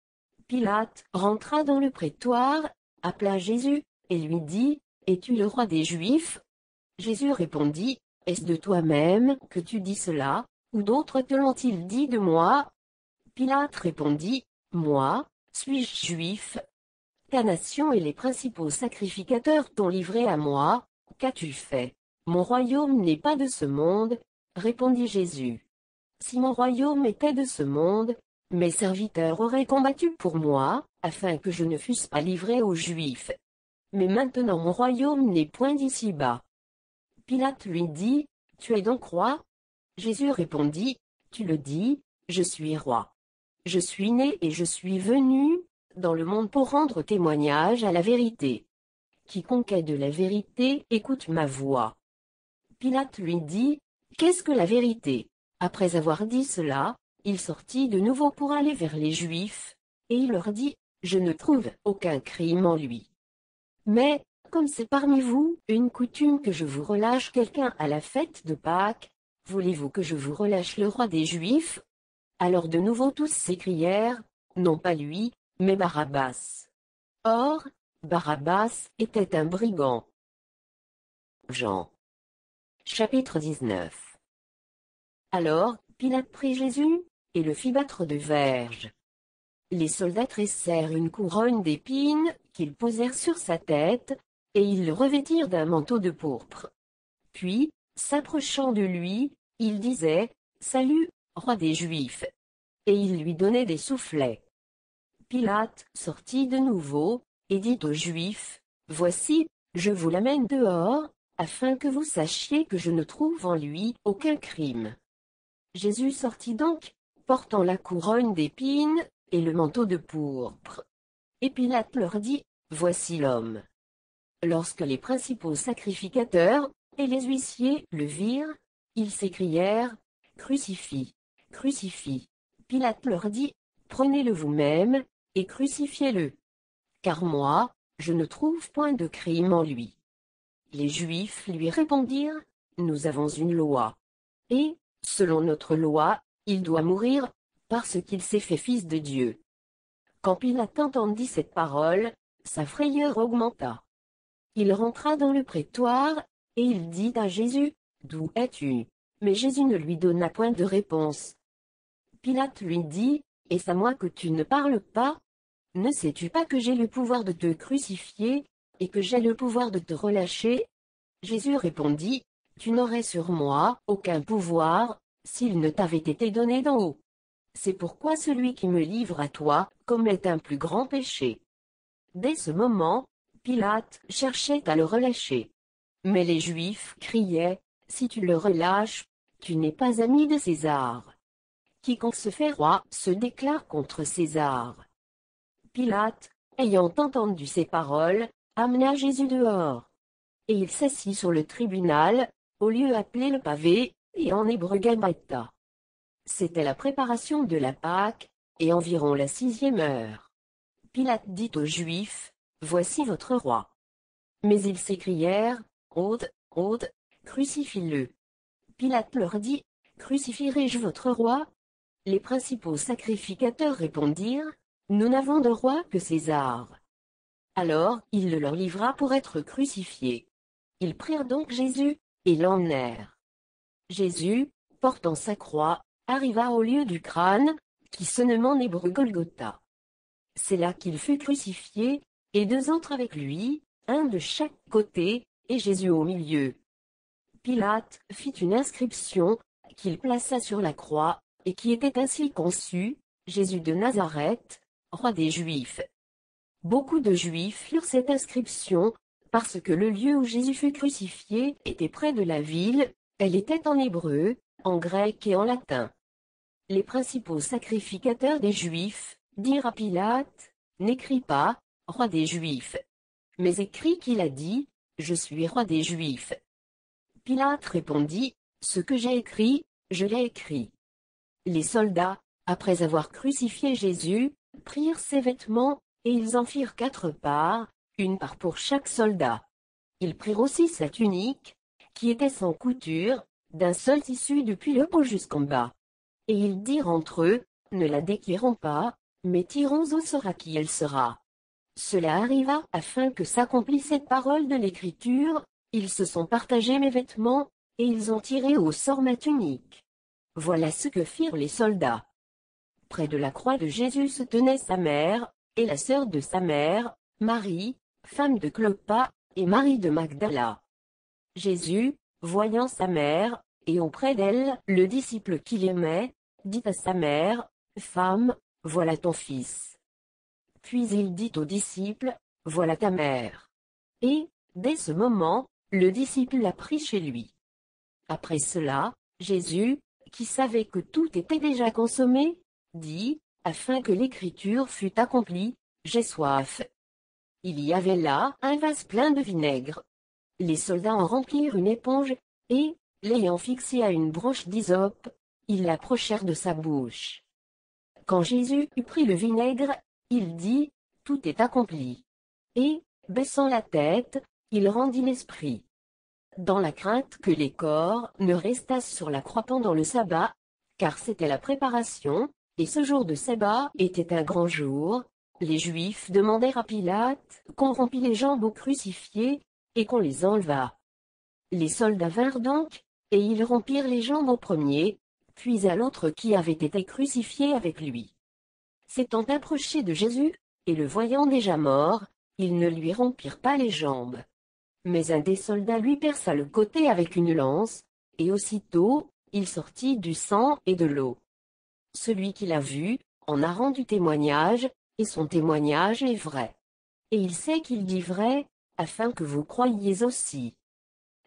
Pilate rentra dans le prétoire, appela Jésus, et lui dit: es-tu le roi des Juifs? Jésus répondit: est-ce de toi-même que tu dis cela, ou d'autres te l'ont-ils dit de moi? Pilate répondit: moi, suis-je juif? Ta nation et les principaux sacrificateurs t'ont livré à moi, qu'as-tu fait? Mon royaume n'est pas de ce monde, répondit Jésus. Si mon royaume était de ce monde, mes serviteurs auraient combattu pour moi, afin que je ne fusse pas livré aux Juifs. Mais maintenant mon royaume n'est point d'ici-bas. Pilate lui dit: tu es donc roi? Jésus répondit: tu le dis, je suis roi. Je suis né et je suis venu dans le monde pour rendre témoignage à la vérité. Quiconque est de la vérité écoute ma voix. Pilate lui dit: qu'est-ce que la vérité? Après avoir dit cela, il sortit de nouveau pour aller vers les Juifs, et il leur dit: je ne trouve aucun crime en lui. Mais, comme c'est parmi vous une coutume que je vous relâche quelqu'un à la fête de Pâques, voulez-vous que je vous relâche le roi des Juifs? Alors de nouveau tous s'écrièrent: non pas lui, mais Barabbas. Or, Barabbas était un brigand. Jean. Chapitre 19. Alors, Pilate prit Jésus, et le fit battre de verges. Les soldats tressèrent une couronne d'épines, qu'ils posèrent sur sa tête, et ils le revêtirent d'un manteau de pourpre. Puis, s'approchant de lui, ils disaient: salut, roi des Juifs. Et ils lui donnaient des soufflets. Pilate sortit de nouveau, et dit aux Juifs: voici, je vous l'amène dehors, afin que vous sachiez que je ne trouve en lui aucun crime. Jésus sortit donc, portant la couronne d'épines, et le manteau de pourpre. Et Pilate leur dit, Voici l'homme. Lorsque les principaux sacrificateurs, et les huissiers, le virent, ils s'écrièrent, Crucifie, crucifie. Pilate leur dit, Prenez-le vous-même, et crucifiez-le. Car moi, je ne trouve point de crime en lui. Les Juifs lui répondirent, Nous avons une loi. Et, selon notre loi, il doit mourir, parce qu'il s'est fait fils de Dieu. Quand Pilate entendit cette parole, sa frayeur augmenta. Il rentra dans le prétoire, et il dit à Jésus, D'où es-tu? Mais Jésus ne lui donna point de réponse. Pilate lui dit, Est-ce à moi que tu ne parles pas? Ne sais-tu pas que j'ai le pouvoir de te crucifier, et que j'ai le pouvoir de te relâcher? Jésus répondit, Tu n'aurais sur moi aucun pouvoir, s'il ne t'avait été donné d'en haut. C'est pourquoi celui qui me livre à toi commet un plus grand péché. Dès ce moment, Pilate cherchait à le relâcher. Mais les Juifs criaient, Si tu le relâches, tu n'es pas ami de César. Quiconque se fait roi se déclare contre César. Pilate, ayant entendu ces paroles, amena Jésus dehors. Et il s'assit sur le tribunal, au lieu appelé le pavé, et en hébreu Gabbatha. C'était la préparation de la Pâque, et environ la 6e heure. Pilate dit aux Juifs, Voici votre roi. Mais ils s'écrièrent, Honte, honte, crucifie-le. Pilate leur dit, Crucifierai-je votre roi? Les principaux sacrificateurs répondirent, Nous n'avons de roi que César. Alors il le leur livra pour être crucifié. Ils prirent donc Jésus, et l'emmenèrent. Jésus, portant sa croix, arriva au lieu du crâne, qui se nomme en hébreu Golgotha. C'est là qu'il fut crucifié, et 2 autres avec lui, un de chaque côté, et Jésus au milieu. Pilate fit une inscription, qu'il plaça sur la croix, et qui était ainsi conçue, Jésus de Nazareth, roi des Juifs. Beaucoup de Juifs lurent cette inscription, parce que le lieu où Jésus fut crucifié était près de la ville, elle était en hébreu, en grec et en latin. Les principaux sacrificateurs des Juifs dirent à Pilate, N'écris pas, roi des Juifs. Mais écris qu'il a dit, Je suis roi des Juifs. Pilate répondit, Ce que j'ai écrit, je l'ai écrit. Les soldats, après avoir crucifié Jésus, prirent ses vêtements, et ils en firent 4 parts, une part pour chaque soldat. Ils prirent aussi sa tunique, qui était sans couture, d'un seul tissu depuis le haut jusqu'en bas. Et ils dirent entre eux, Ne la déquirons pas, mais tirons où sera qui elle sera. Cela arriva afin que s'accomplisse cette parole de l'Écriture, ils se sont partagés mes vêtements, et ils ont tiré au sort ma tunique. Voilà ce que firent les soldats. Près de la croix de Jésus se tenait sa mère, et la sœur de sa mère, Marie, femme de Clopas, et Marie de Magdala. Jésus, voyant sa mère, et auprès d'elle le disciple qu'il aimait, dit à sa mère, Femme, voilà ton fils. Puis il dit au disciple, Voilà ta mère. Et, dès ce moment, le disciple l'a pris chez lui. Après cela, Jésus, qui savait que tout était déjà consommé, dit, afin que l'écriture fût accomplie, J'ai soif. Il y avait là un vase plein de vinaigre. Les soldats en remplirent une éponge, et, l'ayant fixée à une branche d'hysope, ils l'approchèrent de sa bouche. Quand Jésus eut pris le vinaigre, il dit, Tout est accompli. Et, baissant la tête, il rendit l'esprit. Dans la crainte que les corps ne restassent sur la croix pendant le sabbat, car c'était la préparation, et ce jour de sabbat était un grand jour, les Juifs demandèrent à Pilate qu'on rompît les jambes aux crucifiés, et qu'on les enlevât. Les soldats vinrent donc, et ils rompirent les jambes au premier, puis à l'autre qui avait été crucifié avec lui. S'étant approchés de Jésus, et le voyant déjà mort, ils ne lui rompirent pas les jambes. Mais un des soldats lui perça le côté avec une lance, et aussitôt, il sortit du sang et de l'eau. Celui qui l'a vu, en a rendu témoignage, et son témoignage est vrai. Et il sait qu'il dit vrai, afin que vous croyiez aussi.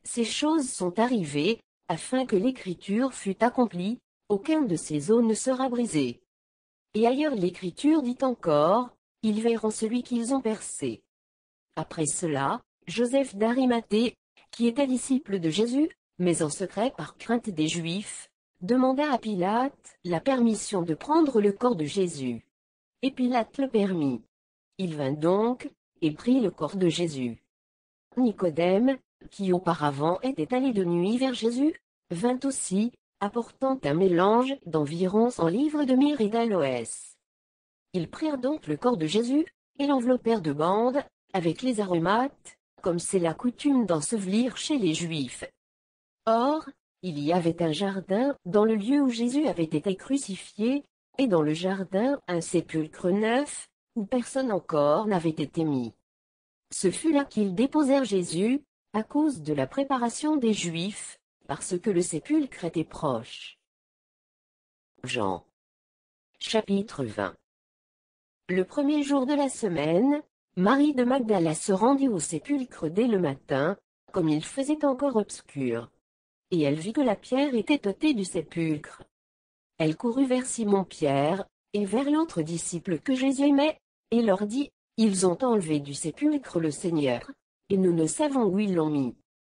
ces choses sont arrivées, afin que l'écriture fût accomplie, aucun de ces os ne sera brisé. Et ailleurs l'écriture dit encore, ils verront celui qu'ils ont percé. Après cela, Joseph d'Arimathée, qui était disciple de Jésus, mais en secret par crainte des Juifs, demanda à Pilate la permission de prendre le corps de Jésus. Et Pilate le permit. Il vint donc, et prit le corps de Jésus. Nicodème, qui auparavant était allé de nuit vers Jésus, vint aussi, apportant un mélange d'environ 100 livres de myrrhe et d'aloès. Ils prirent donc le corps de Jésus, et l'enveloppèrent de bandes, avec les aromates, comme c'est la coutume d'ensevelir chez les Juifs. Or, il y avait un jardin dans le lieu où Jésus avait été crucifié, et dans le jardin un sépulcre neuf, où personne encore n'avait été mis. Ce fut là qu'ils déposèrent Jésus, à cause de la préparation des Juifs, parce que le sépulcre était proche. Jean. Chapitre 20. Le premier jour de la semaine, Marie de Magdala se rendit au sépulcre dès le matin, comme il faisait encore obscur. Et elle vit que la pierre était ôtée du sépulcre. Elle courut vers Simon-Pierre, et vers l'autre disciple que Jésus aimait, et leur dit, « Ils ont enlevé du sépulcre le Seigneur, et nous ne savons où ils l'ont mis. »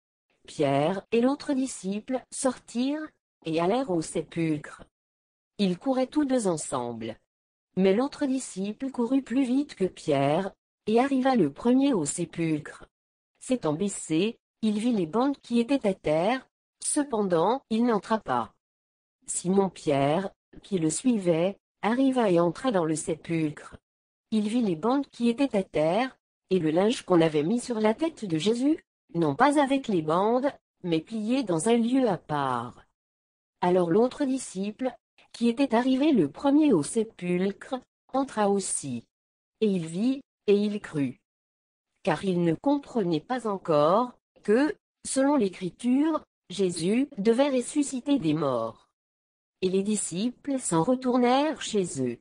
Pierre et l'autre disciple sortirent, et allèrent au sépulcre. Ils couraient tous deux ensemble. Mais l'autre disciple courut plus vite que Pierre, et arriva le premier au sépulcre. S'étant baissé, il vit les bandes qui étaient à terre, cependant il n'entra pas. Simon-Pierre, qui le suivait, arriva et entra dans le sépulcre. Il vit les bandes qui étaient à terre, et le linge qu'on avait mis sur la tête de Jésus, non pas avec les bandes, mais plié dans un lieu à part. Alors l'autre disciple, qui était arrivé le premier au sépulcre, entra aussi. Et il vit, et il crut. Car il ne comprenait pas encore, que, selon l'Écriture, Jésus devait ressusciter des morts. Et les disciples s'en retournèrent chez eux.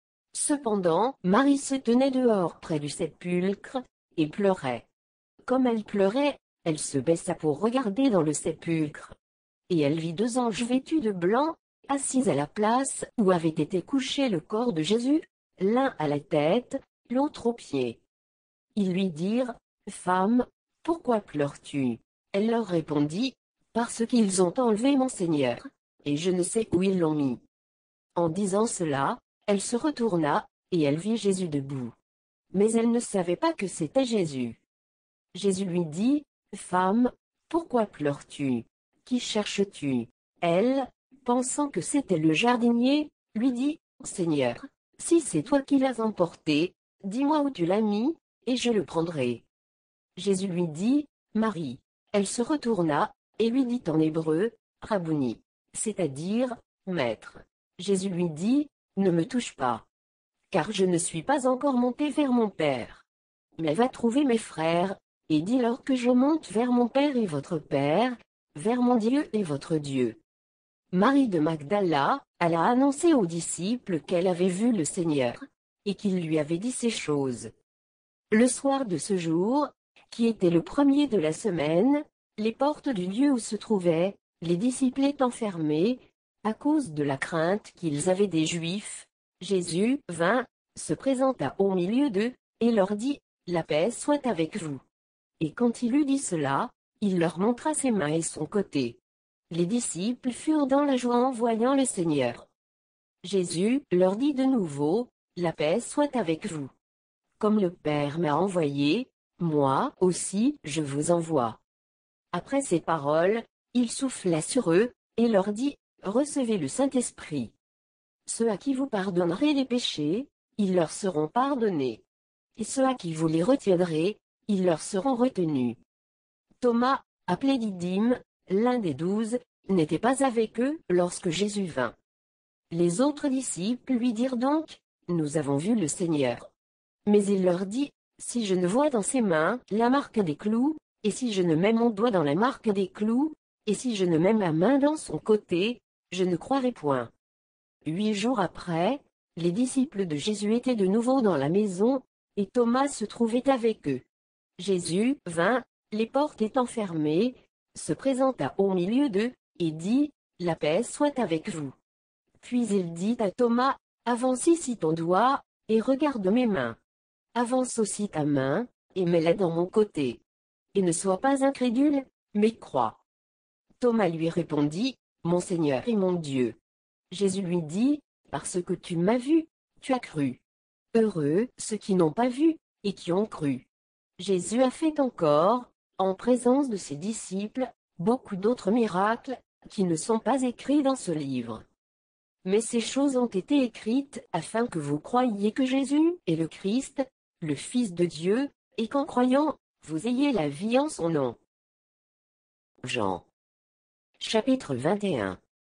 Cependant, Marie se tenait dehors près du sépulcre, et pleurait. Comme elle pleurait, elle se baissa pour regarder dans le sépulcre. Et elle vit deux anges vêtus de blanc, assis à la place où avait été couché le corps de Jésus, l'un à la tête, l'autre aux pieds. Ils lui dirent, « Femme, pourquoi pleures-tu » Elle leur répondit, « Parce qu'ils ont enlevé mon Seigneur, et je ne sais où ils l'ont mis. » En disant cela, elle se retourna, et elle vit Jésus debout. Mais elle ne savait pas que c'était Jésus. Jésus lui dit, « Femme, pourquoi pleures-tu? Qui cherches-tu » Elle, pensant que c'était le jardinier, lui dit, « Seigneur, si c'est toi qui l'as emporté, dis-moi où tu l'as mis, et je le prendrai. » Jésus lui dit, « Marie. » Elle se retourna, et lui dit en hébreu, « Rabouni », c'est-à-dire, « Maître. » Jésus lui dit, « Ne me touche pas. Car je ne suis pas encore monté vers mon Père. Mais va trouver mes frères, et dis-leur que je monte vers mon Père et votre Père, vers mon Dieu et votre Dieu. » Marie de Magdala alla annoncer aux disciples qu'elle avait vu le Seigneur, et qu'il lui avait dit ces choses. Le soir de ce jour, qui était le premier de la semaine, les portes du lieu où se trouvaient les disciples étant fermées, à cause de la crainte qu'ils avaient des Juifs, Jésus vint, se présenta au milieu d'eux, et leur dit, « La paix soit avec vous. » Et quand il eut dit cela, il leur montra ses mains et son côté. Les disciples furent dans la joie en voyant le Seigneur. Jésus leur dit de nouveau, « La paix soit avec vous. Comme le Père m'a envoyé, moi aussi je vous envoie. » Après ces paroles, il souffla sur eux, et leur dit, « Recevez le Saint-Esprit. Ceux à qui vous pardonnerez les péchés, ils leur seront pardonnés. Et ceux à qui vous les retiendrez, ils leur seront retenus. » Thomas, appelé Didyme, l'un des 12, n'était pas avec eux lorsque Jésus vint. Les autres disciples lui dirent donc, « Nous avons vu le Seigneur. » Mais il leur dit, « Si je ne vois dans ses mains la marque des clous, et si je ne mets mon doigt dans la marque des clous, et si je ne mets ma main dans son côté, je ne croirai point. » 8 jours après, les disciples de Jésus étaient de nouveau dans la maison, et Thomas se trouvait avec eux. Jésus vint, les portes étant fermées, se présenta au milieu d'eux, et dit, « La paix soit avec vous. » Puis il dit à Thomas, « Avance ici ton doigt, et regarde mes mains. Avance aussi ta main, et mets-la dans mon côté. Et ne sois pas incrédule, mais crois. » Thomas lui répondit, « Mon Seigneur et mon Dieu. » Jésus lui dit, « Parce que tu m'as vu, tu as cru. Heureux ceux qui n'ont pas vu, et qui ont cru. » Jésus a fait encore, en présence de ses disciples, beaucoup d'autres miracles, qui ne sont pas écrits dans ce livre. Mais ces choses ont été écrites afin que vous croyiez que Jésus est le Christ, le Fils de Dieu, et qu'en croyant, vous ayez la vie en son nom. Jean. Chapitre 21.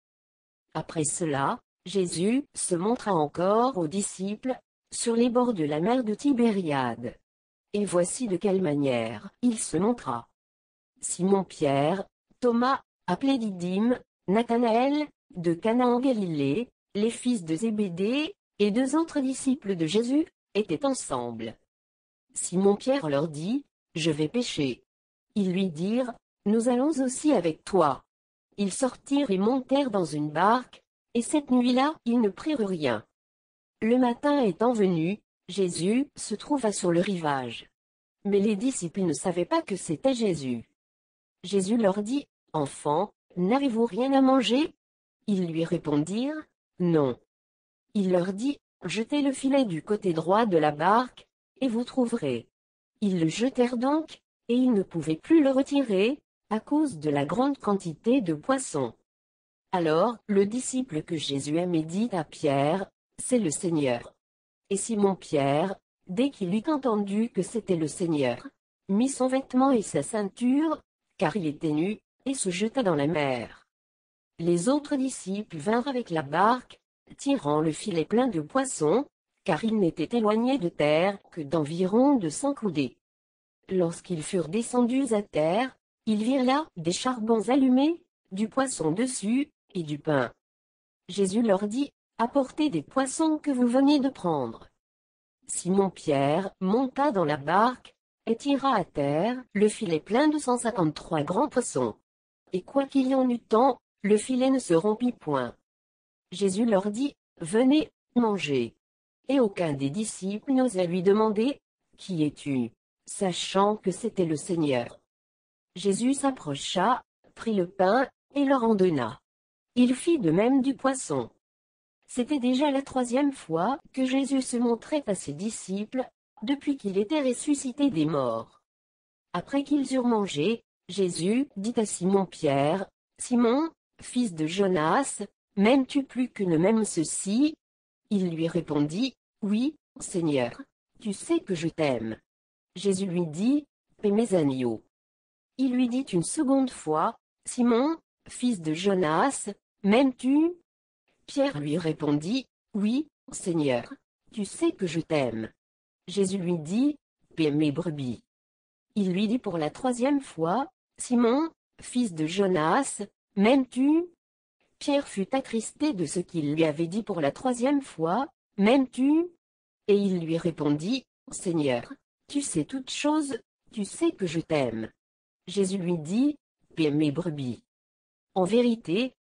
Après cela, Jésus se montra encore aux disciples, sur les bords de la mer de Tibériade. Et voici de quelle manière il se montra. Simon-Pierre, Thomas, appelé Didyme, Nathanaël, de Cana en Galilée, les fils de Zébédée, et deux autres disciples de Jésus, étaient ensemble. Simon-Pierre leur dit, « Je vais pêcher. » Ils lui dirent, « Nous allons aussi avec toi. » Ils sortirent et montèrent dans une barque, et cette nuit-là ils ne prirent rien. Le matin étant venu, Jésus se trouva sur le rivage. Mais les disciples ne savaient pas que c'était Jésus. Jésus leur dit, « Enfants, n'avez-vous rien à manger ?» Ils lui répondirent, « Non. » Il leur dit, « Jetez le filet du côté droit de la barque, et vous trouverez. » Ils le jetèrent donc, et ils ne pouvaient plus le retirer, à cause de la grande quantité de poissons. Alors, le disciple que Jésus aimait dit à Pierre, « C'est le Seigneur. » Et Simon-Pierre, dès qu'il eut entendu que c'était le Seigneur, mit son vêtement et sa ceinture, car il était nu, et se jeta dans la mer. Les autres disciples vinrent avec la barque, tirant le filet plein de poissons, car ils n'étaient éloignés de terre que d'environ 200 coudées. Lorsqu'ils furent descendus à terre, ils virent là des charbons allumés, du poisson dessus, et du pain. Jésus leur dit, « Apportez des poissons que vous veniez de prendre. » Simon-Pierre monta dans la barque, et tira à terre le filet plein de 153 grands poissons. Et quoiqu'il y en eût tant, le filet ne se rompit point. Jésus leur dit, « Venez, mangez. » Et aucun des disciples n'osa lui demander, « Qui es-tu ?» sachant que c'était le Seigneur. Jésus s'approcha, prit le pain, et leur en donna. Il fit de même du poisson. C'était déjà la troisième fois que Jésus se montrait à ses disciples, depuis qu'il était ressuscité des morts. Après qu'ils eurent mangé, Jésus dit à Simon-Pierre, « Simon, fils de Jonas, m'aimes-tu plus que ne m'aime ceci ?» Il lui répondit, « Oui, Seigneur, tu sais que je t'aime. » Jésus lui dit, « Paie mes agneaux. » Il lui dit une seconde fois, « Simon, fils de Jonas, m'aimes-tu » Pierre lui répondit, « Oui, Seigneur, tu sais que je t'aime. » Jésus lui dit, « Paie mes brebis. » Il lui dit pour la troisième fois, « Simon, fils de Jonas, m'aimes-tu » Pierre fut attristé de ce qu'il lui avait dit pour la troisième fois, « M'aimes-tu » Et il lui répondit, « Seigneur, tu sais toutes choses, tu sais que je t'aime. » Jésus lui dit, « Paie mes brebis. En vérité,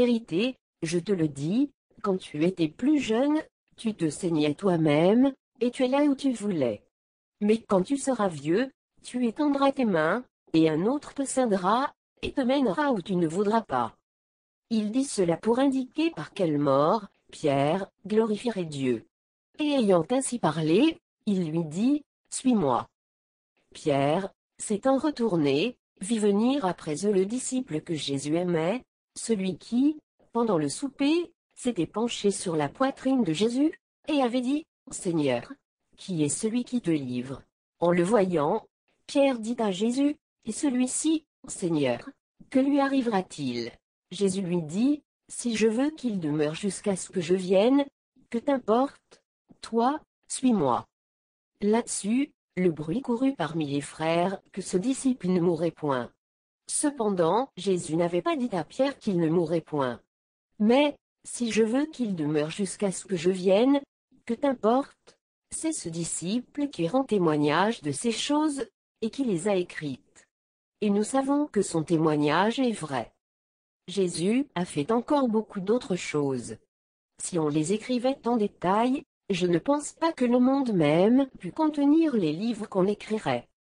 je te le dis, quand tu étais plus jeune, tu te saignais toi-même, et tu es là où tu voulais. Mais quand tu seras vieux, tu étendras tes mains, et un autre te ceindra, et te mènera où tu ne voudras pas. » Il dit cela pour indiquer par quelle mort, Pierre glorifierait Dieu. Et ayant ainsi parlé, il lui dit, « Suis-moi. » Pierre, s'étant retourné, vit venir après eux le disciple que Jésus aimait, celui qui, pendant le souper, s'était penché sur la poitrine de Jésus, et avait dit, « Seigneur, qui est celui qui te livre ?» En le voyant, Pierre dit à Jésus, « Et celui-ci, Seigneur, que lui arrivera-t-il » Jésus lui dit, « Si je veux qu'il demeure jusqu'à ce que je vienne, que t'importe, toi, suis-moi. » Là-dessus, le bruit courut parmi les frères que ce disciple ne mourrait point. Cependant, Jésus n'avait pas dit à Pierre qu'il ne mourrait point. Mais, si je veux qu'il demeure jusqu'à ce que je vienne, que t'importe, c'est ce disciple qui rend témoignage de ces choses, et qui les a écrites. et nous savons que son témoignage est vrai. Jésus a fait encore beaucoup d'autres choses. Si on les écrivait en détail, je ne pense pas que le monde même pût contenir les livres qu'on écrirait.